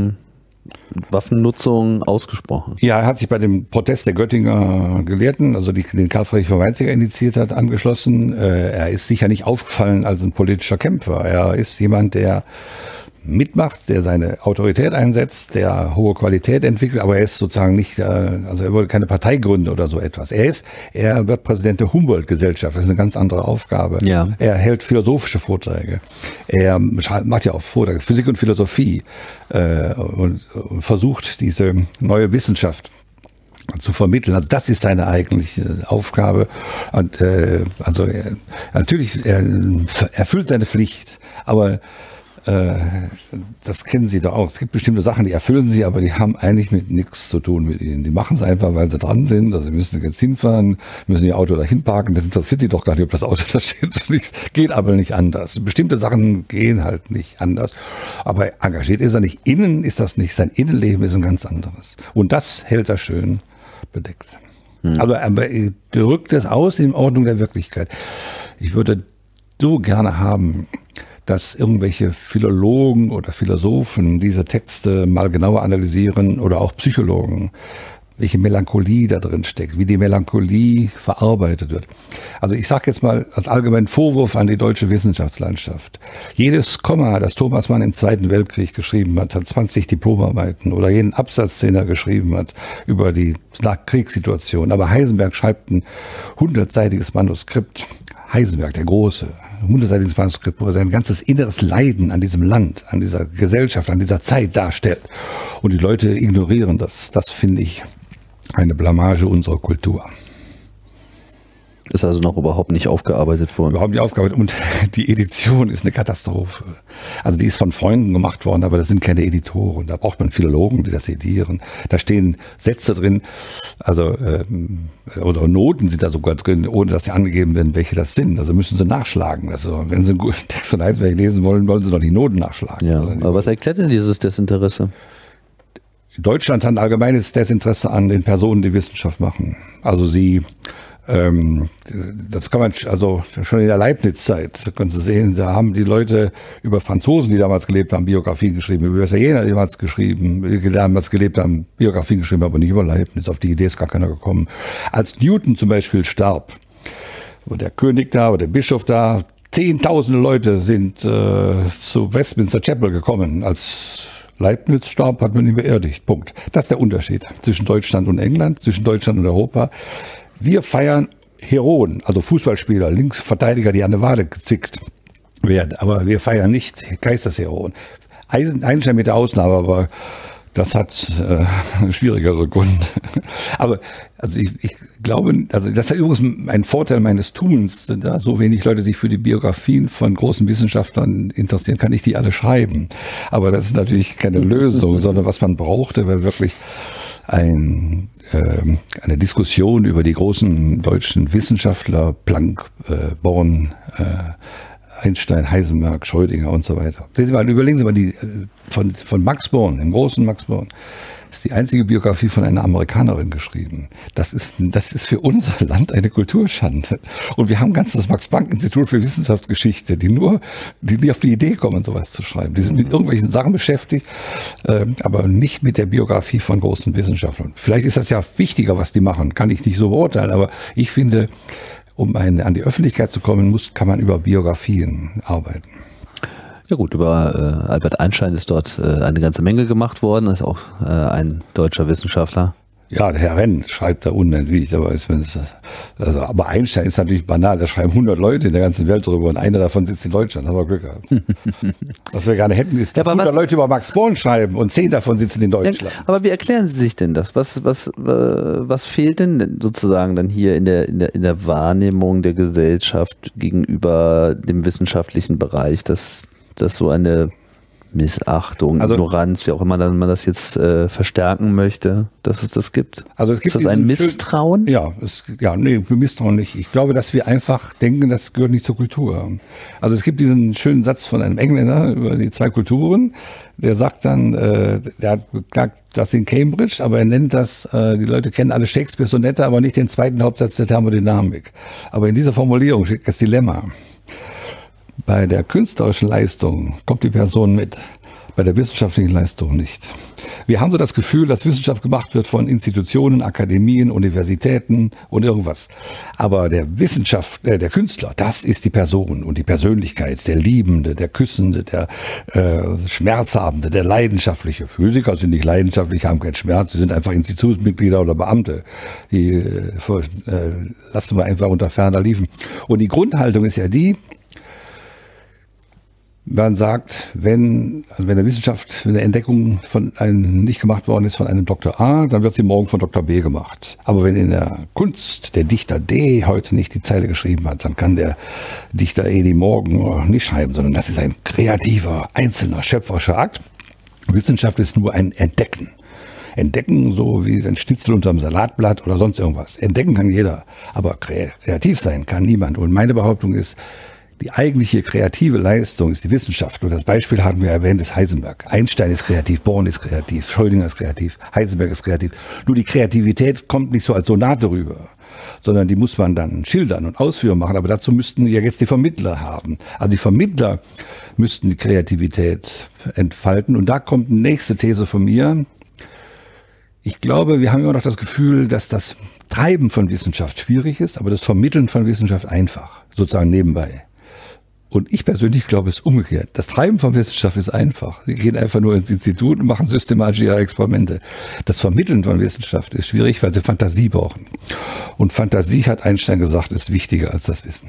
Atomwaffennutzung ausgesprochen. Ja, er hat sich bei dem Protest der Göttinger Gelehrten, also die, den Karl Friedrich von Weizsäcker initiiert hat, angeschlossen. Äh, er ist sicher nicht aufgefallen als ein politischer Kämpfer. Er ist jemand, der mitmacht, der seine Autorität einsetzt, der hohe Qualität entwickelt, aber er ist sozusagen nicht, also er würde keine Partei gründen oder so etwas. Er ist, er wird Präsident der Humboldt-Gesellschaft, das ist eine ganz andere Aufgabe. Ja. Er hält philosophische Vorträge. Er macht ja auch Vorträge, Physik und Philosophie äh, und, und versucht diese neue Wissenschaft zu vermitteln. Also das ist seine eigentliche Aufgabe. Und äh, also er, natürlich, er erfüllt seine Pflicht, aber das kennen Sie doch auch. Es gibt bestimmte Sachen, die erfüllen Sie, aber die haben eigentlich mit nichts zu tun mit Ihnen. Die machen es einfach, weil sie dran sind. Also Sie müssen jetzt hinfahren, müssen Ihr Auto dahin parken. Das interessiert Sie doch gar nicht, ob das Auto da steht. Das geht aber nicht anders. Bestimmte Sachen gehen halt nicht anders. Aber engagiert ist er nicht. Innen ist das nicht. Sein Innenleben ist ein ganz anderes. Und das hält er schön bedeckt. Hm. Aber er drückt es aus in Ordnung der Wirklichkeit. Ich würde so gerne haben, dass irgendwelche Philologen oder Philosophen diese Texte mal genauer analysieren oder auch Psychologen, welche Melancholie da drin steckt, wie die Melancholie verarbeitet wird. Also ich sage jetzt mal als allgemeinen Vorwurf an die deutsche Wissenschaftslandschaft. Jedes Komma, das Thomas Mann im Zweiten Weltkrieg geschrieben hat, hat zwanzig Diplomarbeiten oder jeden Absatz, den er geschrieben hat über die Kriegssituation. Aber Heisenberg schreibt ein hundertseitiges Manuskript. Heisenberg, der Große, hundertseitiges Manuskript, wo er sein ganzes inneres Leiden an diesem Land, an dieser Gesellschaft, an dieser Zeit darstellt. Und die Leute ignorieren das. Das finde ich eine Blamage unserer Kultur. Ist also noch überhaupt nicht aufgearbeitet worden. Überhaupt nicht aufgearbeitet. Und die Edition ist eine Katastrophe. Also die ist von Freunden gemacht worden, aber das sind keine Editoren. Da braucht man Philologen, die das edieren. Da stehen Sätze drin, also ähm, oder Noten sind da sogar drin, ohne dass sie angegeben werden, welche das sind. Also müssen sie nachschlagen. Also wenn sie einen guten Text von Heisenberg lesen wollen, wollen sie doch die Noten nachschlagen. Ja, aber was erklärt denn dieses Desinteresse? Deutschland hat ein allgemeines Desinteresse an den Personen, die Wissenschaft machen. Also sie Ähm, das kann man, also schon in der Leibniz-Zeit, können Sie sehen, da haben die Leute über Franzosen, die damals gelebt haben, Biografien geschrieben, über Italiener, die damals geschrieben, die damals gelebt haben, Biografien geschrieben, aber nicht über Leibniz. Auf die Idee ist gar keiner gekommen. Als Newton zum Beispiel starb, war der König da, war der Bischof da, zehntausende Leute sind äh, zu Westminster Chapel gekommen. Als Leibniz starb, hat man ihn beerdigt. Punkt. Das ist der Unterschied zwischen Deutschland und England, zwischen Deutschland und Europa. Wir feiern Heroen, also Fußballspieler, Linksverteidiger, die an der Wade gezickt werden. Aber wir feiern nicht Geistesheroen. Einstein mit der Ausnahme, aber Das hat äh, schwierigere Gründe. Aber also ich, ich glaube, also das ist übrigens ein Vorteil meines Tuns, da so wenig Leute sich für die Biografien von großen Wissenschaftlern interessieren, kann ich die alle schreiben. Aber das ist natürlich keine Lösung, sondern was man brauchte, war wirklich ein, äh, eine Diskussion über die großen deutschen Wissenschaftler, Planck, äh, Born, äh, Einstein, Heisenberg, Schrödinger und so weiter. Sie mal, überlegen Sie mal, die, von, von Max Born, dem großen Max Born, ist die einzige Biografie von einer Amerikanerin geschrieben. Das ist, das ist für unser Land eine Kulturschande. Und wir haben ganz das Max-Planck-Institut für Wissenschaftsgeschichte, die nur, die nie auf die Idee kommen, sowas zu schreiben. Die sind mit irgendwelchen Sachen beschäftigt, äh, aber nicht mit der Biografie von großen Wissenschaftlern. Vielleicht ist das ja wichtiger, was die machen, kann ich nicht so beurteilen, aber ich finde, um eine, an die Öffentlichkeit zu kommen, muss, kann man über Biografien arbeiten. Ja gut, über äh, Albert Einstein ist dort äh, eine ganze Menge gemacht worden, ist auch äh, ein deutscher Wissenschaftler. Ja, der Herr Renn schreibt da unendlich, aber ist, wenn es das, also, aber Einstein ist natürlich banal, da schreiben hundert Leute in der ganzen Welt drüber und einer davon sitzt in Deutschland, haben wir Glück gehabt. Was wir gerne hätten, ist, dass ja, hundert was, Leute über Max Born schreiben und zehn davon sitzen in Deutschland. Aber wie erklären Sie sich denn das? Was, was, äh, was fehlt denn sozusagen dann hier in der, in der, in der Wahrnehmung der Gesellschaft gegenüber dem wissenschaftlichen Bereich, dass, dass so eine Missachtung, also, Ignoranz, wie auch immer man das jetzt äh, verstärken möchte, dass es das gibt? Also es gibt ist das ein Misstrauen? Schön, ja, es, ja, nee, Misstrauen nicht. Ich glaube, dass wir einfach denken, das gehört nicht zur Kultur. Also es gibt diesen schönen Satz von einem Engländer über die zwei Kulturen, der sagt dann, äh, der hat beklagt, das in Cambridge, aber er nennt das, äh, die Leute kennen alle Shakespeare Sonette, aber nicht den zweiten Hauptsatz der Thermodynamik. Aber in dieser Formulierung steht das Dilemma. Bei der künstlerischen Leistung kommt die Person mit, bei der wissenschaftlichen Leistung nicht. Wir haben so das Gefühl, dass Wissenschaft gemacht wird von Institutionen, Akademien, Universitäten und irgendwas. Aber der Wissenschaft, äh, der Künstler, das ist die Person und die Persönlichkeit, der Liebende, der Küssende, der äh, Schmerzhabende, der Leidenschaftliche. Physiker sind nicht leidenschaftlich, haben keinen Schmerz, sie sind einfach Institutsmitglieder oder Beamte. Die äh, äh, lassen wir einfach unter ferner liefen. Und die Grundhaltung ist ja die, man sagt, wenn, also wenn der Wissenschaft, wenn eine Entdeckung von einem nicht gemacht worden ist von einem Doktor A, dann wird sie morgen von Doktor B gemacht. Aber wenn in der Kunst der Dichter D heute nicht die Zeile geschrieben hat, dann kann der Dichter E die morgen nicht schreiben, sondern das ist ein kreativer, einzelner, schöpferischer Akt. Wissenschaft ist nur ein Entdecken. Entdecken, so wie ein Schnitzel unterm Salatblatt oder sonst irgendwas. Entdecken kann jeder, aber kreativ sein kann niemand. Und meine Behauptung ist, die eigentliche kreative Leistung ist die Wissenschaft. Und das Beispiel hatten wir erwähnt, ist Heisenberg. Einstein ist kreativ, Born ist kreativ, Schrödinger ist kreativ, Heisenberg ist kreativ. Nur die Kreativität kommt nicht so als Sonate rüber, sondern die muss man dann schildern und Ausführungen machen. Aber dazu müssten ja jetzt die Vermittler haben. Also die Vermittler müssten die Kreativität entfalten. Und da kommt eine nächste These von mir. Ich glaube, wir haben immer noch das Gefühl, dass das Treiben von Wissenschaft schwierig ist, aber das Vermitteln von Wissenschaft einfach, sozusagen nebenbei. Und ich persönlich glaube, es ist umgekehrt. Das Treiben von Wissenschaft ist einfach. Sie gehen einfach nur ins Institut und machen systematisch ihre Experimente. Das Vermitteln von Wissenschaft ist schwierig, weil sie Fantasie brauchen. Und Fantasie, hat Einstein gesagt, ist wichtiger als das Wissen.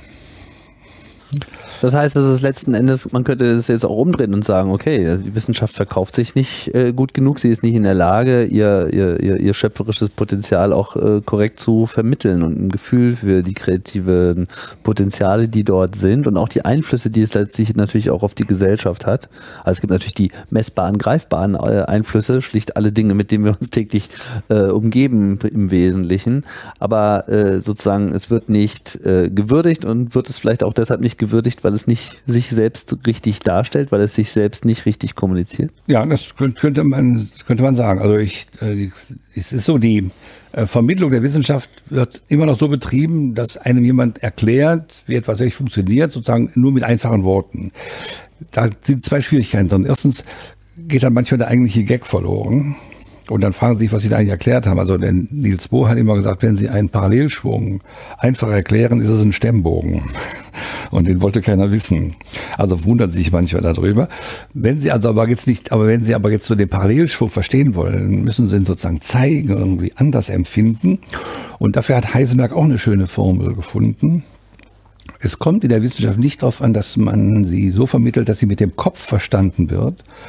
Das heißt, dass es letzten Endes, man könnte es jetzt auch umdrehen und sagen, okay, also die Wissenschaft verkauft sich nicht äh, gut genug, sie ist nicht in der Lage, ihr, ihr, ihr, ihr schöpferisches Potenzial auch äh, korrekt zu vermitteln und ein Gefühl für die kreativen Potenziale, die dort sind und auch die Einflüsse, die es letztlich natürlich auch auf die Gesellschaft hat. Also es gibt natürlich die messbaren, greifbaren äh, Einflüsse, schlicht alle Dinge, mit denen wir uns täglich äh, umgeben im Wesentlichen, aber äh, sozusagen es wird nicht äh, gewürdigt und wird es vielleicht auch deshalb nicht gewürdigt, weil es nicht sich selbst richtig darstellt, weil es sich selbst nicht richtig kommuniziert? Ja, das könnte man, könnte man sagen. Also ich, äh, es ist so, die äh, Vermittlung der Wissenschaft wird immer noch so betrieben, dass einem jemand erklärt, wie etwas eigentlich funktioniert, sozusagen nur mit einfachen Worten. Da sind zwei Schwierigkeiten drin. Erstens geht dann manchmal der eigentliche Gag verloren. Und dann fragen Sie sich, was Sie da eigentlich erklärt haben. Also der Niels Bohr hat immer gesagt, wenn Sie einen Parallelschwung einfach erklären, ist es ein Stemmbogen. Und den wollte keiner wissen. Also wundern Sie sich manchmal darüber. Wenn Sie also aber jetzt nicht, aber wenn Sie aber jetzt so den Parallelschwung verstehen wollen, müssen Sie ihn sozusagen zeigen, irgendwie anders empfinden. Und dafür hat Heisenberg auch eine schöne Formel gefunden. Es kommt in der Wissenschaft nicht darauf an, dass man sie so vermittelt, dass sie mit dem Kopf verstanden wird,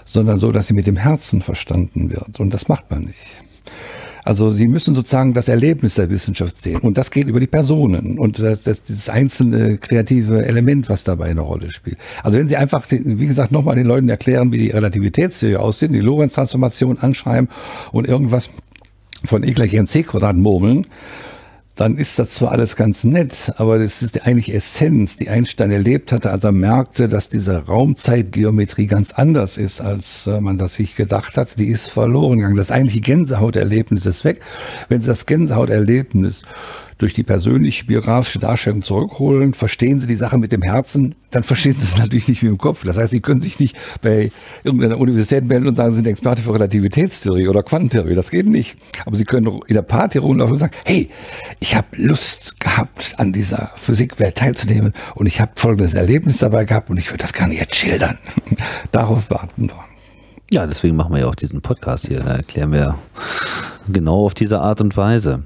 sondern so, dass sie mit dem Herzen verstanden wird. Und das macht man nicht. Also Sie müssen sozusagen das Erlebnis der Wissenschaft sehen. Und das geht über die Personen und das, das, das einzelne kreative Element, was dabei eine Rolle spielt. Also wenn Sie einfach, wie gesagt, nochmal den Leuten erklären, wie die Relativitätstheorie aussieht, die Lorentz-Transformation anschreiben und irgendwas von E gleich mc Quadrat murmeln, dann ist das zwar alles ganz nett, aber das ist die eigentliche Essenz, die Einstein erlebt hatte, als er merkte, dass diese Raumzeitgeometrie ganz anders ist, als man das sich gedacht hat. Die ist verloren gegangen. Das eigentliche Gänsehauterlebnis ist weg. Wenn Sie das Gänsehauterlebnis durch die persönliche biografische Darstellung zurückholen, verstehen Sie die Sache mit dem Herzen, dann verstehen Sie es natürlich nicht mit dem Kopf. Das heißt, Sie können sich nicht bei irgendeiner Universität melden und sagen, Sie sind Experte für Relativitätstheorie oder Quantentheorie. Das geht nicht. Aber Sie können in der Party rumlaufen und sagen, hey, ich habe Lust gehabt, an dieser Physikwelt teilzunehmen und ich habe folgendes Erlebnis dabei gehabt und ich würde das gerne jetzt schildern. Darauf warten wir. Ja, deswegen machen wir ja auch diesen Podcast hier. Da erklären wir genau auf diese Art und Weise.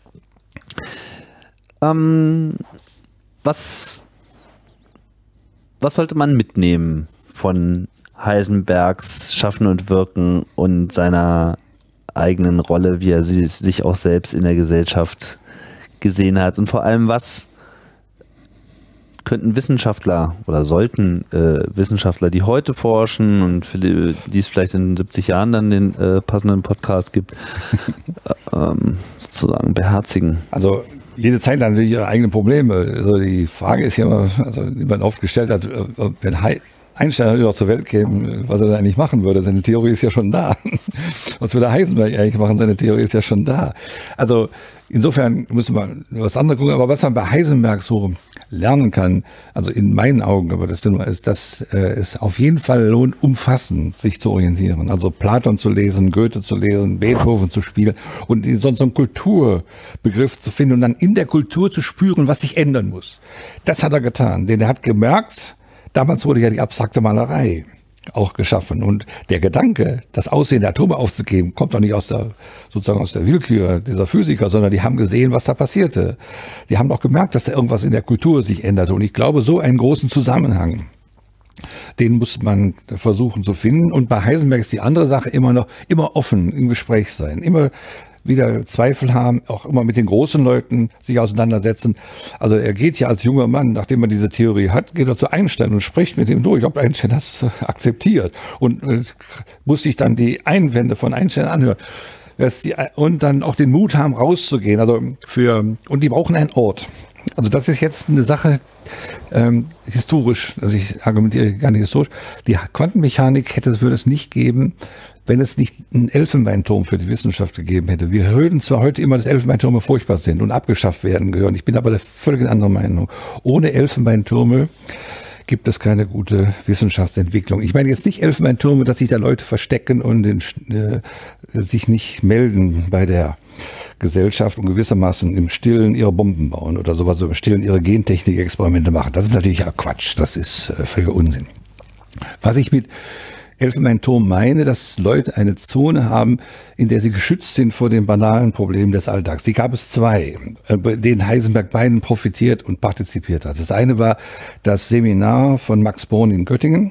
Ähm, was, was sollte man mitnehmen von Heisenbergs Schaffen und Wirken und seiner eigenen Rolle, wie er sie, sich auch selbst in der Gesellschaft gesehen hat? Und vor allem, was könnten Wissenschaftler oder sollten äh, Wissenschaftler, die heute forschen und für die, die es vielleicht in siebzig Jahren dann den äh, passenden Podcast gibt, äh, ähm, sozusagen beherzigen? Also jede Zeit hat natürlich ihre eigenen Probleme. Also die Frage ist ja immer, also die man oft gestellt hat, wenn Einstein noch zur Welt käme, was er da eigentlich machen würde. Seine Theorie ist ja schon da. Was würde Heisenberg eigentlich machen? Seine Theorie ist ja schon da. Also insofern müssen wir was anderes gucken. Aber was man bei Heisenberg so lernen kann, also in meinen Augen, aber das ist, dass äh, es auf jeden Fall lohnt, umfassend sich zu orientieren. Also Platon zu lesen, Goethe zu lesen, Beethoven zu spielen und so, so einen Kulturbegriff zu finden und dann in der Kultur zu spüren, was sich ändern muss. Das hat er getan, denn er hat gemerkt, damals wurde ja die abstrakte Malerei auch geschaffen und der Gedanke, das Aussehen der Atome aufzugeben, kommt doch nicht aus der, sozusagen aus der Willkür dieser Physiker, sondern die haben gesehen, was da passierte. Die haben doch gemerkt, dass da irgendwas in der Kultur sich änderte und ich glaube, so einen großen Zusammenhang, den muss man versuchen zu finden und bei Heisenberg ist die andere Sache immer noch, immer offen im Gespräch sein, immer wieder Zweifel haben, auch immer mit den großen Leuten sich auseinandersetzen. Also er geht ja als junger Mann, nachdem er diese Theorie hat, geht er zu Einstein und spricht mit ihm durch. Ich glaube, Einstein hat es akzeptiert und äh, muss sich dann die Einwände von Einstein anhören. Die, und dann auch den Mut haben, rauszugehen. Also für, und die brauchen einen Ort. Also das ist jetzt eine Sache ähm, historisch, also ich argumentiere gar nicht historisch. Die Quantenmechanik hätte es, würde es nicht geben, wenn es nicht einen Elfenbeinturm für die Wissenschaft gegeben hätte. Wir hören zwar heute immer, dass Elfenbeintürme furchtbar sind und abgeschafft werden gehören. Ich bin aber der völlig anderen Meinung. Ohne Elfenbeintürme gibt es keine gute Wissenschaftsentwicklung. Ich meine jetzt nicht Elfenbeintürme, dass sich da Leute verstecken und den, äh, sich nicht melden bei der Gesellschaft und gewissermaßen im Stillen ihre Bomben bauen oder sowas, so im Stillen ihre Gentechnik-Experimente machen. Das ist natürlich ja Quatsch. Das ist äh, völliger Unsinn. Was ich mit Elfenbeinturm meine, dass Leute eine Zone haben, in der sie geschützt sind vor den banalen Problemen des Alltags. Die gab es zwei, bei denen Heisenberg beiden profitiert und partizipiert hat. Das eine war das Seminar von Max Born in Göttingen.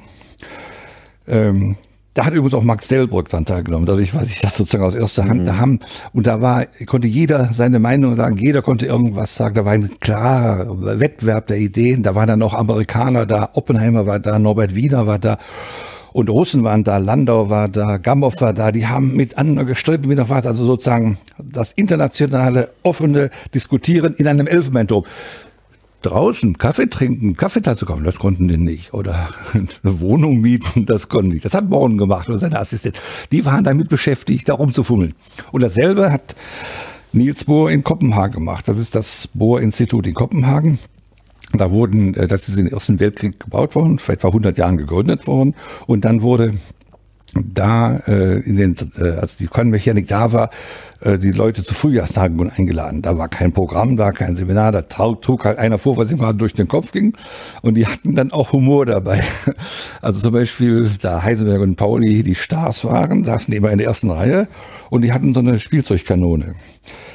Ähm, da hat übrigens auch Max Delbrück dran teilgenommen. Dadurch weiß ich das sozusagen aus erster Hand. Mhm. Da haben, und da war, konnte jeder seine Meinung sagen, jeder konnte irgendwas sagen. Da war ein klarer Wettbewerb der Ideen. Da waren dann auch Amerikaner da, Oppenheimer war da, Norbert Wiener war da. Und Russen waren da, Landau war da, Gamow war da, die haben miteinander gestritten, wie noch was. Also sozusagen das internationale, offene Diskutieren in einem Elfenbeinturm. Draußen Kaffee trinken, Kaffeetasse kaufen, das konnten die nicht. Oder eine Wohnung mieten, das konnten die nicht. Das hat Born gemacht oder seine Assistent. Die waren damit beschäftigt, da rumzufummeln. Und dasselbe hat Niels Bohr in Kopenhagen gemacht. Das ist das Bohr-Institut in Kopenhagen. Da wurden, das ist im Ersten Weltkrieg gebaut worden, vor etwa hundert Jahren gegründet worden. Und dann wurde da, äh, in den, äh, als die Quantenmechanik da war, äh, die Leute zu Frühjahrstagungen eingeladen. Da war kein Programm, da war kein Seminar, da trug halt einer vor, was ihm gerade durch den Kopf ging. Und die hatten dann auch Humor dabei. Also zum Beispiel, da Heisenberg und Pauli die Stars waren, saßen immer in der ersten Reihe und die hatten so eine Spielzeugkanone.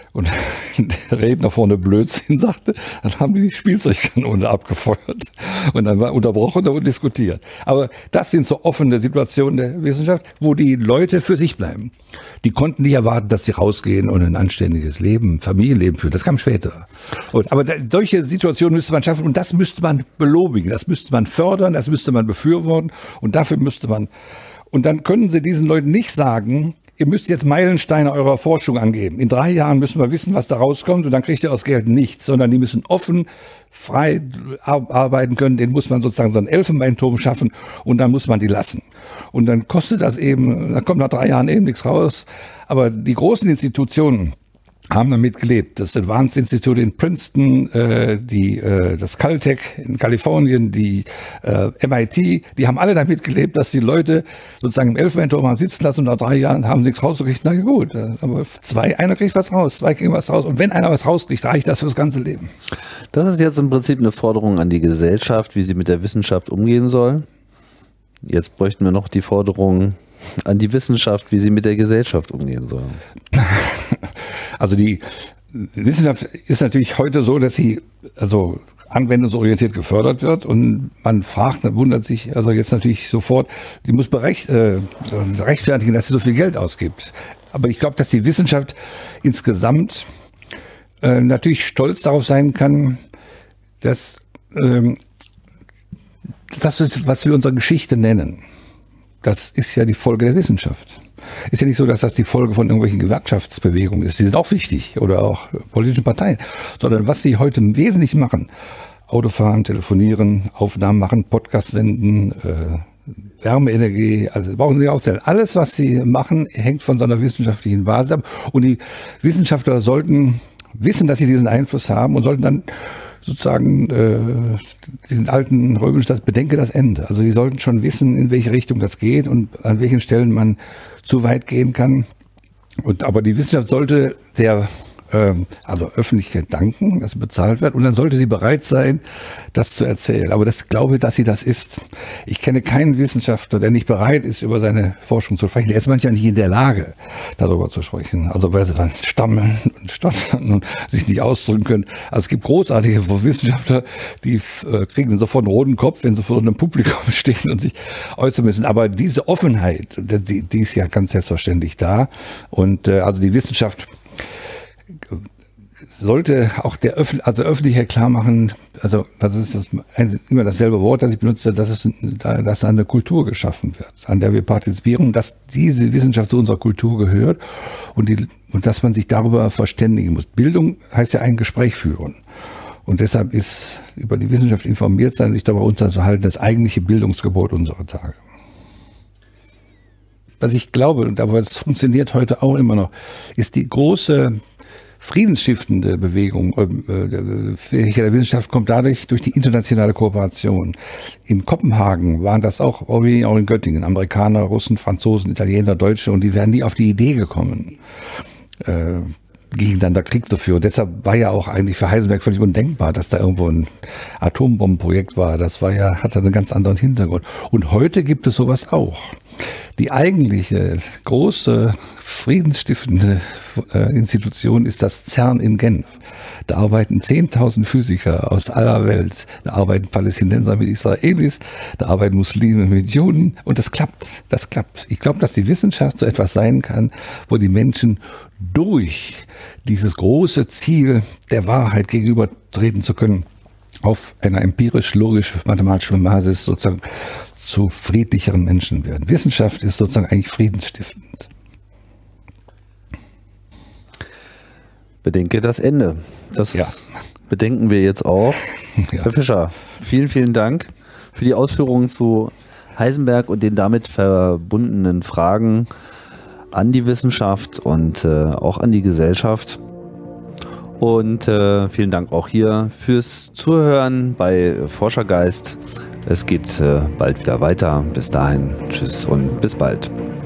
Und der Redner vorne Blödsinn sagte, dann haben die die Spielzeugkanone abgefeuert. Und dann war unterbrochen und diskutiert. Aber das sind so offene Situationen der Wissenschaft, wo die Leute für sich bleiben. Die konnten nicht erwarten, dass sie rausgehen und ein anständiges Leben, Familienleben führen. Das kam später. Und, aber da, solche Situationen müsste man schaffen und das müsste man belobigen, das müsste man fördern, das müsste man befürworten und dafür müsste man. Und dann können Sie diesen Leuten nicht sagen, ihr müsst jetzt Meilensteine eurer Forschung angeben. In drei Jahren müssen wir wissen, was da rauskommt und dann kriegt ihr aus Geld nichts, sondern die müssen offen, frei arbeiten können. Den muss man sozusagen so einen Elfenbeinturm schaffen und dann muss man die lassen. Und dann kostet das eben, da kommt nach drei Jahren eben nichts raus. Aber die großen Institutionen haben damit gelebt. Das Advanced Institute in Princeton, äh, die, äh, das Caltech in Kalifornien, die äh, M I T, die haben alle damit gelebt, dass die Leute sozusagen im Elfenbeinturm haben sitzen lassen und nach drei Jahren haben sie nichts rausgekriegt. Na gut, aber zwei, einer kriegt was raus, zwei kriegen was raus. Und wenn einer was rauskriegt, reicht das fürs ganze Leben. Das ist jetzt im Prinzip eine Forderung an die Gesellschaft, wie sie mit der Wissenschaft umgehen soll. Jetzt bräuchten wir noch die Forderung an die Wissenschaft, wie sie mit der Gesellschaft umgehen soll. Also die Wissenschaft ist natürlich heute so, dass sie also anwendungsorientiert gefördert wird und man fragt, wundert sich also jetzt natürlich sofort, die muss berecht, äh, rechtfertigen, dass sie so viel Geld ausgibt. Aber ich glaube, dass die Wissenschaft insgesamt äh, natürlich stolz darauf sein kann, dass ähm, das, was wir unsere Geschichte nennen, das ist ja die Folge der Wissenschaft. Ist ja nicht so, dass das die Folge von irgendwelchen Gewerkschaftsbewegungen ist. Die sind auch wichtig oder auch politischen Parteien. Sondern was sie heute im Wesentlichen machen, Autofahren, telefonieren, Aufnahmen machen, Podcast senden, äh, Wärmeenergie, also brauchen sie aufzählen. Alles, was sie machen, hängt von so einer wissenschaftlichen Basis ab. Und die Wissenschaftler sollten wissen, dass sie diesen Einfluss haben und sollten dann sozusagen äh, diesen alten römischen Satz, bedenke das Ende. Also sie sollten schon wissen, in welche Richtung das geht und an welchen Stellen man zu weit gehen kann. Und aber die Wissenschaft sollte der ähm, also Öffentlichkeit danken, dass sie bezahlt wird und dann sollte sie bereit sein, das zu erzählen. Aber das glaube ich, dass sie das ist. Ich kenne keinen Wissenschaftler, der nicht bereit ist, über seine Forschung zu sprechen. Der ist manchmal nicht in der Lage, darüber zu sprechen. Also weil sie dann stammeln und stottern und sich nicht ausdrücken können. Also es gibt großartige Wissenschaftler, die äh, kriegen sofort einen roten Kopf, wenn sie vor einem Publikum stehen und sich äußern müssen. Aber diese Offenheit, die, die ist ja ganz selbstverständlich da. Und äh, also die Wissenschaft sollte auch der Öffn also Öffentlichkeit klar machen, also das ist das, ein, immer dasselbe Wort, das ich benutze, dass es dass eine Kultur geschaffen wird, an der wir partizipieren, dass diese Wissenschaft zu unserer Kultur gehört und, die, und dass man sich darüber verständigen muss. Bildung heißt ja ein Gespräch führen. Und deshalb ist über die Wissenschaft informiert sein, sich darüber unterzuhalten, das eigentliche Bildungsgebot unserer Tage. Was ich glaube, und aber es funktioniert heute auch immer noch, ist die große friedensstiftende Bewegung äh, der, der Wissenschaft kommt dadurch durch die internationale Kooperation. In Kopenhagen waren das auch, auch in Göttingen, Amerikaner, Russen, Franzosen, Italiener, Deutsche und die wären nie auf die Idee gekommen, äh, gegeneinander Krieg zu führen. Deshalb war ja auch eigentlich für Heisenberg völlig undenkbar, dass da irgendwo ein Atombombenprojekt war. Das war ja, hatte einen ganz anderen Hintergrund. Und heute gibt es sowas auch. Die eigentliche große friedensstiftende äh, Institution ist das CERN in Genf. Da arbeiten zehntausend Physiker aus aller Welt. Da arbeiten Palästinenser mit Israelis, da arbeiten Muslime mit Juden und das klappt. Das klappt. Ich glaube, dass die Wissenschaft so etwas sein kann, wo die Menschen durch dieses große Ziel der Wahrheit gegenübertreten zu können, auf einer empirisch-logisch-mathematischen Basis sozusagen zu friedlicheren Menschen werden. Wissenschaft ist sozusagen eigentlich friedensstiftend. Bedenke das Ende. Das ja. bedenken wir jetzt auch. Ja. Herr Fischer, vielen, vielen Dank für die Ausführungen zu Heisenberg und den damit verbundenen Fragen an die Wissenschaft und äh, auch an die Gesellschaft. Und äh, vielen Dank auch hier fürs Zuhören bei Forschergeist. Es geht äh, bald wieder weiter. Bis dahin, tschüss und bis bald.